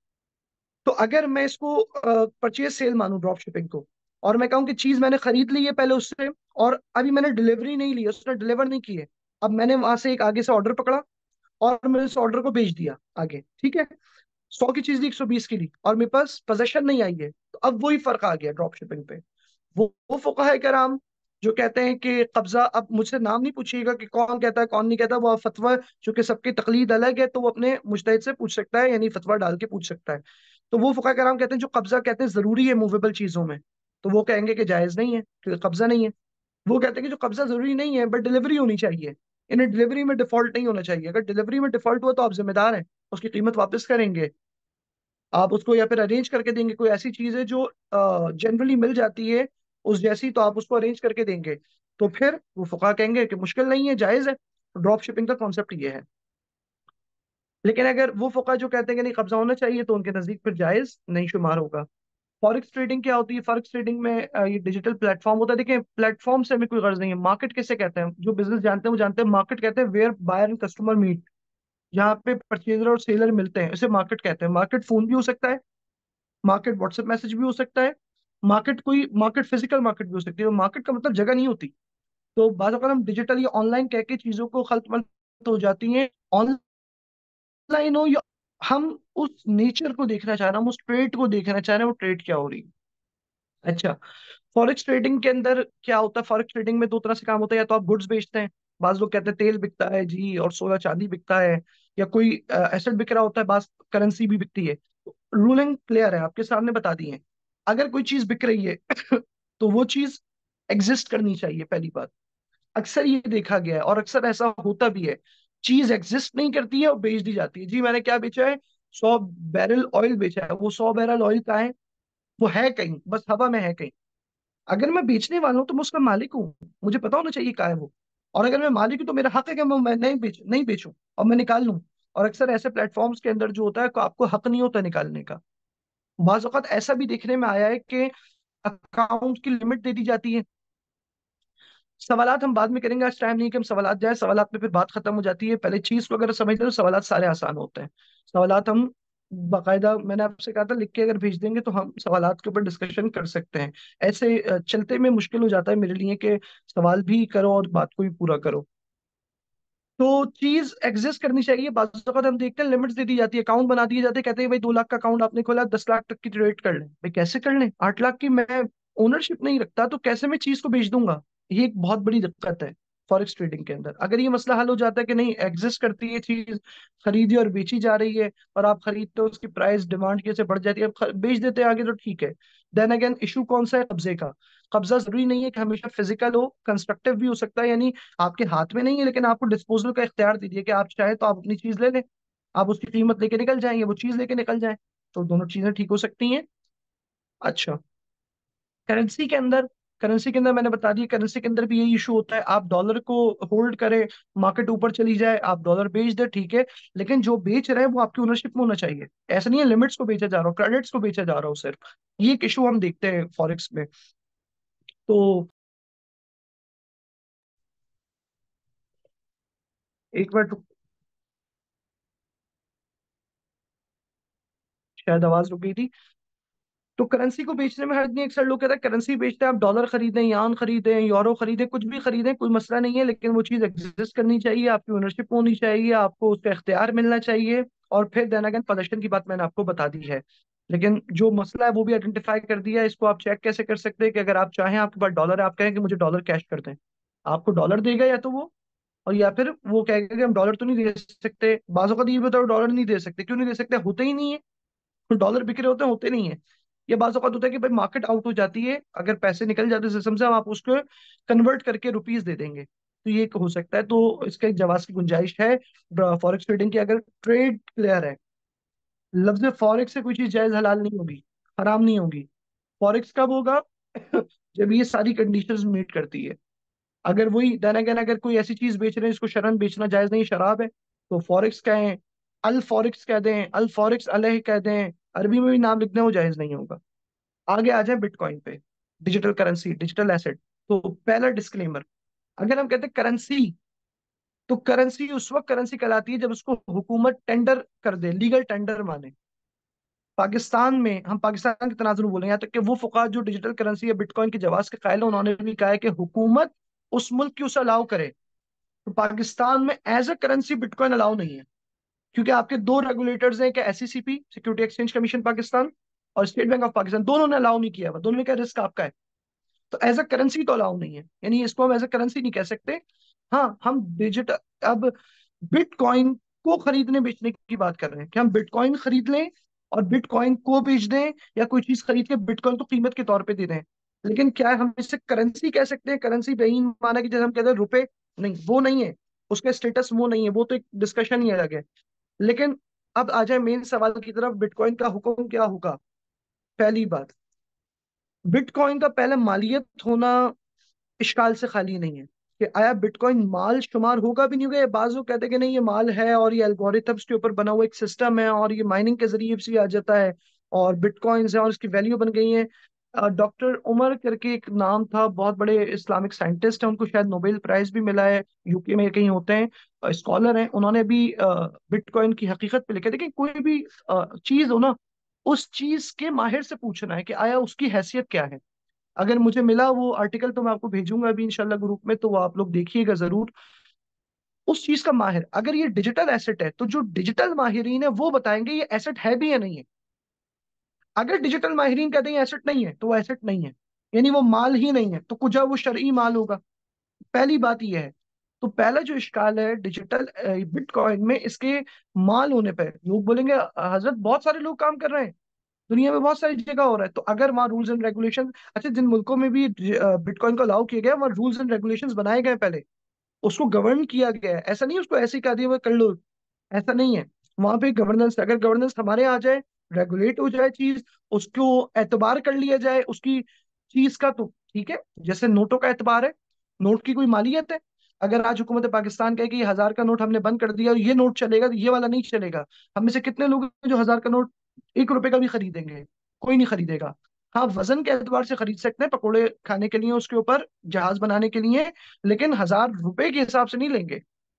तो अगर मैं इसको परचेज सेल मानूं ड्रॉप शिपिंग को, और मैं कहूँ कि चीज मैंने खरीद ली है पहले उससे, और अभी मैंने डिलीवरी नहीं ली, उसने डिलीवर नहीं की है, अब मैंने वहां से एक आगे से ऑर्डर पकड़ा और मैंने उस ऑर्डर को भेज दिया आगे। ठीक है। सौ की चीज ली, एक सौ बीस की ली, और मेरे पास पोजेशन नहीं आई है, तो अब वही फर्क आ गया ड्रॉप शिपिंग पे। वो वो फुकाहा कराम जो कहते हैं कि कब्जा, अब मुझसे नाम नहीं पूछिएगा कि कौन कहता है कौन नहीं कहता, वो फतवा, चूंकि सबकी तकलीद अलग है, तो वो अपने मुजतहिद से पूछ सकता है, यानी फतवा डाल के पूछ सकता है। तो वो फुकाहा कराम कहते हैं जो कब्जा कहते हैं जरूरी है मूवेबल चीजों में, तो वो कहेंगे कि जायज नहीं है क्योंकि कब्जा नहीं है। वो कहते हैं कि जो कब्जा जरूरी नहीं है बट डिलीवरी होनी चाहिए, इन्हें डिलीवरी में डिफॉल्ट नहीं होना चाहिए। अगर डिलीवरी में डिफॉल्ट हुआ तो आप जिम्मेदार हैं, उसकी कीमत वापस करेंगे आप उसको, या फिर अरेंज करके देंगे। कोई ऐसी चीज है जो जनरली मिल जाती है उस जैसी, तो आप उसको अरेंज करके देंगे, तो फिर वो फुका कहेंगे कि मुश्किल नहीं है, जायज है। ड्रॉप शिपिंग का कॉन्सेप्ट ये है। लेकिन अगर वो फुका जो कहते हैं कि नहीं कब्जा होना चाहिए, तो उनके नजदीक फिर जायज नहीं शुमार होगा। फॉरेक्स ट्रेडिंग क्या होती है? फॉरेक्स ट्रेडिंग में अ, ये डिजिटल प्लेटफॉर्म होता है। देखिए, प्लेटफॉर्म से हमें कोई गर्ज नहीं है। मार्केट किसे कहते हैं? जो बिजनेस जानते हैं वो जानते हैं, मार्केट कहते हैं where buyer and customer meet, जहाँ पे परचेजर और सेलर मिलते हैं, इसे मार्केट कहते हैं। मार्केट फोन भी हो सकता है, मार्केट व्हाट्सएप मैसेज भी हो सकता है, मार्केट कोई मार्केट फिजिकल मार्केट भी हो सकती है। मार्केट का मतलब जगह नहीं होती। तो बाज़ अगर हम डिजिटल या ऑनलाइन कह के चीजों को खल्त मल्त हो जाती हैं। ऑनलाइन हो या, हम उस नेचर को देखना चाह रहे हैं, हम उस ट्रेड को देखना चाह रहे हैं, वो ट्रेड क्या हो रही है। अच्छा, फॉरेक्स ट्रेडिंग के अंदर क्या होता है? फॉरेक्स ट्रेडिंग में दो तरह से काम होता है। या तो आप गुड्स बेचते हैं, बाज लोग कहते हैं तेल बिकता है जी, और सोना चांदी बिकता है, या कोई एसेट बिक रहा होता है, बाज करेंसी भी बिकती है। रूलिंग क्लियर है, आपके सामने बता दी है। अगर कोई चीज बिक रही है तो वो चीज एग्जिस्ट करनी चाहिए, पहली बात। अक्सर ये देखा गया है और अक्सर ऐसा होता भी है, चीज एग्जिस्ट नहीं करती है और बेच दी जाती है। जी मैंने क्या बेचा है? सौ बैरल ऑयल बेचा है। वो सौ बैरल ऑयल का है, वो है कहीं, बस हवा में है कहीं। अगर मैं बेचने वाला हूं तो मैं उसका मालिक हूँ, मुझे पता होना चाहिए कहाँ है वो। और अगर मैं मालिक हूं तो मेरा हक है कि मैं मैं नहीं बेच नहीं बेचूं और मैं निकाल लूं। और अक्सर ऐसे प्लेटफॉर्म्स के अंदर जो होता है, को आपको हक नहीं होता निकालने का। बाज़ औक़ात ऐसा भी देखने में आया है कि अकाउंट की लिमिट दे दी जाती है, सवालात हम बाद में करेंगे, आज टाइम नहीं कि हम सवालात जाए, सवालात में फिर बात खत्म हो जाती है। पहले चीज को अगर समझ ले तो सवालात सारे आसान होते हैं। सवालात हम बाकायदा, मैंने आपसे कहा था लिख के अगर भेज देंगे तो हम सवालात के ऊपर डिस्कशन कर सकते हैं। ऐसे अ, चलते में मुश्किल हो जाता है मेरे लिए कि सवाल भी करो और बात को भी पूरा करो। तो चीज एग्जिस्ट करनी चाहिए। बाज़ औक़ात हम देखते हैं लिमिट्स दे दी जाती है, अकाउंट बना दिए जाते हैं, कहते हैं भाई दो लाख का अकाउंट आपने खोला, दस लाख तक की ट्रेड कर लें। भाई कैसे कर लें? आठ लाख की मैं ओनरशिप नहीं रखता तो कैसे मैं चीज को बेच दूंगा? ये एक बहुत बड़ी दिक्कत है फॉरेक्स ट्रेडिंग के अंदर। अगर ये मसला हल हो जाता है कि नहीं, एग्जिस्ट करती है चीज, खरीदी और बेची जा रही है, और आप खरीदते हो, उसकी प्राइस डिमांड की वजह से बढ़ जाती है, आप ख- बेच देते हैं आगे, तो ठीक है। देन अगेन इशू कौन सा है? कब्जे का। कब्जा जरूरी नहीं है कि हमेशा फिजिकल हो, कंस्ट्रक्टिव भी हो सकता है, यानी आपके हाथ में नहीं है लेकिन आपको डिस्पोजल का इख्तियार दीजिए कि आप चाहे तो आप अपनी चीज ले लें, आप उसकी कीमत लेके निकल जाएंगे, वो चीज लेके निकल जाए, तो दोनों चीजें ठीक हो सकती हैं। अच्छा, करेंसी के अंदर, करेंसी के अंदर मैंने बता दिया, करेंसी के अंदर भी यही इशू होता है। आप डॉलर को होल्ड करें, मार्केट ऊपर चली जाए, आप डॉलर बेच दे, ठीक है, लेकिन जो बेच रहे हैं वो आपकी ओनरशिप में होना चाहिए। ऐसा नहीं है लिमिट्स को बेचा जा रहा हो, क्रेडिट्स को बेचा जा रहा हो सिर्फ। ये एक इशू हम देखते हैं फॉरेक्स में। तो एक बार तो शायद आवाज रुक गई थी। तो करेंसी को बेचने में हर्ज नहीं। अक्सर लोग कहते हैं करेंसी बेचते हैं, आप डॉलर खरीदें, यान खरीदें, यूरो खरीदें, कुछ भी खरीदें, कोई मसला नहीं है, लेकिन वो चीज़ एग्जिस्ट करनी चाहिए, आपकी ओनरशिप होनी चाहिए, आपको उसका इख्तियार मिलना चाहिए। और फिर देन अगेन पोजीशन की बात मैंने आपको बता दी है। लेकिन जो मसला है वो भी आइडेंटिफाई कर दिया है। इसको आप चेक कैसे कर सकते हैं कि अगर आप चाहें, आपके पास डॉलर है, आप कहें कि मुझे डॉलर कैश कर दें, आपको डॉलर देगा या तो वो, और या फिर वो कहेगा कि हम डॉलर तो नहीं दे सकते। बाज़ औक़ात ये भी बताओ डॉलर नहीं दे सकते, क्यों नहीं दे सकते? होते ही नहीं है। तो डॉलर बिक रहे होते हैं, होते नहीं है। ये बात औक़ात होता है कि भाई मार्केट आउट हो जाती है, अगर पैसे निकल जाते हैं सिस्टम से, हम आप उसको कन्वर्ट करके रुपीस दे देंगे, तो ये हो सकता है। तो इसका एक जवाब की गुंजाइश है फॉरेक्स ट्रेडिंग की, अगर ट्रेड क्लियर है। लफ्ज फॉरेक्स से कोई चीज जायज हलाल नहीं होगी, हराम नहीं होगी। फॉरेक्स कब होगा? जब ये सारी कंडीशंस मीट करती है। अगर वही देन अगेन, अगर कोई ऐसी चीज बेच रहे हैं जिसको शरन बेचना जायज नहीं, शराब है, तो फॉरेक्स कहें, अल फॉरेक्स कह दें, अल फॉरेक्स अलह कह दें, अरबी में भी नाम लिखना वो जायज नहीं होगा। आगे आ जाए बिटकॉइन पे, डिजिटल करेंसी, डिजिटल एसेट। तो पहला डिस्क्लेमर, अगर हम कहते हैं करेंसी, तो करेंसी उस वक्त करेंसी कहलाती है जब उसको हुकूमत टेंडर कर दे, लीगल टेंडर माने। पाकिस्तान में, हम पाकिस्तान के तनाजुर में बोलें, यहाँ तक कि वो फुकाहा जो डिजिटल करेंसी या बिटकॉइन के जवाज के कायल हैं, उन्होंने भी कहा है कि हुकूमत उस मुल्क की उसे अलाउ करे। तो पाकिस्तान में as a currency bitcoin allow नहीं है, क्योंकि आपके दो रेगुलेटर्स हैं कि S E C P, security exchange commission Pakistan, और स्टेट बैंक ऑफ पाकिस्तान, दोनों ने अलाउ नहीं किया हुआ, दोनों ने कहा रिस्क आपका है। तो एज अ करेंसी तो अलाउ नहीं है, यानी इसको हम एज अ करेंसी नहीं कह सकते। हाँ, हम डिजिटल, अब बिटकॉइन को खरीदने बेचने की बात कर रहे हैं कि हम बिटकॉइन खरीद लें और बिटकॉइन को बेच दें, या कोई चीज खरीद के बिटकॉइन को कीमत के तौर पे दे दें। लेकिन क्या हम इसे करेंसी कह सकते हैं? करेंसी बेईन माना कि जैसे हम कहते हैं रुपए, नहीं वो नहीं है, उसका स्टेटस वो नहीं है, वो तो एक डिस्कशन ही अलग है। लेकिन अब आ जाए मेन सवाल की तरफ, बिटकॉइन का हुक्म क्या होगा? पहली बात, बिटकॉइन का पहले मालियत होना इश्काल से खाली नहीं है कि आया बिटकॉइन माल शुमार होगा भी नहीं होगा। ये बाजू कहते हैं कि नहीं ये माल है और ये एल्गोरिथम्स के ऊपर बना हुआ एक सिस्टम है और ये माइनिंग के जरिए से आ जाता है और बिटकॉइंस है और इसकी वैल्यू बन गई है। डॉक्टर उमर करके एक नाम था, बहुत बड़े इस्लामिक साइंटिस्ट हैं, उनको शायद नोबेल प्राइज भी मिला है, यूके में कहीं होते हैं, स्कॉलर हैं, उन्होंने भी बिटकॉइन की हकीकत पे लिखा। देखिए कोई भी चीज हो ना, उस चीज के माहिर से पूछना है कि आया उसकी हैसियत क्या है। अगर मुझे मिला वो आर्टिकल तो मैं आपको भेजूंगा अभी इंशाल्लाह ग्रुप में, तो वो आप लोग देखिएगा जरूर। उस चीज का माहिर, अगर ये डिजिटल एसेट है तो जो डिजिटल माहिरीन है वो बताएंगे ये एसेट है भी या नहीं है। अगर डिजिटल माहिरीन कहते हैं एसेट नहीं है तो वो एसेट नहीं है, यानी वो माल ही नहीं है, तो कुछ वो शरई माल होगा। पहली बात ये है। तो पहला जो इश्काल है डिजिटल बिटकॉइन में, इसके माल होने पर लोग बोलेंगे हजरत बहुत सारे लोग काम कर रहे हैं, दुनिया में बहुत सारी जगह हो रहा है, तो अगर वहाँ रूल्स एंड रेगुलेशन, अच्छा जिन मुल्कों में भी बिटकॉइन को अलाउ किया गया वहाँ रूल्स एंड रेगुलेशंस बनाए गए पहले, उसको गवर्न किया गया है। ऐसा नहीं है उसको ऐसे ही कह दिया हुआ कर लो, ऐसा नहीं है। वहां पे गवर्नेंस, अगर गवर्नेंस हमारे आ जाए, रेगुलेट हो जाए चीज, उसको एतबार कर लिया जाए उसकी चीज का, तो ठीक है। जैसे नोटों का एतबार है, नोट की कोई मालियत है। अगर आज हुकूमत पाकिस्तान कहे कि ये हजार का नोट हमने बंद कर दिया और ये नोट चलेगा तो ये वाला नहीं चलेगा, हम में से कितने लोग हैं जो हजार का नोट एक रुपए का भी खरीदेंगे? कोई नहीं खरीदेगा। हाँ, वजन के एतबार से खरीद सकते हैं, पकोड़े खाने के लिए उसके ऊपर, जहाज बनाने के लिए, लेकिन हजार रुपए के हिसाब से नहीं लेंगे।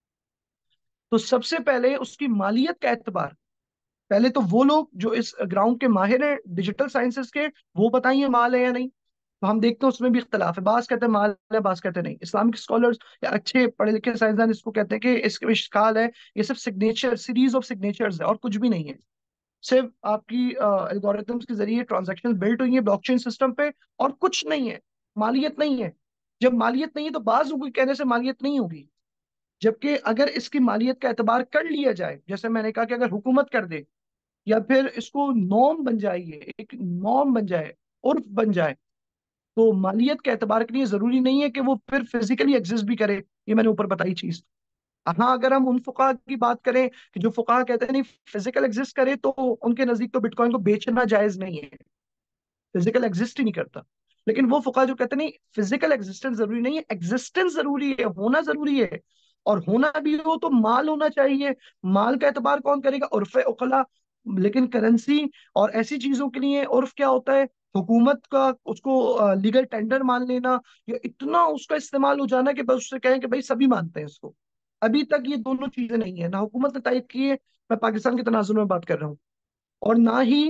तो सबसे पहले उसकी मालियत का एतबार, पहले तो वो लोग जो इस ग्राउंड के माहिर हैं डिजिटल साइंसेस के, वो बताइए माल है या नहीं। तो हम देखते हैं उसमें भी इख्तलाफ है, बास कहते हैं माल है, बास कहते हैं नहीं। इस्लामिक स्कॉलर्स या अच्छे पढ़े लिखे साइंसदान इसको कहते हैं कि इसके इश्काल है, ये सिर्फ सिग्नेचर, सीरीज ऑफ सिग्नेचर्स है और कुछ भी नहीं है। सिर्फ आपकी एल्गोरिथम्स के जरिए ट्रांजैक्शन बिल्ट हुई है ब्लॉकचेन सिस्टम पे, और कुछ नहीं है, मालियत नहीं है। जब मालियत नहीं है तो बाज कोई कहने से मालियत नहीं होगी। जबकि अगर इसकी मालियत का एतबार कर लिया जाए, जैसे मैंने कहा कि अगर हुकूमत कर दे या फिर इसको नॉर्म बन जाए, ये एक नॉर्म बन जाए, उर्फ बन जाए, तो मालियत के एतबार के लिए जरूरी नहीं है कि वो फिर फिजिकली एग्जिस्ट भी करे। ये मैंने ऊपर बताई चीज। हाँ, अगर हम उन फुकाहा की बात करें कि जो फुकाहा कहते हैं नहीं फिजिकल एग्जिस्ट करे, तो उनके नजदीक तो बिटकॉइन को बेचना जायज नहीं है, फिजिकल एग्जिस्ट ही नहीं करता। लेकिन वो फुकाहा जो कहते हैं नहीं फिजिकल एग्जिस्टेंस जरूरी नहीं है, एग्जिस्टेंस जरूरी है, होना जरूरी है। और होना भी हो तो माल होना चाहिए। माल का एतबार कौन करेगा? उर्फ उकला। लेकिन करेंसी और ऐसी चीजों के लिए उर्फ क्या होता है? हुकूमत का उसको लीगल टेंडर मान लेना, या इतना उसका इस्तेमाल हो जाना कि बस उससे कहें कि भाई सभी मानते हैं इसको। अभी तक ये दोनों चीजें नहीं है, ना हुकूमत ने तायद की है, मैं पाकिस्तान के तनाजुर में बात कर रहा हूँ, और ना ही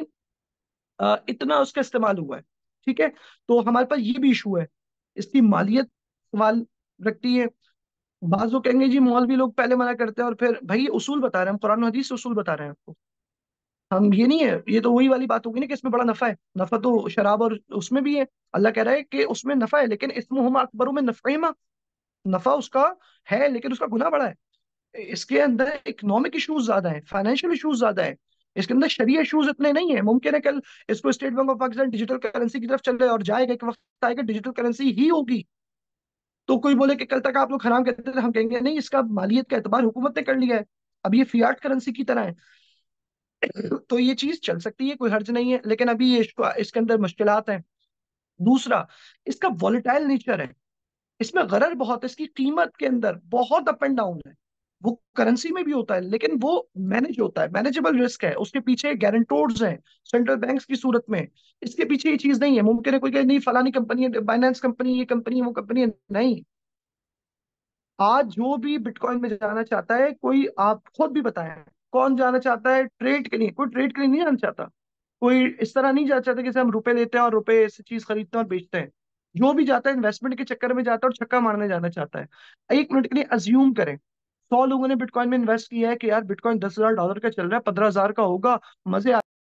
अ, इतना उसका इस्तेमाल हुआ है। ठीक है, तो हमारे पास ये भी इशू है, इसकी मालियत सवाल रखती है। बाज लोग कहेंगे जी मौलवी लोग पहले मना करते हैं, और फिर भाई उसूल बता रहे हैं हम, कुरान और हदीस से उसूल बता रहे हैं आपको। हम ये नहीं है, ये तो वही वाली बात होगी ना कि इसमें बड़ा नफा है। नफा तो शराब और उसमें भी है, अल्लाह कह रहा है कि उसमें नफा है, लेकिन इसमें अकबरों में नफेमा, नफा उसका है लेकिन उसका गुनाह बड़ा है। इसके अंदर इकोनॉमिक इश्यूज ज्यादा है, फाइनेंशियल इश्यूज ज्यादा है, इसके अंदर शरीय इश्यूज इतने नहीं है। मुमकिन है कल इसको state bank of Pakistan digital currency की तरफ चले और जाएगा, एक वक्त आएगा डिजिटल करेंसी ही होगी। तो कोई बोले कि कल तक आप लोग हराम कहते थे, हम कहेंगे नहीं, इसका मालियत का एतबार हुकूमत ने कर लिया है, अब ये फियाट करेंसी की तरह है। तो ये चीज चल सकती है, कोई हर्ज नहीं है, लेकिन अभी ये इसको इसके अंदर मुश्किलात हैं। दूसरा, इसका वॉलेटाइल नेचर है, इसमें गरर बहुत है, इसकी कीमत के अंदर बहुत अप एंड डाउन है। वो करेंसी में भी होता है, लेकिन वो मैनेज होता है, मैनेजेबल रिस्क है, उसके पीछे गारंटोर्स हैं सेंट्रल बैंक्स की सूरत में। इसके पीछे ये चीज नहीं है, मुमकिन है कोई कहे नहीं फलानी कंपनी है, बाइनेंस कंपनी, ये कंपनी है, वो कंपनी है, नहीं। आज जो भी बिटकॉइन में जाना चाहता है, कोई आप खुद भी बताएं, कौन जाना चाहता है ट्रेड के लिए? कोई ट्रेड के लिए नहीं जाना चाहता। कोई इस तरह नहीं जाना चाहता कि जैसे हम रुपए लेते हैं और रुपए से चीज खरीदते हैं और बेचते हैं। जो भी जाता है इन्वेस्टमेंट के चक्कर में जाता है और छक्का मारने जाना चाहता है। एक मिनट के लिए अज्यूम करें सौ लोगों ने बिटकॉइन में इन्वेस्ट किया है कि यार बिटकॉइन दस हजार डॉलर का चल रहा है, पंद्रह हजार का होगा, मजे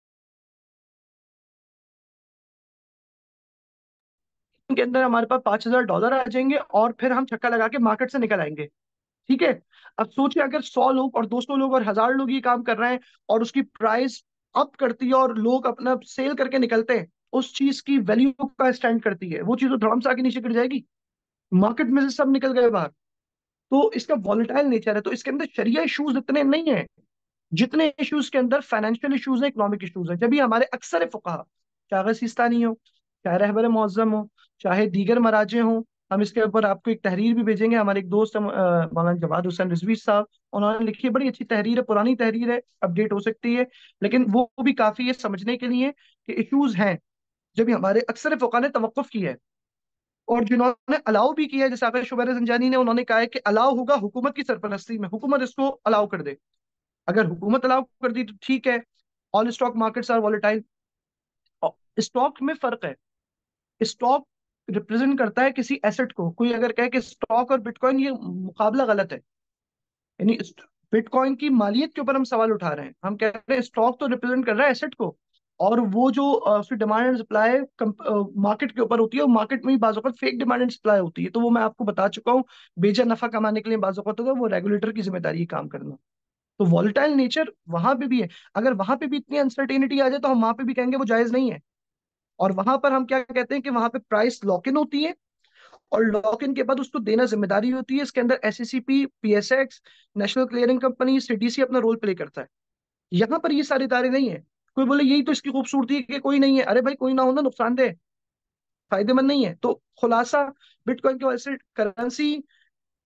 के अंदर हमारे पास पांच हजार डॉलर आ जाएंगे और फिर हम छक्का लगा के मार्केट से निकल आएंगे। ठीक है, अब सोचिए अगर सौ लोग और दो सौ लोग और हजार लोग ये काम कर रहे हैं, और उसकी प्राइस अप करती है और लोग अपना सेल करके निकलते हैं, उस चीज की वैल्यू का स्टैंड करती है, वो चीज तो धड़म से आगे नीचे गिर जाएगी, मार्केट में से सब निकल गए बाहर। तो इसका वॉलेटाइल नेचर है, तो इसके अंदर शरिया इश्यूज इतने नहीं है जितने इश्यूज के अंदर फाइनेंशियल इश्यूज है, इकोनॉमिक इश्यूज है। जब भी हमारे अक्सर फुकाहा, चाहे सिस्तानी हो, चाहे रहबर मुअज्जम हो, चाहे दीगर मराजे हो, हम इसके ऊपर आपको एक तहरीर भी भेजेंगे, हमारे एक दोस्त हैं, अ, मौलाना जवाद हुसैन रिजवी साहब, उन्होंने लिखी है, बड़ी अच्छी तहरीर है, पुरानी तहरीर है, अपडेट हो सकती है, लेकिन वो भी काफी है समझने के लिए कि इश्यूज हैं। जब भी हमारे अक्सर फुकाहा ने तवक्कुफ किया है, और जिन्होंने अलाउ भी किया है, जैसे आका शुबैर जंजानी ने, उन्होंने कहा है कि अलाउ होगा हुकूमत की सरपरस्ती में, हुकूमत इसको अलाउ कर दे। अगर हुकूमत अलाउ कर दी तो ठीक है। All stock markets are volatile. Stock में फर्क है, स्टॉक रिप्रेजेंट करता है किसी एसेट को। कोई अगर कहे कि स्टॉक और बिटकॉइन, ये मुकाबला गलत है। यानी बिटकॉइन की मालियत के ऊपर हम सवाल उठा रहे हैं, हम कह रहे हैं स्टॉक तो रिप्रेजेंट कर रहा है एसेट को, और वो जो अ, उसकी डिमांड एंड सप्लाई मार्केट के ऊपर होती है, और मार्केट में भी बाज़ औक़ात फेक डिमांड एंड सप्लाई होती है, तो वो मैं आपको बता चुका हूँ। बेजा नफा कमाने के लिए बाज़ औक़ात होता है, वो रेगुलेटर की जिम्मेदारी है काम करना। तो वॉलेटाइल नेचर वहां पे भी है। अगर वहां पे भी इतनी अनसर्टेनिटी आ जाए तो हम वहां पे भी कहेंगे वो जायज नहीं है। और वहां पर हम क्या कहते हैं कि वहां पे प्राइस लॉक इन होती है, और लॉक इन के बाद उसको देना जिम्मेदारी होती है। इसके अंदर SCCP, PSX, national clearing company, CDC अपना रोल प्ले करता है। यहाँ पर ये सारे इदारे नहीं है। कोई बोले यही तो इसकी खूबसूरती है कि कोई नहीं है, अरे भाई कोई ना हो ना नुकसानदेह, फायदेमंद नहीं है। तो खुलासा, बिटकॉइन की वजह से करेंसी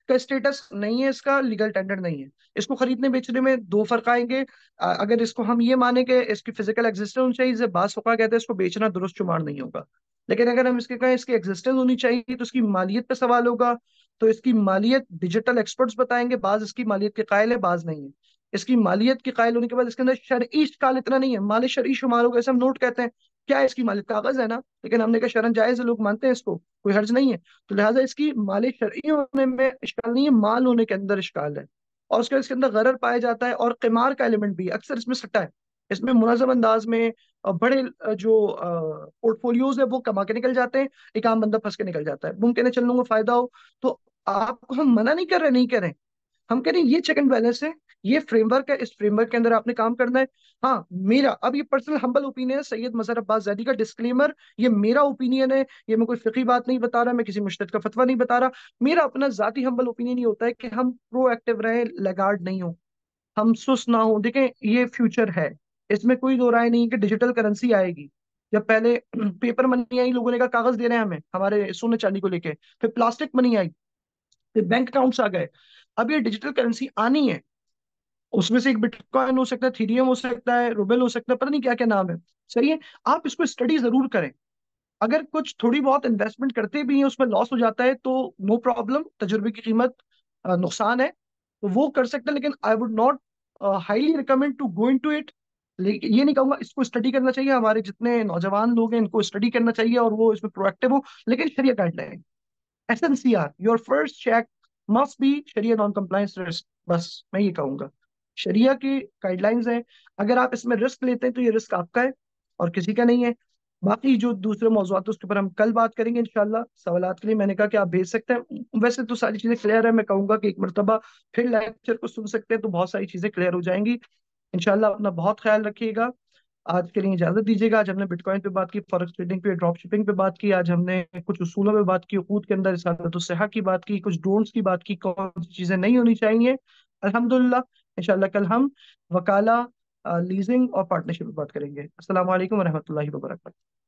का स्टेटस नहीं है, इसका लीगल टेंडर नहीं है। इसको खरीदने बेचने में दो फर्क आएंगे। अ, अगर इसको हम ये माने कि इसकी फिजिकल एग्जिस्टेंस होनी चाहिए, जैसे बास फुकहा कहते हैं इसको बेचना दुरुस्त शुमार नहीं होगा। लेकिन अगर हम इसके कहें इसकी एग्जिस्टेंस होनी चाहिए, तो इसकी मालियत पे सवाल होगा। तो इसकी मालियत डिजिटल एक्सपर्ट्स बताएंगे, बाज इसकी मालियत के कायल है, बाज नहीं है। इसकी मालियत के कायल होने के बाद इसके अंदर शरई इश्काल इतना नहीं है, माल शरई शुमार होगा, ऐसे हम नोट कहते हैं। क्या है इसकी मालियत? कागज है ना, लेकिन हमने कहा शरन जायज है, लोग मानते हैं इसको, कोई हर्ज नहीं है। तो लिहाजा इसकी माल शरई होने में इश्काल नहीं है, माल होने के अंदर इश्काल है। और उसके इसके अंदर गरर पाया जाता है, और किमार का एलिमेंट भी है। अक्सर इसमें सट्टा है। इसमें मुनज़्ज़म अंदाज में अ, बड़े अ, जो पोर्टफोलियोज है वो कमा के निकल जाते हैं, एक आम बंदा फंस के निकल जाता है। मुमकिन है चल लूंगा फायदा हो। तो आपको हम मना नहीं कर रहे, नहीं करें, हम कह रहे हैं ये चेक एंड बैलेंस है, ये फ्रेमवर्क है, इस फ्रेमवर्क के अंदर आपने काम करना है। हाँ, मेरा अब ये पर्सनल हम्बल ओपिनियन है, सैयद मजहर अब्बास जैदी का डिस्क्लेमर, ये मेरा ओपिनियन है, ये मैं कोई फिकी बात नहीं बता रहा, मैं किसी मुश्तद का फतवा नहीं बता रहा। मेरा अपना जाती हम्बल ओपिनियन ये होता है कि हम प्रोएक्टिव रहें, लैगार्ड नहीं हो, हम सुस्त ना हो। देखें, ये फ्यूचर है, इसमें कोई दो राय नहीं है कि डिजिटल करेंसी आएगी। जब पहले पेपर मनी आई, लोगों ने कहा कागज दे रहे हैं हमें हमारे सोने चांदी को लेके, फिर प्लास्टिक मनी आई, फिर बैंक अकाउंट्स आ गए, अब ये डिजिटल करेंसी आनी है। उसमें से एक बिटकॉइन हो सकता है, थीरियम हो सकता है, रूबल हो सकता है, पता नहीं क्या क्या नाम है। सही है, आप इसको स्टडी जरूर करें। अगर कुछ थोड़ी बहुत इन्वेस्टमेंट करते भी हैं, उसमें लॉस हो जाता है तो नो प्रॉब्लम, तजुर्बे की कीमत अ, नुकसान है, तो वो कर सकते हैं। लेकिन I would not highly recommend to go into it. लेकिन ये नहीं कहूंगा, इसको स्टडी करना चाहिए, हमारे जितने नौजवान लोग हैं इनको स्टडी करना चाहिए और वो इसमें प्रोएक्टिव हो। लेकिन sharia guideline, S N C R, your first check must be sharia non compliance risk. बस मैं ये कहूंगा, शरिया की गाइडलाइंस हैं। अगर आप इसमें रिस्क लेते हैं तो ये रिस्क आपका है और किसी का नहीं है। बाकी जो दूसरे मौजूद उसके ऊपर हम कल बात करेंगे इंशाल्लाह। सवालात के लिए मैंने कहा कि आप भेज सकते हैं, वैसे तो सारी चीजें क्लियर है। मैं कहूंगा कि एक मरतबा फिर लेक्चर को सुन सकते हैं, तो बहुत सारी चीजें क्लियर हो जाएंगी इंशाल्लाह। अपना बहुत ख्याल रखिएगा। आज के लिए इजाजत दीजिएगा। आज हमने बिटकॉइन पे बात की, फॉरेक्स ट्रेडिंग पे, ड्रॉप शिपिंग पे बात की, आज हमने कुछ उसूलों पे बात की, उकूद के अंदर इसादतुस सिहा की बात की, कुछ ड्रोन्स की बात की, कौन सी चीजें नहीं होनी चाहिए। अल्हम्दुलिल्लाह, इंशाल्लाह कल हम वकाला, लीजिंग और पार्टनरशिप पे बात करेंगे। अस्सलाम वालेकुम रहमतुल्लाहि व बरकातहू।